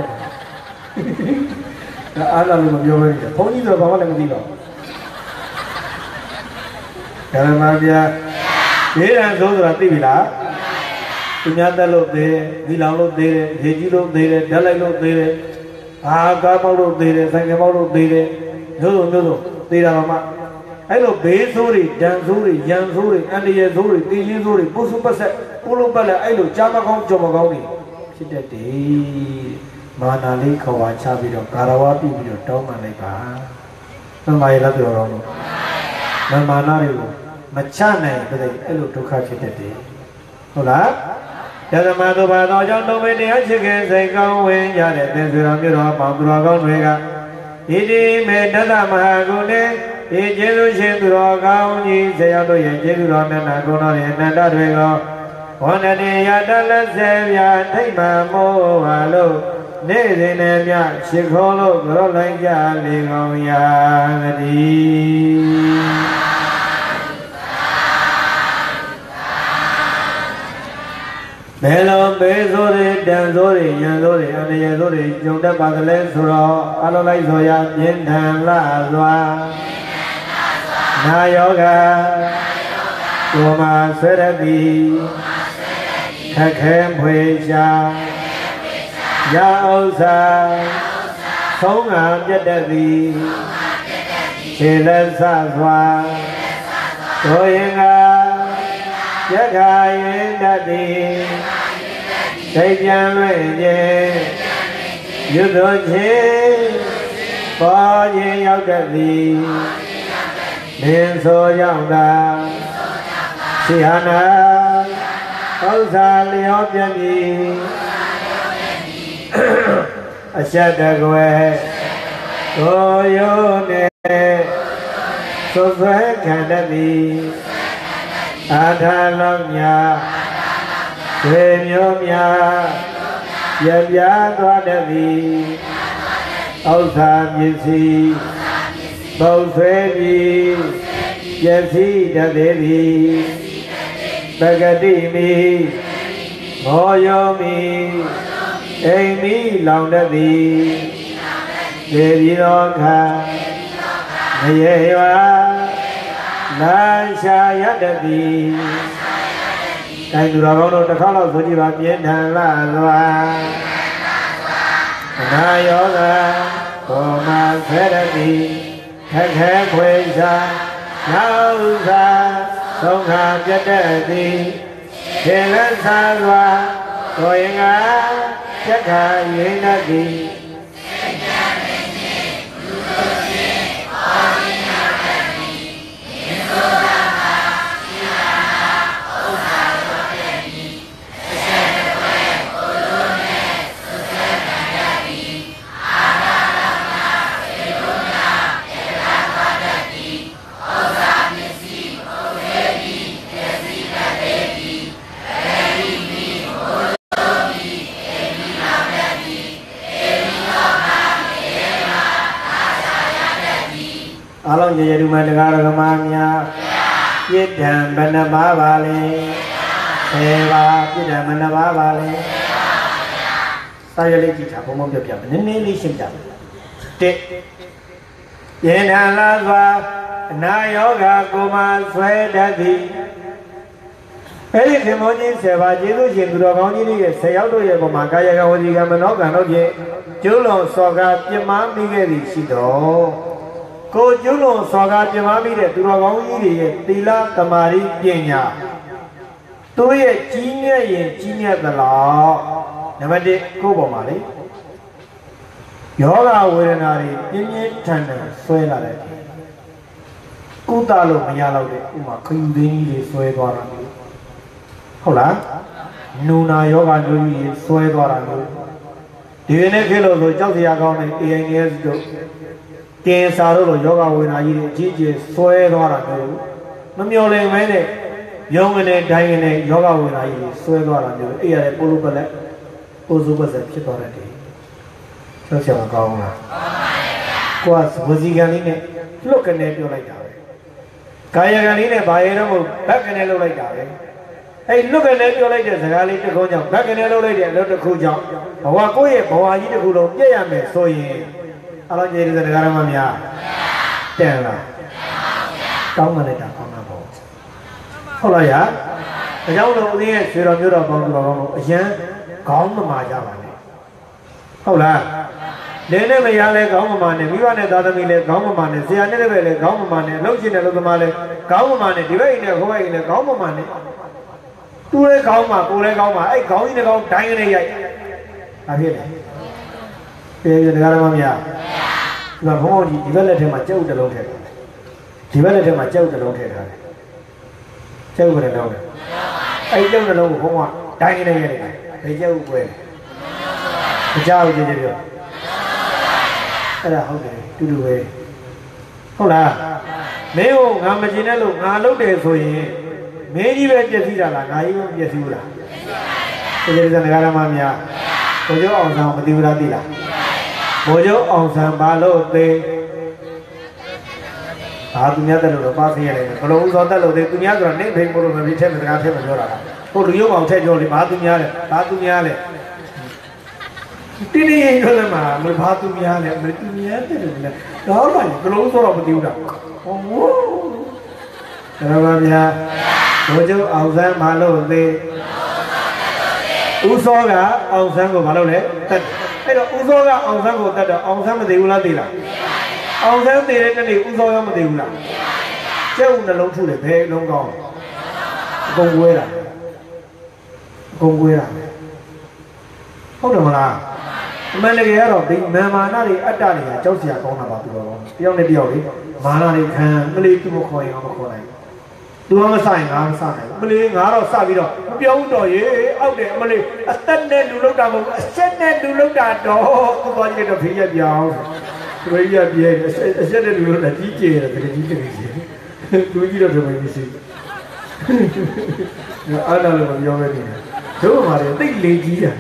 ဒါအားလုံးမပြောဘဲနေဘုန်းကြီးဆိုတော့ဘာမှလည်းမသိတော့ဓမ္မပြဒေရန်ဆိုဆိုတာသိပြီလားသူများတက်လို့သေးတယ်ဒီလောင်လို့သေးတယ်ရေကြီးလို့သေးတယ်ဓာတ်လိုက်လို့သေးတယ်အာကားပေါက်လို့သေးတယ်ဆိုင်ကပေါက်လို့သေးတယ်မျိုးစုံမျိုးစုံသေးတာမှအဲ့လိုဘေးဆိုးတွေဒဏ်ဆိုးတွေရန်ဆိုးတွေအန္တရာယ်ဆိုးတွေတေးရင်းဆိုးတွေပုစုပတ်ဆက်ပုလုံးပတ်လက်အဲ့လိုကြားမကောင်းကြော်မကောင်းတွေဖြစ်တတ်တယ်မာနာလေးခေါ်ဝါချပြီးတော့ကာရဝါပြပြီးတော့တောင်းပန်လိုက်ပါမမရလည်းပြောတော့လို့မမာနာတွေကိုမချနိုင်ဘူးတဲ့အဲ့လိုဒုက္ခဖြစ်တတ်တယ်ဟုတ်လားဓမ္မတို့ဘာတော်ကြောင့်တုံးမတရားချစ်ခင်စိတ်ကောင်းဝင်ရတဲ့သင်္ဆွေတော်မျိုးတော်ပေါင်းသူတော်ကောင်းတွေကဣတိမေတ္တမဟာဂုဏေဒီကျေးဇူးရှင်သူတော်ကောင်းကြီးဆရာတို့ရဲ့ကျေးဇူးတော်နဲ့နာကုဏတော်ရဲ့အနန္တတွေကိုဝန္တတိယတလက်စေပြထိတ်မှမောဟာလို့နေ့စဉ်နဲ့မြရှိခေါ်လို့ကြောလိုက်ကြလေကောင်းရာတည်းဘယ်လိုဘေးဆိုးတွေတန်ဆိုးတွေရန်ဆိုးတွေအန္တရာယ်ဆိုးတွေကြုံတတ်ပါသလဲဆိုတော့အလုံးလိုက်ဆိုရပြင်းထန်လာစွာနာယောဂကိုမဆွရတိခက်ခဲဖွေရှာရဥစ္စာသုံးငါပြတ်တတ်သည်ခြေလက်ဆစွာတို့ရင်ကယက္ခာရင်တတ်သည်စိတ်ပြန်လွင့်ခြင်းရွတ်တော်ခြင်းပေါ်ခြင်းရောက်တတ်သည်လင်းဆိုရောက်တာရှိဟာနာဥစ္စာလျောပြမည်အရှက်တကွယ်ကိုယောနေသုဆွဲခံတတ်သည်အာထာလောညာေမျိုးများရပြားသွားတတ်သည်ဥစ္စာပစ္စည်းပုံဆွဲပြီးပစ္စည်းတတ်သေးသည်ပဂတိမိမောယောမိအိမ်မိလောင်တတ်သည်ဒေဒီတော်ခါမရေရွာလာရှာရတတ်သည်တိုင်းသူတော်ကောင်းတို့တစ်ခါတော့ဆိုကြည့်ပါပြင်းထန်လာစွာအနာယောဂဘောမဆရတိခက်ခဲခွေစာနောက်သာသုံးခါပြတ်တတ်သည်ခြေလက်ဆာစွာကိုရင်ကချက်ခါရင်းတတ်သည်အလုံးကျေရူမတရားရကမများပြည့်တံဘဏ္ဍပါပါလေဆေပါပြည့်တံဘဏ္ဍပါပါလေစာရလေးကြည့်တာဘုံဘုံပြပြနည်းနည်းလေးရှင်းပြမယ်တစ်ယေနလာစွာအနာယောဂကိုမဆွဲတတ်သည်အဲ့ဒီခေမောကြီးဆေပါကျေးဇူးရှင်သူတော်ကောင်းကြီးတွေရဲ့ဆယ်ယောက်တို့ရဲ့ပုံမှာကာယကဝစီကမနောကံတို့ဖြင့်ကျိုးလွန်စော်ကားပြမမိခဲ့သည်ရှိတော်ကိုကျွလွန်စော်ကားပြမမိတဲ့သူတော်ကောင်းကြီးတွေရဲ့သီလသမာဓိပညာသူရဲ့ကြီးမြတ်ရင်ကြီးမြတ်သလားနံပါတ်တစ်ကိုပေါ်မှာလေယောဂဝေဒနာတွေပြင်းပြင်းထန်ထန်ဆွဲလာတယ်ကုသလို့မရတော့တဲ့ဥမာခယူသိင်းကြီးတွေဆွဲသွားတာမျိုးဟုတ်လားနူနာယောဂမျိုးကြီးတွေဆွဲသွားတာမျိုးဒီနေ့ခေတ်လို့ဆိုကြောက်စရာကောင်းတဲ့ A I S တို့ကင်ဆာတို့လိုယောဂဝေဒနာကြီးတွေအကြီးအကျယ်ဆွဲသွားတာမျိုးမမျော်လင့်မဲနဲ့ရုံးကနေတိုင်းကနေယောဂဝေဒနာကြီးတွေဆွဲသွားတာမျိုးအဲ့ရတဲ့ပိုလိုပလက်ပိုစုပတ်ဆက်ဖြစ်သွားတဲ့တယ်ကျောက်ချောင်ကောင်းလားကိုကဝစီကံလေးနဲ့လွတ်ကနေပြောလိုက်တာပဲကာယကံလေးနဲ့ဘာရဲတော့မဟုတ်ဘက်ကနေလှုပ်လိုက်တာပဲအဲ့လွတ်ကနေပြောလိုက်တဲ့စကားလေးတစ်ခုကြောင့်ဘက်ကနေလှုပ်လိုက်တဲ့အလုပ်တစ်ခုကြောင့်ဘဝကိုယ့်ရဲ့ဘဝကြီးတစ်ခုလုံးပြည့်ရမယ်ဆိုရင်အလုံးကြီးတဲ့စကားရမများတန်လားကောင်းမလိုက်တာကောင်းတာပေါ့ဟုတ်လားရအကြောင်းတော့ဦးဇင်းရဲ့ဆွေတော်မျိုးတော်ပေါင်းသူတော်ကောင်းတို့အရန်ခေါင်းမမာကြပါနဲ့ဟုတ်လားလင်းနဲ့မရလဲခေါင်းမမာနဲ့မိဘနဲ့သားသမီးလဲခေါင်းမမာနဲ့ဆရာနဲ့လည်းပဲလဲခေါင်းမမာနဲ့လှုပ်ရှင်တဲ့လူသမားလဲခေါင်းမမာနဲ့ဒီဘက်အိမ်နဲ့ခိုးဘက်အိမ်လဲခေါင်းမမာနဲ့သူ့ရဲ့ခေါင်းမှာကိုယ်ရဲ့ခေါင်းမှာအဲ့ခေါင်းကြီးတစ်ခေါင်းဒိုင်းကနေရိုက်ဒါဖြစ်တယ်ပြေရတရားဓမ္မမရဒီမှာဘုန်းကြီးဒီဘက်လက်ထဲမှာကြောက်တလုံးထည့်တယ်ဒီဘက်လက်ထဲမှာကြောက်တလုံးထည့်ထားတယ်ကြောက်ကြတယ်တော့အဲ့ကြောက်တလုံးကိုဘုန်းကဒိုင်းကနေရိုက်တယ်ဘယ်ကြောက်ပွဲမကြောက်ကြည့်ကြပြောအဲ့ဒါဟုတ်တယ်တူတူပဲဟုတ်လားမင်းကိုငါမကျင်တဲ့လို့ငါလုပ်တယ်ဆိုရင်မင်းကြီးပဲပြည့်စည်တာလားငါကြီးပဲပြည့်စည်ဘူးလားပြည့်စည်တဲ့ငါရမများဘိုးကျော်အောင်ဆန်းမသိဘူးလားသိလားဘိုးကျော်အောင်ဆန်းဘာလို့သေးဘာသူများတက်လို့တော့ပါခရတယ်ဘလုံးစောတက်လို့သေးသူများဆိုတာနေဖိမို့လို့မပြီးထဲမှာစကားထဲမှာပြောတာလားဟိုလူရုံအောင်ထည့်ပြောလေဘာသူများလဲဘာသူများလဲတင်းနေရင်တော့မှာမဘာသူများလဲမသူများတယ်လို့လဲတော့ပါဘလုံးစောတော့မသိဘူးလားဟောဒါပါဗျာဘိုးကျော်အောင်ဆန်းဘာလို့သေးဦးစောကအောင်ဆန်းကိုဘာလုပ်လဲတက်အဲ့တော့ဦးစောကအောင်ဆန်းကိုတက်တော့အောင်ဆန်းမသိဘူးလားသိလားအောင်ဆန်းသိတဲ့တနေ့ဦးစောရောမသိဘူးလားကျဲဦးနှလုံးထုတယ်ဘယ်လုံးကောင်းအကုန်ကွဲတာအကုန်ကွဲတာဟုတ်တယ်မလားအမှန်တကယ်ကတော့ဒီမာမာနတွေအတ္တတွေကကြောက်စရာကောင်းတာပါသူတော်တယောက်နဲ့တယောက်လေမာနတွေခံမလေးသူမခေါ်ရင်မခေါ်နိုင်သူကမဆိုင်ငါမဆိုင်မလေးငါတော့စပြီးတော့မပြောဘူးတော့ရေအောက်တယ်မလေးအသက်နဲ့လူလောက်တာမဟုတ်အဆက်နဲ့လူလောက်တာတော့သူသွားကြည့်တော့ဖေးရပြောင်းဖေးရပြဲအဆက်နဲ့လူလောက်တာကြီးကျယ်တယ်တကယ်ကြီးကျယ်ကြီးသူကြီးတော့တယ်မရှိဘူးအားလည်းမပြောပဲနေတယ်တို့မှလည်းတိတ်လေးကြီးတာ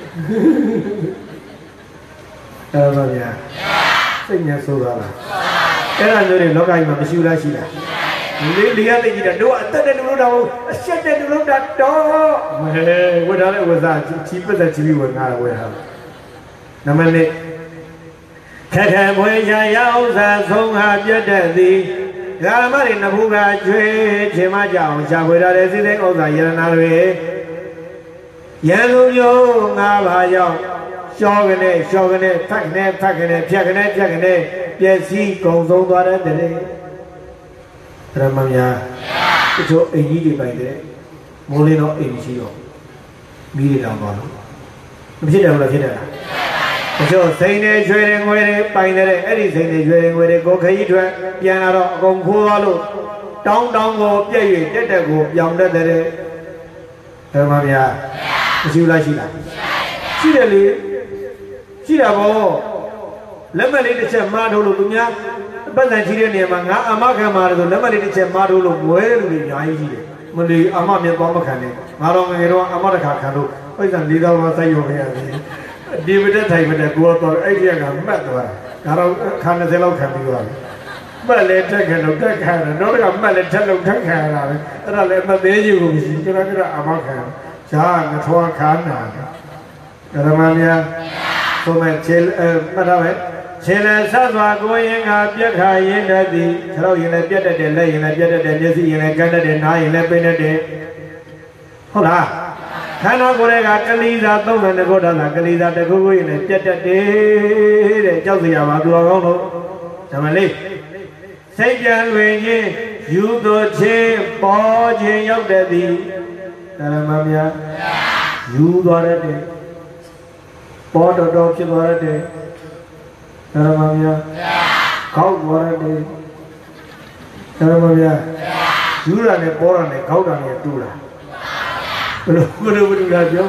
အဲ့ပါဗျာစိတ်ညဆိုးသွားလားအဲ့ဒါမျိုးတွေလောကကြီးမှာမရှိဘူးလားရှိလားလေးလေးရတဲ့ကြီးတော့အသက်နဲ့လူလို့တော့အဆက်နဲ့လူလို့တော့ဟဲ့ဝတ်ထားတဲ့ဝဇာချီပတ်သက်ချီပြီးဝငါဝယ်ဟာနမလေးခက်ခဲဖွေချရဥစ္စာဆုံးဟာပြတ်တတ်သည်ဓမ္မတွေနဖူးကကျွေးခြင်းမကြအောင်ရှာဖွေထားတဲ့စိတ်တဲ့ဥစ္စာယရနာတွေရန်သူမျိုးငါးပါးရောက်ရှောကနေရှောကနေဖက်ကနေဖက်ကနေဖြတ်ကနေဖြတ်ကနေပျက်စီးကုန်ဆုံးသွားတဲ့တည်းဓမ္မများတချို့အိမ်ကြီးတွေပိုင်တယ်မိုးလင်းတော့အိမ်ရှိတော့မိတွေတောင်သွားလို့မဖြစ်တယ်ဘူးလားဖြစ်တယ်လားတချို့စိန်တွေရွှေတွေငွေတွေပိုင်တယ်အဲ့ဒီစိန်တွေရွှေတွေငွေတွေကိုခကြီးထွက်ပြန်လာတော့အကုန်ခိုးသွားလို့တောင်းတောင်းကိုပြည့်၍တက်တက်ကိုပြောင်းတတ်တယ်ဓမ္မများမရှိဘူးလားရှိလားရှိတယ်လေရှိတာပေါ့လက်မလေးတစ်ချက်မှားထုတ်လို့သူများပတ်စံရှိတဲ့နေရာမှာငါအမခံပါတယ်ဆိုလက်မလေးတစ်ချက်မှားထုတ်လို့ဝဲတဲ့လူတွေအများကြီးရှိတယ်မလီအမမြတ်သွားမခံနဲ့ငါတော့ငယ်တော့အမတစ်ခါခံလို့ပိတ်စံ၄သောင်းလောက်စိုက်ရုံခဲ့ရတယ်ဒီမတက်ထိုင်မတက်ကိုတော့အဲ့ဒီကမှတ်သွားငါတော့ခါ၂၀လောက်ခံပြီးသွားတယ်မှတ်လဲတက်ခံတော့တက်ခံတယ်တော့ကမှတ်လဲထက်လို့ထက်ခံရတာပဲအဲ့ဒါလည်းမသေးကြီးကိုမရှိကျွန်တော်ကအမခံဂျာငထွားခါနာဓမ္မများဆိုမဲ့ခြေမှတ်ထားမယ်ခြေလည်းဆက်စွာကိုရင်ကပြက်ခါရင်တတ်သည်ခြေတော့ရင်လည်းပြက်တတ်တယ်လက်ရင်လည်းပြက်တတ်တယ်မျက်စိရင်လည်းကန်းတတ်တယ်နားရင်လည်းပိတ်တတ်တယ်ဟုတ်လားခန္ဓာကိုယ်ရဲ့ကကလေးသာသုံးတယ်ကိုတော့ကလေးသာတကူကိုရင်လည်းပြက်တတ်တယ်တဲ့ကြောက်စရာပါသူတော်ကောင်းတို့ဓမ္မလေးစိတ်ပြန်လွင်ခြင်းယူသွခြင်းပေါ်ခြင်းရောက်တတ်သည်ဓမ္မများယူသွားတတ်တယ်ပေါ်တော်တော်ဖြစ်သွားတဲ့ဓမ္မများခေါက်သွားတဲ့ဓမ္မများယူရနဲ့ပေါ်ရနဲ့ခေါက်တာနဲ့တူတာဘယ်လိုဘယ်လိုဘယ်လိုလာပြော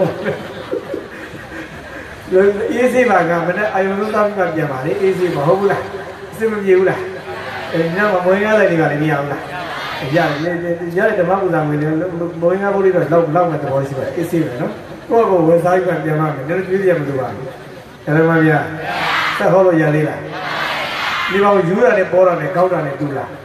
အေးစေးပါကမနဲ့အာယုံလုံးသားပြီးပြန်ပါလေအေးစေးမဟုတ်ဘူးလားအစ်မပြေဘူးလားအဲညမမွေးကားလိုက်တွေကလည်းမရဘူးလားရတယ်ရတယ်ဓမ္မပူဇာဝင်တယ်မွေးကားဖို့လေးတော့လောက်လောက်မဲ့သဘောရှိပါတယ်အေးစေးပဲနော်ကိုယ့်ကိုဝယ်စားပြီးပြန်ပါမယ်လည်းကြွေးရမလို့ပါဘူးဓမ္မများဆက်ဟောလို့ရသေးလားဒီကောင်ယူရနဲ့ပေါ်တာနဲ့ကောက်တာနဲ့တူလား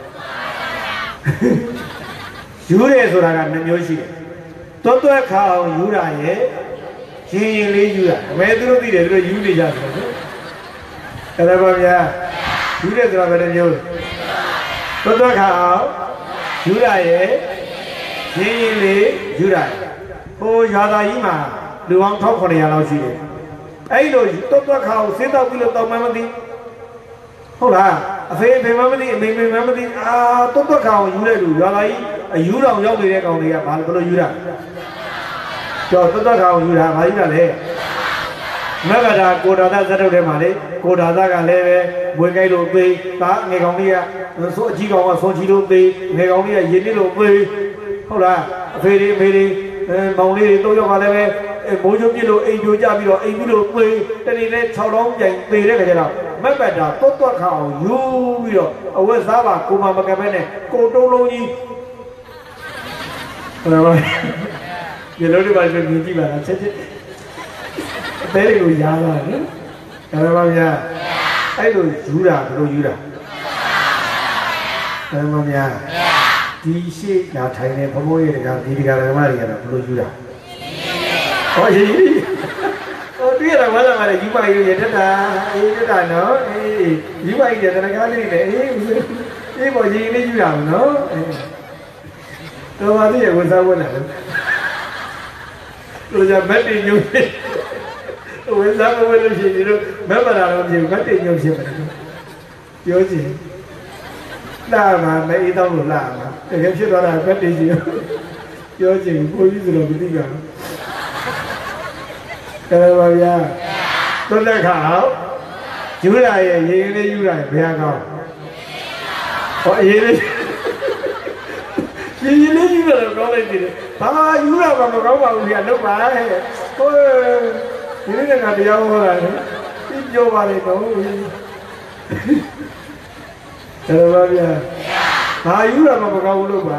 ယူရဲဆိုတာကနှမျိုးရှိတယ်တွတ်တွက်ခါအောင်ယူတာရဲ့ရင်ရင်လေးယူတာဘယ်သူတို့သိတယ်သူတို့ယူနေကြတယ်နော်ဓမ္မများယူရဲဆိုတာဘယ်နှမျိုးတွတ်တွက်ခါအောင်ယူတာရဲ့ရရင်းရင်းလေးယူလိုက်ဟိုရွာသားကြီးမှာလူအောင်ထောက်ခွန်ရလောက်ရှိတယ်အဲ့လိုတော့တော့ခါကိုစေးတော့ပြီးလို့တောင်းမှမသိဟုတ်လားအဖေဖေမမသိအမေမေမသိအာတော့တော့ခါကိုယူလိုက်လို့ရွာသားကြီးအယူတော်ရောက်နေတဲ့ကောင်တွေကဘာလို့ဘလို့ယူတာကျော်တော့တော့ခါကိုယူတာဘာယူတာလဲမဂ္ဂဒါကိုဒါသဇတ်တုတ်ထဲမှာလေကိုဒါသကလည်းပဲမွေကြိုက်လို့သေးဒါငယ်ကောင်လေးကဆိုအကြီးကောင်ကဆွန်ချီလို့သေးငယ်ကောင်လေးကရင်းနစ်လို့သေးဟုတ်လားအဖေတွေအမေတွေမောင်လေးတွေတော့ရောက်ကလည်းပဲမိုးချိုးပြစ်လို့အိမ်ပြိုကြပြီးတော့အိမ်ပြီးလို့သေးတနေ့နဲ့၆လောင်းပြိုင်သေးတဲ့ခါကျတော့မက်ဘက်တာတွတ်တွတ်ခအောင်ယူပြီးတော့အဝတ်စားပါကိုမမကပဲနဲ့ကိုတုံးလုံးကြီးဟုတ်ပါဘူးဒီလိုတွေပါလို့မြင်ကြည့်ပါလားချက်ချက်တဲတွေကိုရားလာနော်ဒါပါဗျာအဲ့လိုယူတာဘယ်လိုယူတာဒါပါဗျာဒီရှိညာထိုင်နေဘမိုးရဲ့တကဒီတကဓမ္မတွေကတော့ဘယ်လိုယူတာဟောရေးဟောတွေ့ရတာဘာသာမလဲယူပါရေးရတတ်တာအေးတတ်တာနော်အေးယူပါရေးတဲ့တကလေးနဲ့အေးအေးပေါ်ရေးလေးယူတာနော်တော်ပါသေးရဲ့ဝန်စားဝန်လာလို့ကြဘက်တင်ညုံဝန်စားဝန်လို့ရှိရင်တို့မက်ပါလာတော့ပြေဘက်တင်ညုံဖြစ်ပါတယ်ပြောချင်လာမှာမအေးတော့လို့လာမှာတကယ်ဖြစ်သွားတာဘက်တင်ကြီးပြောချင်ကိုကြီးဆိုတော့မသိကြဘူးကဲပါဗျာတွတ်လက်ခါအောင်ယူလာရဲ့ရေလေးယူလာရဲ့ဘယ်ဟာကောင်းဟောရေလေးရေလေးယူလာတော့ကောင်းလိုက်တယ်ဘာယူလာမှမကောင်းပါဘူးဗျာလုပ်ပါဟဲ့ဟိုဒီနေ့ကတရားဟောတာလေဒီပြောပါလေတော့ကဲပါဗျာဘာယူလာမှမကောင်းဘူးလုပ်ပါ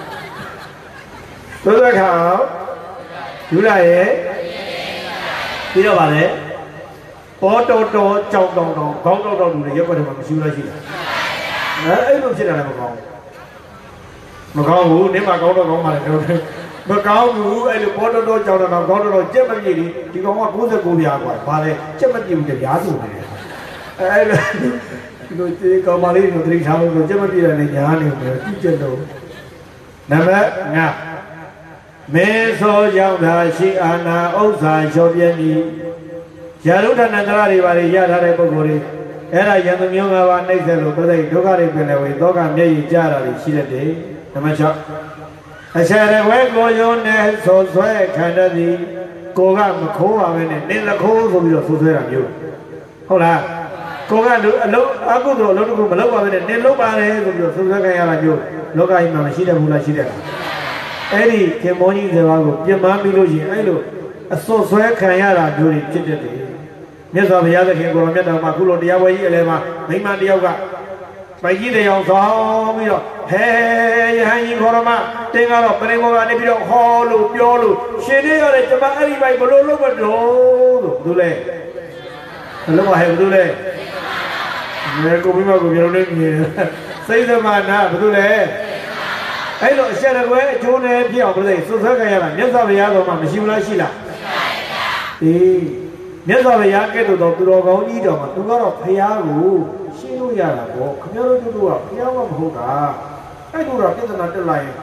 တွတ်လက်ခါအောင်ယူလာရဲ့ပြီးတော့ဗာလေပေါ်တော်တော်ကြောင်တောင်တောင်ခေါင်းတောက်တောက်လူတွေရက်ွက်တယ်မှာမရှိလို့ရှိတာအဲအဲ့လိုဖြစ်တာလည်းမကောင်းမကောင်းဘူးနေမှာကောင်းတော့ကောင်းပါလေတော့မကောင်းဘူးအဲ့လိုပေါ်တော်တော်ကြောင်တောင်ခေါင်းတော်တော်ကြက်မပြေဘူးဒီကောင်က၉၉ပြားกว่าဗာလေကြက်မပြေဘူးတရားဆိုနေတယ်အဲ့လိုဒီလိုဒီကောင်မလေးကိုတတိထားလို့ကြက်မပြေတယ်လည်းညားနေတယ်ကြည့်ကြတော့နံပါတ်၅မေသောကြောင့်သာရှိအာနာဥစ္စာလျှော့ပြင်းပြီးရာထုဌာနန္တရတွေပါရထားတဲ့ပုဂ္ဂိုလ်တွေအဲ့ဒါယံသူမျိုး၅ပါးနှိမ့်ဆက်လို့ပြိဒုက္ခတွေပြင်လဲဝေသောကမျက်ရည်ကြတာတွေရှိတတ်တယ်နံပါတ်၆အရှရဝဲကိုယုံနဲ့ဆိုဆွဲခံတတ်သည်ကိုကမခိုးပါပဲနဲ့နင်းလခိုးဆိုပြီးတော့ဆိုဆွဲတာမျိုးဟုတ်လားကိုကအလုံးအကုသိုလ်အလုံးတစ်ခုမလုပ်ပါပဲနဲ့နင်းလုပ်ပါတယ်ဆိုပြီးတော့ဆိုဆွဲခံရတာမျိုးလောကကြီးမှာမရှိတဲ့ဘူးလားရှိတဲ့အဲ့ဒီခင်မောကြီးစကားကိုပြမပြီးလို့ရှိရင်အဲ့လိုအစွတ်ဆွဲခံရတာမျိုးတွေဖြစ်တတ်တယ်မြတ်စွာဘုရားသခင်ကိုရောမြတ်တော်မှာခုလိုတရားပွဲကြီးအလဲမှာမိမတယောက်ကပိုက်ကြီးတရားဆောင်ပြီးတော့ဟဲယဟန်ကြီးခေါ်ရမတင်းကတော့ပရင်ဘောကနေပြီးတော့ဟောလို့ပြောလို့ရှင်နေရတယ်ကျမအဲ့ဒီပိုက်ဘလို့လို့မတော်လို့သူလဲဘလို့မဟဲ့ဘူးလဲငယ်ကိုမိမကိုပြောလို့မြင်စိတ်သမနာဘလို့လဲအဲ့လိုအရှက်ရကွဲအကျိုးနဲ့ဖြစ်အောင်ပြည့်စွတ်ဆွဲခံရတာမြတ်စွာဘုရားတော်မှာမရှိဘူးလားရှိလားအေးမြတ်စွာဘုရားကဲ့သို့သောသူတော်ကောင်းကြီးတော်မှာသူကတော့ဘုရားကိုရှင်းလို့ရတာပေါ့ခင်ဗျားတို့တို့ကဘုရားမဟုတ်တာအဲ့လိုတော့ပြဿနာတက်လာရင်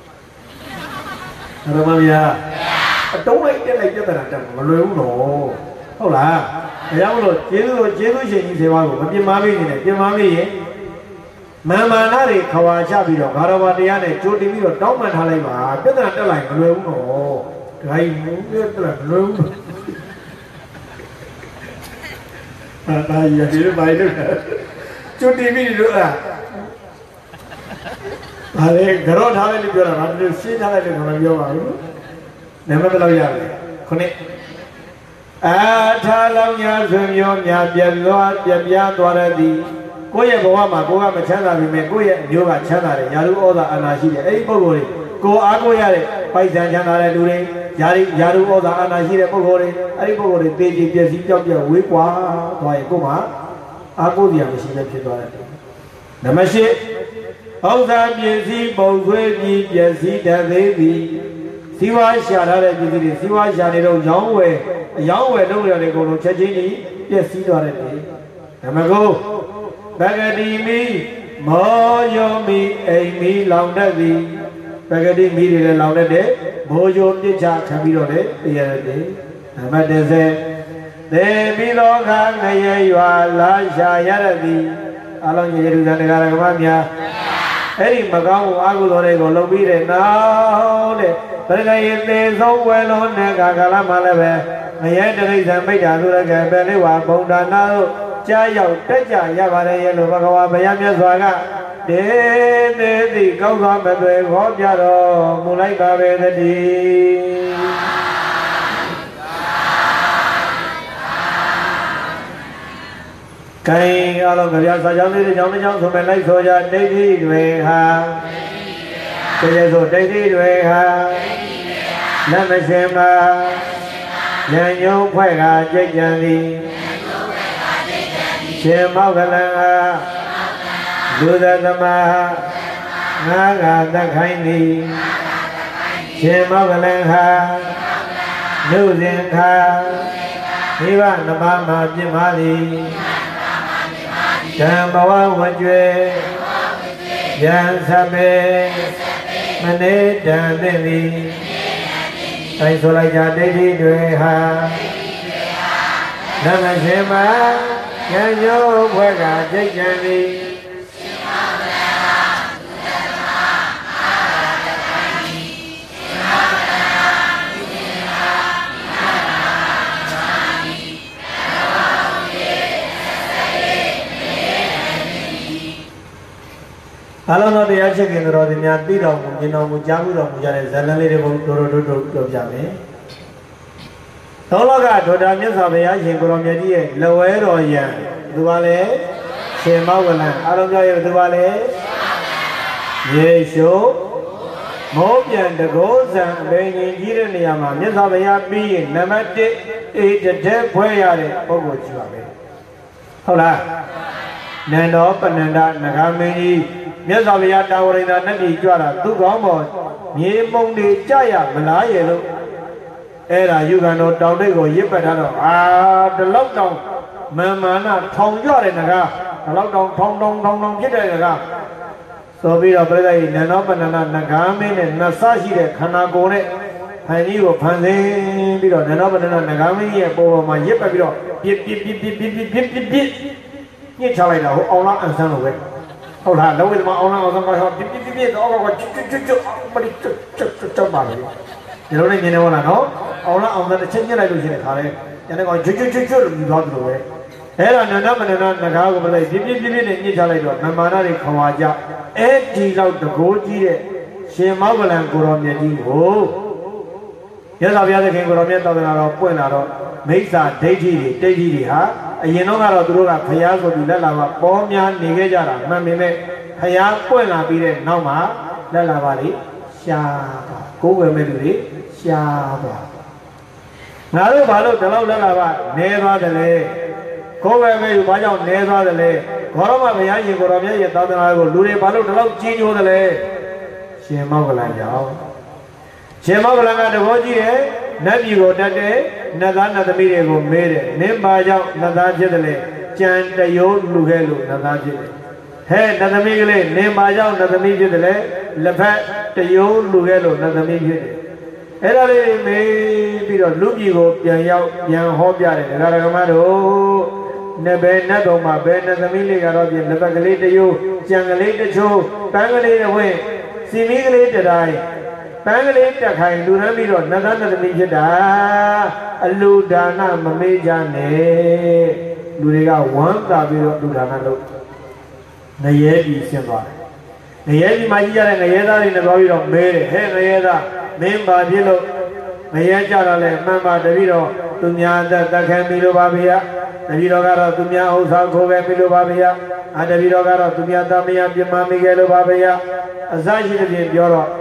ဓမ္မဗျာအတုံးလိုက်တက်လိုက်ပြဿနာတက်မလွယ်ဘူးတော့ဟုတ်လားဘုရားမလို့ကျေးဇူးတော်ကျေးဇူးရှင်ကြီးစေပါကိုမပြင်းမမေးနေနဲ့ပြင်းမမေးရင်မန္မာနာတွေခွာချပြီးတော့ဂါရဝတရားနဲ့ကြိုတင်ပြီးတော့တောင်းပန်ထားလိုက်ပါပြဿနာတက်လိုက်မလွယ်ဘူးတော့ဒါကြီးဘူးပြဿနာမလွယ်ဘူးအာဒါကြီးဒီလိုပိုင်းလို့ကြိုတင်ပြီးလို့อ่ะဘာလဲကြောထားလိုက်လို့ပြောတာငါတို့ရှင်းထားလိုက်လို့ငါမပြောပါဘူးနာမည်ဘယ်လောက်ရလဲခုနှစ်အာထာလောင်ညာဆွေမျိုးများပြတ်သွားပြပြသွားတဲ့သည်ကိုယ့်ရဲ့ဘဝမှာကိုယ်ကမချမ်းသာပြီမဲ့ကိုယ့်ရဲ့အမျိုးကချမ်းသာတယ်ယာရုဩဇာအာဏာရှိတယ်အဲ့ဒီပုဂ္ဂိုလ်တွေကိုအားကိုးရတဲ့ပိုက်ဆံချမ်းသာတဲ့လူတွေယာရုယာရုဩဇာအာဏာရှိတဲ့ပုဂ္ဂိုလ်တွေအဲ့ဒီပုဂ္ဂိုလ်တွေတေးကြည်ပျက်စီးပြောက်ပြက်ဝေးကွာသွားရင်ကိုယ်မှာအားကိုးစရာမရှိဘဲဖြစ်သွားတယ်နံပါတ်၈ဩဇာပစ္စည်းပုံဆွဲပြီးပျက်စီးတတ်သေးသည်စီဝါရှာထားတဲ့ပစ္စည်းတွေစီဝါရှာနေတော့ရောင်းဝယ်အယောင်းဝယ်လုပ်ရတဲ့ကုန်လုံးချက်ချင်းကြီးပျက်စီးသွားတယ်နံပါတ်၉ဘဂတိမီမောယောမီအိမ်မီလောင်တတ်သည် Pagadi Miri Laudade, Bojo Dicha Camilo, the other day. Amadeze, they belong hang you are Lasha Yaradi, along Jerusalem Garamania. Eddie Magao, Agudore, Lobire, now, but they so well on the Gagala Malave. I had the reason made Adura Gabelli, Bondana, Jayo, Teja, Yavare, Yellow Bagawa, Bayamia Zaga. De the goes on the way, Hojaro, Mulaika, the D. Kai along the Yasayami, the Johnny Johnson, and like Soja, Daisy, Dweha. Kayaso, Daisy, Dweha. Namashema. Yanyo, Pega, Jayani. Shemogala. Buddha Dhamma, Naga Dakhaini, Shemogalaha, Nuzinka, Niva Namama Jimali, Jamawa Wajwe, Jan Sabe, Mane Dandini, Aisolaja Dedi Dweha, Namashema, Yanyo Wega Jayani. I don't know the answer in the road in the Abidom, you know, Mujamu, Mujan, Zanali, Doro Jame. Tologa, Dodamias of the Yashin, Goromedi, Lower or Yan, Duale, Shemawalan, I don't know if Duale, Yesho, Mobian, the Ghosts, and Benin, Giraniama, Yes of the Yabi, Namate, eight the dead Poyare, Ogochame. Hola, Nano, Pananda, Nagamini. Yes, I have tower in the Nadi Jara, two gomos, ye mondi Jaya, Malayelo. Era, you can not down they go, Yipatano. Ah, the lockdown, Mamma, Tom Jorinaga, the lockdown, Tom Dong Dong Dong Jitanaga. So we are brother in Nanopanana, Nagami, and Nasashi, Kanagone, I knew a Panzi, Bido, Nanopanana, Nagami, and over my Yipabiro, Yip, Yip, Yip, Yip, Yip, Yip, Yip, Yip, Yip, Chalina, all out and son of it. Hold on, with my own house, I'm all what you don't even know. All on the change I do in a car, and I go to got away. Here and another Nagago, but I didn't live in Italy, Namana, Kawaja, and tease out the gold tea, she marvel and Goromia. Oh, yes, I have a Goromia, Puenaro, makes that Deji, Deji, ha. You know how to do a Payaso to Lava, Bomia, Nigejara, Mamime, Paya, Puena, Bide, Nama, Lalavali, Shaba, Google Medley, Shaba. Nado Balo, the Lava, never the lay. Go away, Bajo, never the lay. Goroma, Yayi, Goromia, Tadana, Lure Balo, the love, Gino the lay. Shemagalaya. Shemagalanga, the Voji, Nabi go that day, Nadana the media go made it. Name Baja, Nadajale, Chan the Yo Lugelu, Nadajale. Hey, Nadamigale, name Baja, Nadamigale, Lafat, the Yo Lugelu, Nadamigale. Elare may be a Lugigo, Yan Yan Hobia, Ragamado, Nebe Nadoma, Ben Nadamili, Arabian, Navagale, you, Jangalate, Joe, Bangalate away, seemingly to die. Bangalate, I do not mean another Mijada, a Ludana, Mamejane, Luriga, one Tabio Ludana. The Yeti Simba. The Yeti Magia and the Yeda in the body of Mary, Henrietta, Memba Dilo, Mayajale, Mamba Davido, Tunyanda, the Camilo Babia, the Vidogara, Tumia, Osako, Camilo Babia, and the Vidogara, Tumia, Damia, Miguel Babia. Azaji in Yoro,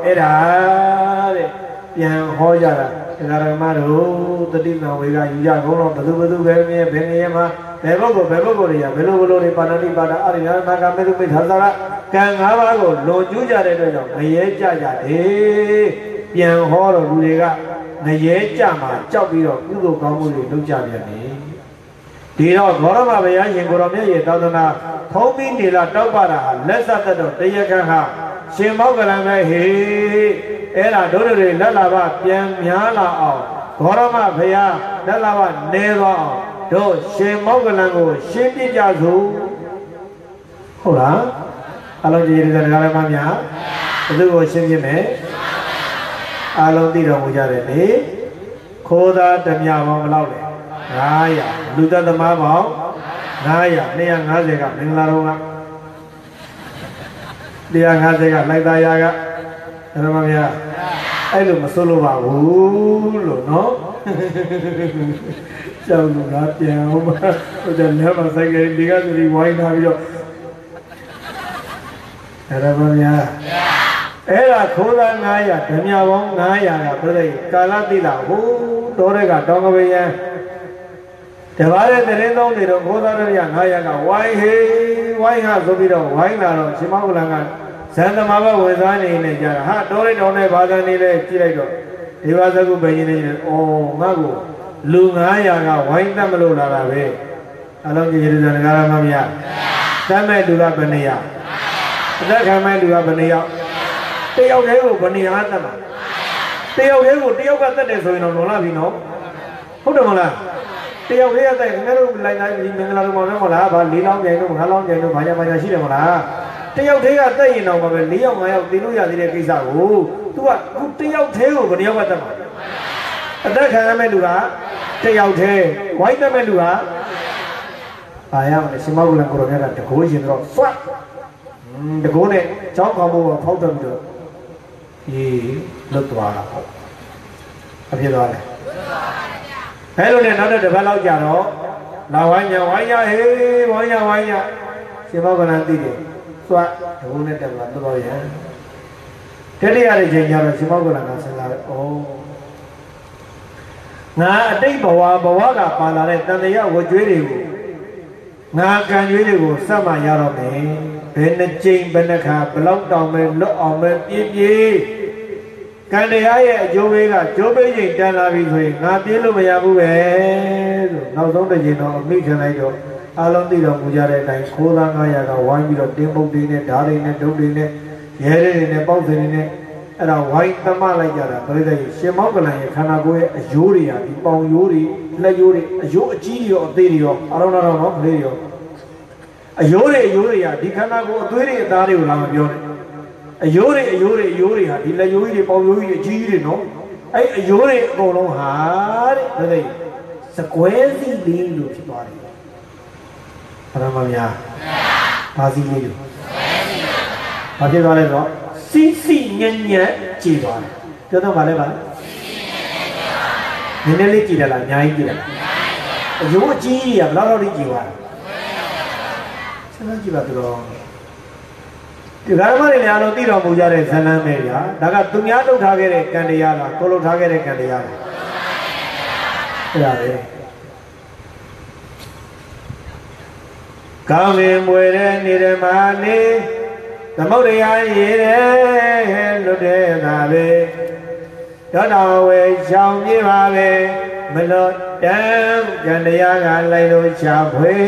Era, Yan Hojara, Garamaro, the Dina, we got Yago, the Lubu, Benema, Bebo, Beboria, Belo, Panani, Bada, Arina, Magamedu with Hazara, Kangavago, Lo Juja, Mayeja, eh, Yan Horo, Rulega, Mayeja, Chopio, Udo Kamuri, Luja. Dino, Gorama, Yan Goromia, Tadana, Tomi, Nila, Tobara, Lessa, the Yakaha. ရှင်မောကလံပဲဟေအဲ့ဒါတို့တွေလက်လာပါပြန်များလာအောင်ဂေါရမဖရာလက်လာပါနေသွားအောင်တို့ရှင်မောကလံကိုရှင်းပြကြစို့ဟုတ်လားအလုံးကြီးတွေကလည်းမများဘယ်သူကိုရှင်းပြမယ်အလုံးသိတော်မူကြတယ်လေခိုးသားဓမြပေါင်းဘယ်လောက်လဲငါးရာလူသက်သမားပေါင်းငါးရာနှစ်ရာငါးဆယ်ကမင်္ဂလာတော်ကတရားငါးဆယ်ကလိုက်သားရာကဓမ္မမြတ်အဲ့လိုမစိုးလို့ပါဘူးလို့နော်ကြောက်လို့လားပြန်အောင်ပါဟိုတဲ့လက်မဆိုင်ကဒီကစီဝိုင်းထားပြီးတော့ဓမ္မမြတ်အဲ့ဒါခိုးသားငါးရာဓမြပေါင်းငါးရာကပြိဿကာလတိလာဟိုတော်တဲ့ကတောင်းကပင်ရန်တပါးတဲ့တရင်သုံးနေတော့ခိုးသားရငါးရာကဝိုင်းဟေးဝိုင်းဟာဆိုပြီးတော့ဝိုင်းလာတော့ရှင်မောကလန်ကဇန်သမာဘဝင်စားနေနေကြတာဟာတော်ရတော်နဲ့ဘာသာနေလဲကြည့်လိုက်တော့ဒေဝသကုဘယ်ရင်နေလဲအော်ငါ့ကိုလူငါးရာကဝိုင်းတတ်မလို့လာတာပဲအလုံးကြီးရည်စံငါးရာမမရတတ်မဲ့လူကဘယ်နေရအသက်ခံမဲ့လူကဘယ်နေရောက်တယောက်တည်းကိုဘယ်နေရာတတ်မှာတယောက်တည်းကိုတယောက်ကတတ်တယ်ဆိုရင်တော့တော်လာပြီနော်ဟုတ်တယ်မလားတယောက်တည်းကတတ်ခင်ဗျားတို့လိုက်လိုက်ဒီမင်္ဂလာတော်မှာပဲမဟုတ်လားဗာလေးလောင်းကြိုင်တို့ငါးလောင်းကြိုင်တို့ဘာညာဘာညာရှိတယ်မလားတယောက်တည်းကတက်ရင်တော့ပဲ၄ယောက်၅ယောက်တင်လို့ရသေးတဲ့ကိစ္စကို तू ကခုတယောက်တည်းကိုဘယ်ယောက်ကတက်မှာအသက်ခံရမဲ့လူကတယောက်တည်းဝိုင်းတက်မဲ့လူကအာရမရှင်မောကလန်ကိုရောမြတ်ကတကိုးရင်တော့ဆွတ်တကိုးနဲ့ကြောင်းခေါင်းပေါ်ဖောက်တက်ပြီးတော့အေးလွတ်သွားတာပေါ့အဖြစ်သွားတယ်အဲလိုနဲ့နောက်တစ်ပတ်လောက်ကြာတော့လာဝိုင်းညာဝိုင်းညာဟေးဝိုင်းညာဝိုင်းညာရှင်မောကလန်သိတယ်သွားဒုနဲ့တက်လာတော့ရတတိယရဲ့ချိန်ကျတော့ရှင်မောကလန်ကစဉ်းစားတယ်ဩငါအတိတ်ဘဝဘဝကပါလာတဲ့တန်တရားဝကြွေးတွေကိုငါကံကြွေးတွေကိုစက်မှရတော့မယ်ဘယ်နှကြိမ်ဘယ်နှခါဘလောက်တောင်ပဲလွတ်အောင်ပဲပြေးပြေးကံတရားရဲ့အကျိုးပေးကကျိုးပေးချိန်တန်လာပြီဆိုရင်ငါပြေးလို့မရဘူးပဲဆိုနောက်ဆုံးတစ်ချိန်တော့အမိခံလိုက်တော့အလုံးသိတော်မူကြတဲ့အတိုင်းခိုးသားငါးရာကဝိုင်းပြီးတော့တင်းပုတ်တွေနဲ့ဓာတ်တွေနဲ့ဒုတ်တွေနဲ့ရဲတွေနဲ့ပေါက်တွေနဲ့အဲ့ဒါဝိုင်းသမလိုက်ကြတာပြိဿရဲ့ရှင်မောကလန်ရဲ့ခန္ဓာကိုယ်ရဲ့အယိုးတွေဟာဒီပေါင်ယိုးတွေလက်ယိုးတွေအယိုးအကြီးတွေရောအသေးတွေရောအလုံးတော်တော်နော်ကလေးတွေရောအယိုးတွေအယိုးတွေဟာဒီခန္ဓာကိုယ်အသွေးတွေအသားတွေကိုလာမပြောနဲ့အယိုးတွေအယိုးတွေအယိုးတွေဟာဒီလက်ယိုးကြီးတွေပေါင်ယိုးကြီးတွေအကြီးကြီးတွေနော်အဲ့အယိုးတွေအကုန်လုံးဟာတဲ့ပြိဿစကွဲစီလေးလို့ဖြစ်သွားတယ်အရမများဘာစီလေးလို့ဘာဖြစ်သွားလဲဆိုတော့စီစီညံ့ညံ့ကြည်သွားတယ်ပြောတော့ဗာလဲဗာလဲနည်းနည်းလေးကြည်တယ်လားအများကြီးကြည်တယ်အယိုးအကြီးကြီးကဘယ်လောက်လောက်ကြည်သွားလဲစဉ်းစားကြည့်ပါတော့ဒီဓမ္မတွေလည်းအားလုံးသိတော်မူကြတဲ့ဇလန်းပဲဗျာဒါကသူများလုပ်ထားခဲ့တဲ့ကံတရားလားကိုလုပ်ထားခဲ့တဲ့ကံတရားလားအဲ့ဒါပဲကောင်းရင်မွေတဲ့နေတဲ့မှာနေသမုဒ္ဒရာရေတဲ့လွတ်တဲ့သာပဲတောတော်ဝေချောင်းပြေးပါပဲမလွတ်တမ်းကံတရားကလိုက်လို့ချဖွေ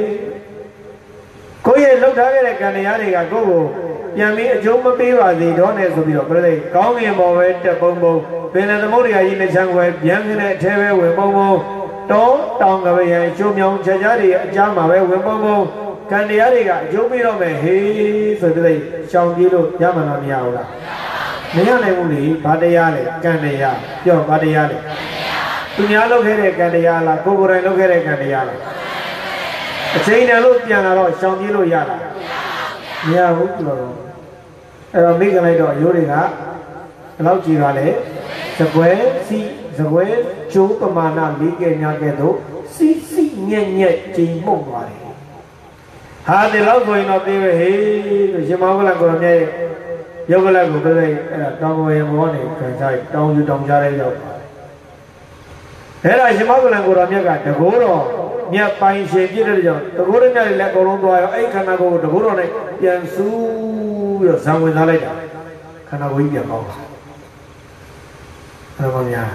ကိုယ့်ရဲ့လှုပ်ထားခဲ့တဲ့ကံတရားတွေကကိုယ့်ကိုပြန်ပြီးအကျိုးမပေးပါစေတော့နဲ့ဆိုပြီးတော့ပြိဿကောင်းငင်ပေါ်ပဲတက်ပုံပုံပင်လယ်သမုဒ္ဒရာကြီးနဲ့ချမ်းခွဲပြန်ခင်းတဲ့အထဲပဲဝင်ပုံပုံတောတောင်ကပရံကျိုးမြောင်ချက်ကြားတွေအကြားမှာပဲဝင်ပုံပုံကံတရားတွေကအကျိုးပေးတော့မယ်ဟေးဆိုပြီးရှောင်ပြေးလို့ရမှလားမရဘူးလားမရနိုင်ဘူးလေဘာတရားလဲကံတရားပြောဘာတရားလဲသူများလုပ်ခဲ့တဲ့ကံတရားလားကိုယ်ကိုယ်တိုင်လုပ်ခဲ့တဲ့ကံတရားလားအချိန်တန်လို့ပြန်လာတော့ရှောင်ပြေးလို့ရလားမရဘူးလို့တော့အဲ့တော့မိခင်လိုက်တော့ရိုးတွေကဘယ်လောက်ကြည်ပါလဲသကွဲစီသကွဲကျိုးပမာဏလေးကဲညာကဲတော့စီစီညက်ညက်ကြည်မှုတ်သွားတယ်ဟာဒီလောက်ဆိုရင်တော့ပြေးပဲဟေးလို့ရှင်မောကလန်ကိုရမြရဲ့ယောဂလတ်ကိုပြလိုက်အဲ့ဒါတောင်းဝရင်ဘောနေခံစားတောင်းယူတောင်းကြတဲ့ရောက်ပါတယ်အဲ့ဒါရှင်မောကလန်ကိုရမြကတကိုးတော်မြတ်ပိုင်ရှင်ပြည့်တဲ့ကြောင့်တကိုးရမြလည်းအကုန်လုံးသွားရောအဲ့ခန္ဓာကိုယ်ကိုတကိုးတော်နဲ့ပြန်ဆူးပြီးတော့ဇံဝင်ထားလိုက်တာခန္ဓာကိုယ်ကြီးပြန်ပေါင်းတာအဲ့ဒါမှများ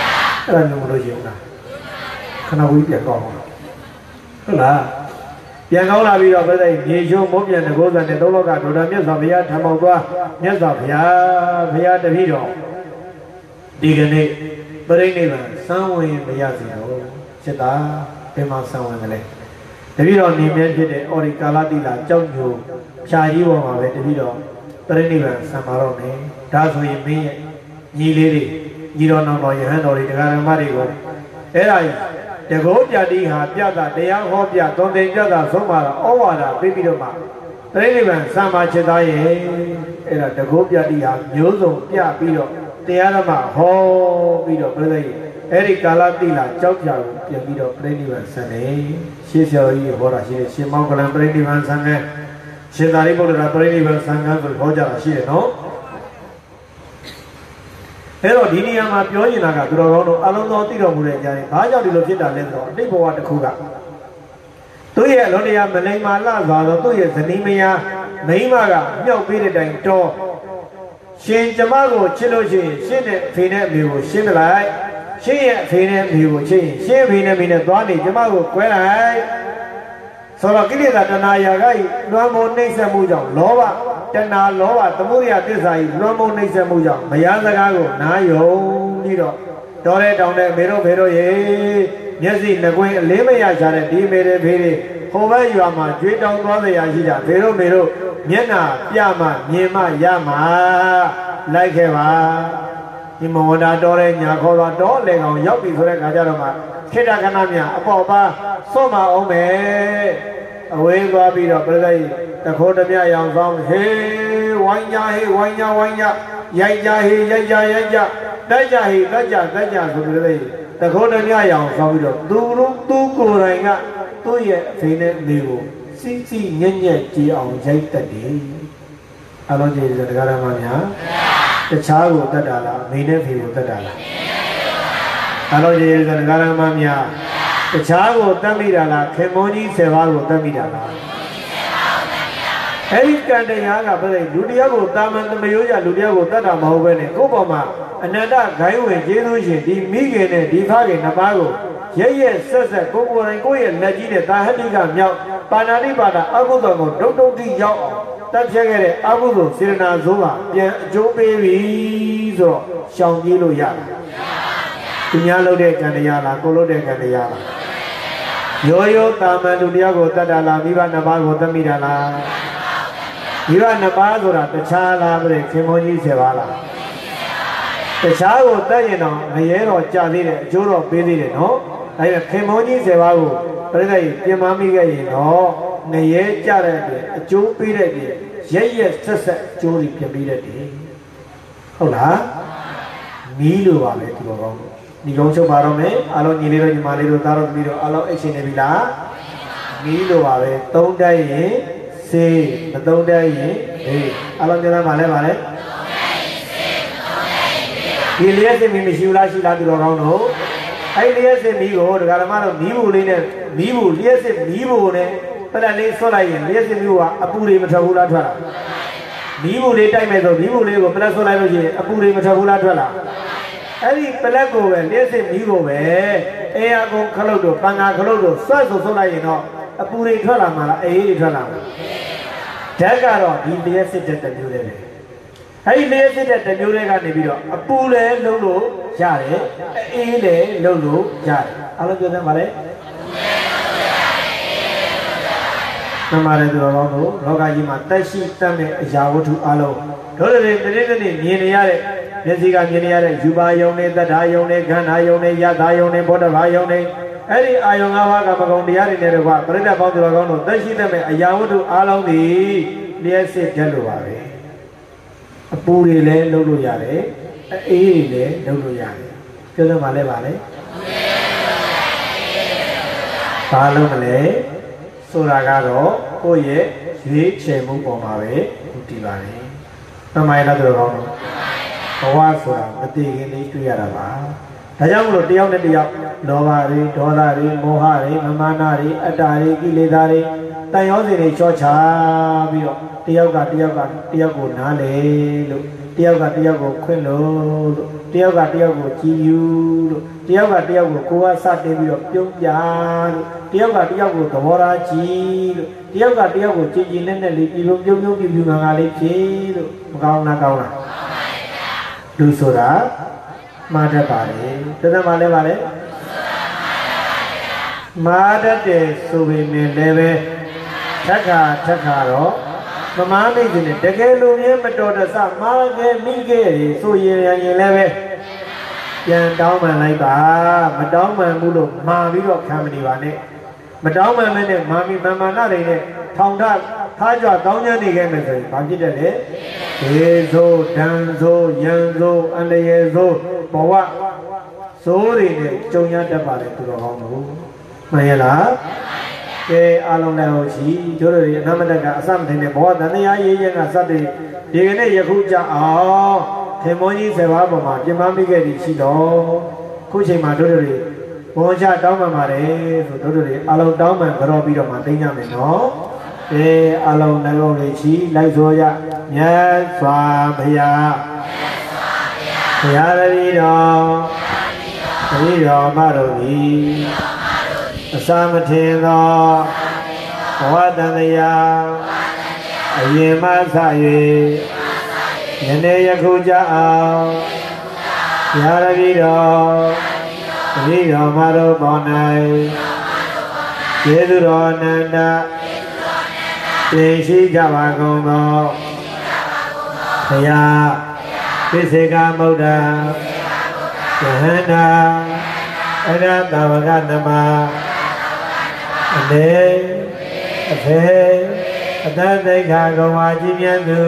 အဲ့ဒါမျိုးမလို့ရှိဘူးလားခန္ဓာကိုယ်ကြီးပြန်ပေါင်းတာဟုတ်လားပြန်ကောင်းလာပြီးတော့ပြတဲ့ရေချိုးမိုးပြန်တဲ့ကိုယ်စံနဲ့သုံးလောကဒေါက်တာမြတ်စွာဘုရားထံပေါက်သွားမြတ်စွာဘုရားဘုရားတပည့်တော်ဒီကနေ့ပြိဋိဘံစံဝင်မရစီတော့စစ်တာဘယ်မှာစံဝင်မလဲတပည့်တော်နေမြဲဖြစ်တဲ့အော်ဒီကာလတိလာကြောက်ညိုဖြာကြီးပေါ်မှာပဲတပည့်တော်ပြိဋိဘံစံပါတော့မယ်ဒါဆိုရင်မင်းရဲ့ညီလေးတွေညီတော်နောင်တော်ယဟန်တော်တွေတရားဓမ္မတွေကိုအဲ့ဒါတကောပြတိဟာပြတာတရားဟောပြသွန်သင်ပြတာဆုံးမှာတော့ဩဝါဒပေးပြီးတော့မှပြိဋိဘံစံပါချက်သားရဲ့အဲ့ဒါတကောပြတိဟာမျိုးစုံပြပြီးတော့တရားဓမ္မဟောပြီးတော့ပြိဋိအဲ့ဒီကာလတိလာကြောက်ကြကိုပြန်ပြီးတော့ပြိဋိဘံစံတယ်ရှေးဆရာကြီးဟောတာရှိတယ်ရှင်မောင်ကလန်ပြိဋိဘံစံတယ်ရှင်သာရိပုတ္တရာပြိဋိဘံစံကံကိုဟောကြတာရှိတယ်နော်အဲ့တော့ဒီနေရာမှာပြောနေတာကသူတော်ကောင်းတို့အလုံးစုံသိတော်မူတဲ့အကြောင်းဘာကြောင့်ဒီလိုဖြစ်တာလဲဆိုတော့အတိတ်ဘဝတစ်ခုကသူ့ရဲ့အလုံးတရားမလိမ္မာလှစွာသောသူ့ရဲ့ဇနီးမယားမိန်းမကမြောက်ပေးတဲ့တိုင်တော့ရှင်ကျမကိုချစ်လို့ရှိရင်ရှင်းတဲ့ဖေနဲ့အမေကိုရှင်းပလိုက်ရှင်းရဲ့အဖေနဲ့အမေကိုချစ်ရင်ရှင်းဖေနဲ့အမေနဲ့သွားနေကျမကိုကွဲလိုက်ဆိုတော့ကိလေသာတဏှာရာဂဤလွမ်းမိုးနှိမ့်ဆက်မှုကြောင့်လောဘတဏှာလောဘသမုဒယသစ္စာဤလွမ်းမိုးနှိမ့်ဆက်မှုကြောင့်မယားစကားကိုနားယုံပြီးတော့တော်တဲ့တောင်တဲ့မေတို့ဖေတို့ရေမျက်စိနှကွင်းအလေးမရချတဲ့ဒီမေတွေဖေတွေဟိုဘက်ရွာမှာကြွေးတောင်သွားစရာရှိတာဖေတို့မေတို့မျက်နာပြမှမြင်မှရမှာလိုက်ခဲ့ပါဒီမဝန္တာတော်တဲ့ညာခေါ်တော့တော်လေကောင်ရောက်ပြီဆိုတဲ့ခါကျတော့မှခေတ္တကနာမြအပေါ်ပါစော့မအောင်မယ်အဝေးသွားပြီးတော့ပြိဿတခိုးတမြရောင်ဆောင်ဟေးဝိုင်းညာဟေးဝိုင်းညာဝိုင်းညာရိုက်ကြဟေးရိုက်ကြရိုက်ကြတိုက်ကြဟေးတိုက်ကြတိုက်ကြဆိုပြိဿတခိုးတမြရောင်ဆောင်ပြီးတော့သူတို့သူကိုယ်တိုင်ကသူ့ရဲ့အဖေနဲ့အမေကိုစီစီညံ့ညက်ကြည်အောင်ရိုက်တတ်တယ်အလုံးကြီးတဲ့တရားဓမ္မများတခြားကိုတတ်တာလားအမေနဲ့ဖေကိုတတ်တာလားအလုံးကြီးတဲ့တရားဓမ္မများတခြားကိုတတ်မိတာလားခင်မုန်းကြီးဆယ်ပါးကိုတတ်မိတာလားအဲ့ဒီကံတရားကပြည့်လူတရားကိုတာမန်သမယိုးကြလူတရားကိုတတ်တာမဟုတ်ပဲနဲ့ကိုယ့်ပေါ်မှာအနန္တဂိုင်းဝင်ကျေးဇူးရှင်ဒီမိခင်နဲ့ဒီဖခင်နှစ်ပါးကိုရရဲ့ဆက်ဆက်ကိုကိုယ်တိုင်ကိုယ့်ရဲ့လက်ကြီးနဲ့တာဟတိကမြောက်ပါဏာတိပါဒအကုသိုလ်ကိုဒုတ်ဒုတ်တိရောက်အောင်တတ်ဖြတ်ခဲ့တဲ့အကုသိုလ်စေရနာဇိုးကပြန်အကျိုးပေးပြီဆိုတော့ရှောင်ပြေးလို့ရတယ်သူများလုပ်တဲ့ကံတရားလားကိုလုပ်တဲ့ကံတရားလားရိုးရိုးတာမန်လူတရားကိုတတ်တာလားမိဘနှစ်ပါးကိုတတ်မိတာလားမိဘနှစ်ပါးဆိုတာတခြားလားပြည့်ခင်မုန်းကြီးဆယ်ပါးလားတခြားကိုတတ်ရင်တော့ငရဲတော်ကြာသေးတယ်အကျိုးတော်ပေးသေးတယ်နော်ဒါပေမဲ့ခင်မုန်းကြီးဆယ်ပါးကိုပြိဿကြီးပြင်မမိခဲ့ရင်တော့ငရဲကြတဲ့အတွက်အကျိုးပေးတဲ့အတွက်ရက်ရက်ဆက်ဆက်အကျိုးတွေပြင်ပေးတဲ့တည်းဟုတ်လားမီးလိုပါပဲဒီလိုကောင်းဒီကုန်းချုပ်ပါတော့မယ်အားလုံးညီလေးတို့ညီမလေးတို့သားတို့သမီးတို့အားလုံးအိတ်ရှင်နေပြီလားမီးလိုပါပဲသုံးတိုက်ရင်စေးမသုံးတိုက်ရင်အေးအားလုံးပြောသားပါလဲပါလဲဒီလျှက်စင်မီမရှိဘူးလားရှိလားဒီလိုကောင်းတော့အဲ့လျှက်စင်မီကိုဒကာဓမ္မတို့မီးဘူးလေးနဲ့မီးဘူးလျှက်စင်မီးဘူးနဲ့ပလက်လေးဆွတ်လိုက်ရင်လျှက်စင်မီးကအပူတွေမထွက်ဘူးလားထွက်လာမီးဘူးလေးတိုက်မဲ့ဆိုမီးဘူးလေးကိုပလက်ဆွတ်လိုက်လို့ရှိရင်အပူတွေမထွက်ဘူးလားထွက်လာအဲ့ဒီပလက်ကိုပဲလျှက်စင်မီးကိုပဲအေးအကုန်ခလုတ်တို့ပန်ငါခလုတ်တို့ဆွတ်ဆိုဆွတ်လိုက်ရင်တော့အပူတွေထွက်လာမှာလားအေးတွေထွက်လာမှာဓာတ်ကတော့ဒီလျှက်စစ်တဲ့တမျိုးလေးပဲအဲ့ဒီလျှက်စစ်တဲ့တမျိုးလေးကနေပြီးတော့အပူလည်းလုံးလို့ရတယ်အေးလည်းလုံးလို့ရတယ်အားလုံးပြောသမ်းပါလေနမရသူတော်ကောင်းတို့လောကကြီးမှာတက်ရှိတတ်တဲ့အရာဝတ္ထုအလုံးတို့တွေတနေ့တနေ့မြင်နေရတဲ့မျက်စိကမြင်နေရတဲ့ယူပါယုံနဲ့တတ္ထာယုံနဲ့ခန္ဓာယုံနဲ့ယထာယုံနဲ့ဘောဓဘာယုံနဲ့အဲ့ဒီအာယုံ၅ပါးကမကုံတရားတွေနဲ့တကွာပြိဋ္ဌာပေါင်းသူတော်ကောင်းတို့တက်ရှိတတ်တဲ့အရာဝတ္ထုအလုံးဒီလျှက်စစ်တတ်လို့ပါပဲအပူတွေလည်းလုပ်လို့ရတယ်အေးတွေလည်းလုပ်လို့ရတယ်ပြောသမှာလဲပါလေဘာလို့မလဲဆိုတာကတော့ကိုယ့်ရဲ့ရွေးချယ်မှုပေါ်မှာပဲတည်ပါတယ်။မှန်ပါရဲ့လားသူတော်ကောင်းတို့ဘဝဆိုတာမတည်ခင်လေးတွေ့ရတာပါ။ဒါကြောင့်မလို့တယောက်နဲ့တယောက်လောဘတွေဒေါသတွေမောဟတွေမမာနတွေအတ္တတွေကိလေသာတွေတန်ရောစင်တွေချောချပြီးတော့တယောက်ကတယောက်ကတယောက်ကိုနားလေလို့တယောက်ကတယောက်ကိုခွင့်လို့တယောက်ကတယောက်ကိုကြည်ယူလို့တယောက်ကတယောက်ကိုကိုယ်ကစတင်ပြီးတော့ပြုံးပြလို့တယောက်ကတယောက်ကိုသဘောထားကြည်လို့တယောက်ကတယောက်ကိုကြည်ကြည်နဲ့နဲ့လေးပြုံးပြုံးပြုံးပြုံးပြုံးငါလေးဖြေလို့မကောင်းလားကောင်းလားလူဆိုတာမှားတတ်ပါလေတသက်မှလည်းပါလေမှားတတ်တယ်ဆိုပေမဲ့လည်းပဲထက်ခါထက်ခါတော့မမားမိတ်နဲ့တကယ်လို့မြဲမတော်တဆမားခဲ့မိခဲ့ဆိုရင်ရင်လည်းပဲပြန်တောင်းပန်လိုက်ပါမတောင်းပန်ဘူးလို့မှားပြီးတော့ခံမနေပါနဲ့မတောင်းပန်မနဲ့မာမီမမာနာတွေနဲ့ထောင်ထထားကြတောင်းကျမ်းနေခဲ့မယ်ဆိုရင်ဘာဖြစ်တယ်လဲဒေဆိုဒံဆိုယံဆိုအန္တရာယ်ဆိုဘဝဆိုးတွေနဲ့ကြုံရတတ်ပါတယ်သူတော်ကောင်းတို့မှန်ရလားကဲအားလုံးလည်းဟုတ်ရှိတို့တို့အနမတကအစမထင်တဲ့ဘဝတန်တရားရေးခြင်းကစတဲ့ဒီကနေ့ယခုကြအောင်ထေမောကြီးဆယ်ပါးပေါ်မှာပြင်ပမိခဲ့သည်ရှိတော့ခုချိန်မှာတို့တို့ဘောချတောင်းပန်ပါတယ်ဆိုတို့တို့အားလုံးတောင်းပန်ကြောပြီးတော့မှသိကြမယ်နော်အဲအားလုံးလည်းဟုတ်လေရှိလိုက်ဆိုရမြတ်စွာဘုရားဘုရားတည်းတော်တည်းတော်မတော်သည်အစာမထင်သောဘဝတန်တရားအရင်မှစ၍ယနေ့ယခုကြအောင်ဘုရားတည်းတော်တည်းတော်မတော်ပေါ်၌ကျေးဇူးတော်နန္ဒတင်ရှိကြပါကုန်သောဘုရားပိစေကမုဒ္ဒယဟန္တာအရတဝကနမအနေအဖေအတ္တသိက္ခာကုံဝါကြီးမြတ်သူ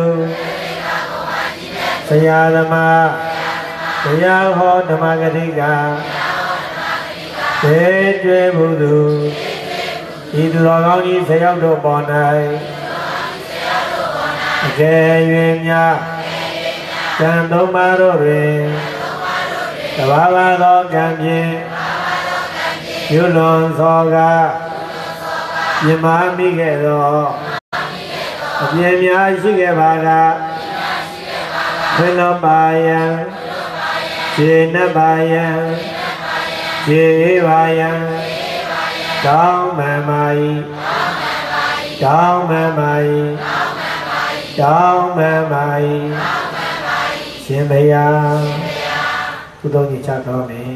ဆရာသမားတရားဟောဓမ္မဂတိကသေကျွေးမှုသူဤသူတော်ကောင်းကြီးဆရာတို့ပေါ်၌အကယ်၍များကံသုံးပါးတို့တွင်တဘာဝသောကံဖြင့်ပြုလွန်သောကမြမမိခဲ့သောအပြည့်များရှိခဲ့ပါကခွင့်တော်ပါယံခြေနှပ်ပါယံခြေပါယံတောင်းမှန်ပါ၏တောင်းမှန်ပါ၏တောင်းမှန်ပါ၏ရှင်ဘုရားကုသိုလ်ကြီးချတော်မူ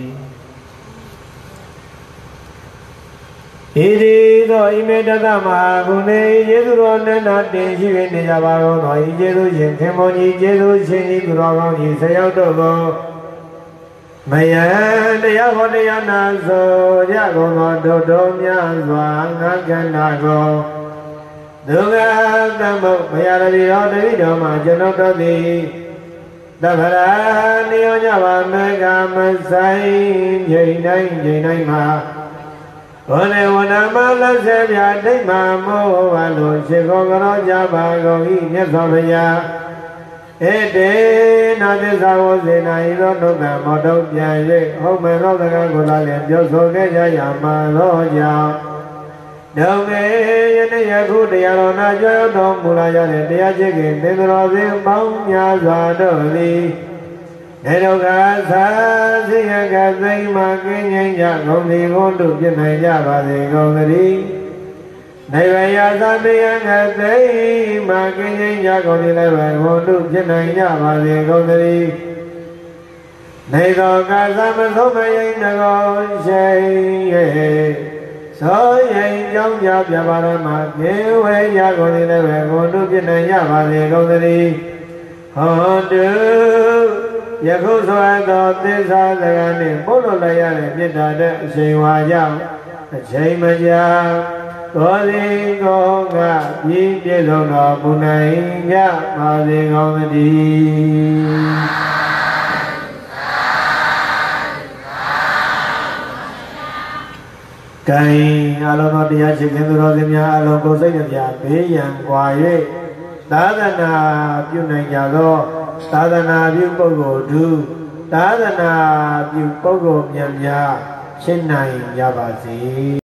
ဣတိသောဣမေတ္တမဟာဂုဏေယေသူတော်နန္ဒတင်ရှိ၍နေကြပါကုန်သောဤကျေးဇူးရှင်ခင်မောကြီးကျေးဇူးရှင်ဤသူတော်ကောင်းကြီးဆရာတို့ကိုမယံတရားဟောတရားနာဆိုကြကုန်သောတို့တော်များစွာငါကန္တာကိုဒုက္ခသမုတ်ဘုရားတည်းတော်တတိတော်မှာကျွန်တော်တို့သည်တဗရာနိယောညပါမေကမဆိုင်ချိန်တိုင်းချိန်တိုင်းမှာဘောနေဝနာမလက်ဆက်ပြဒိဋ္ဌာမောဘာလို့ရှိခိုးကြောကြပါကုန်၏မြတ်စွာဘုရားဧတေနာသစ္စာဝစေနာဤသောဒုက္ခမောတုပြန်၍ဟုတ်မယ်သောတက္ကကိုလာလျက်ပြောဆိုခဲ့ကြရမှာသောကြောင့်ဒုံမေယနေ့ယခုတရားတော်နာကြွတော်မူလာရတဲ့တရားချစ်ခင်သင်္တော်စဉ်ပေါင်းများစွာတို့သည်နေဒုက္ခသာစိယကသိမ့်မှကင်းငြိမ်းကြကုန်သည်ကိုတို့ပြနိုင်ကြပါစေကုန်သတည်းနေဝယသာတရားကသိမ့်မှကင်းငြိမ်းကြကုန်သည်လည်းပဲကိုတို့ပြနိုင်ကြပါစေကုန်သတည်းနေသောကသမသုံးမယိတကောရှိ၍သောရင်ကြောင့်ကြပြပါရမပြေဝဲရကုန်သည်လည်းပဲကိုတို့ပြနိုင်ကြပါစေကုန်သတည်းဟောတုယခုဆိုအပ်သောသစ္စာစကားနှင့်ပို့လို့လိုက်ရတဲ့မေတ္တာတဲ့အချိန်ဝါကြောင့်အချိန်မကြာသောသည်ကောကပြည့်ပြည့်စုံတော်မူနိုင်ကြပါစေကောင်းသတည်းကံအလုံးတော်တရားရှိခင်သူတော်စင်များအလုံးကိုစိတ်နှပြဘေးရန်ကွာ၍သာသနာပြုနိုင်ကြသောသာသနာပြုပုဂ္ဂိုလ်သူသာသနာပြုပုဂ္ဂိုလ်များများရှင်းနိုင်ကြပါစေ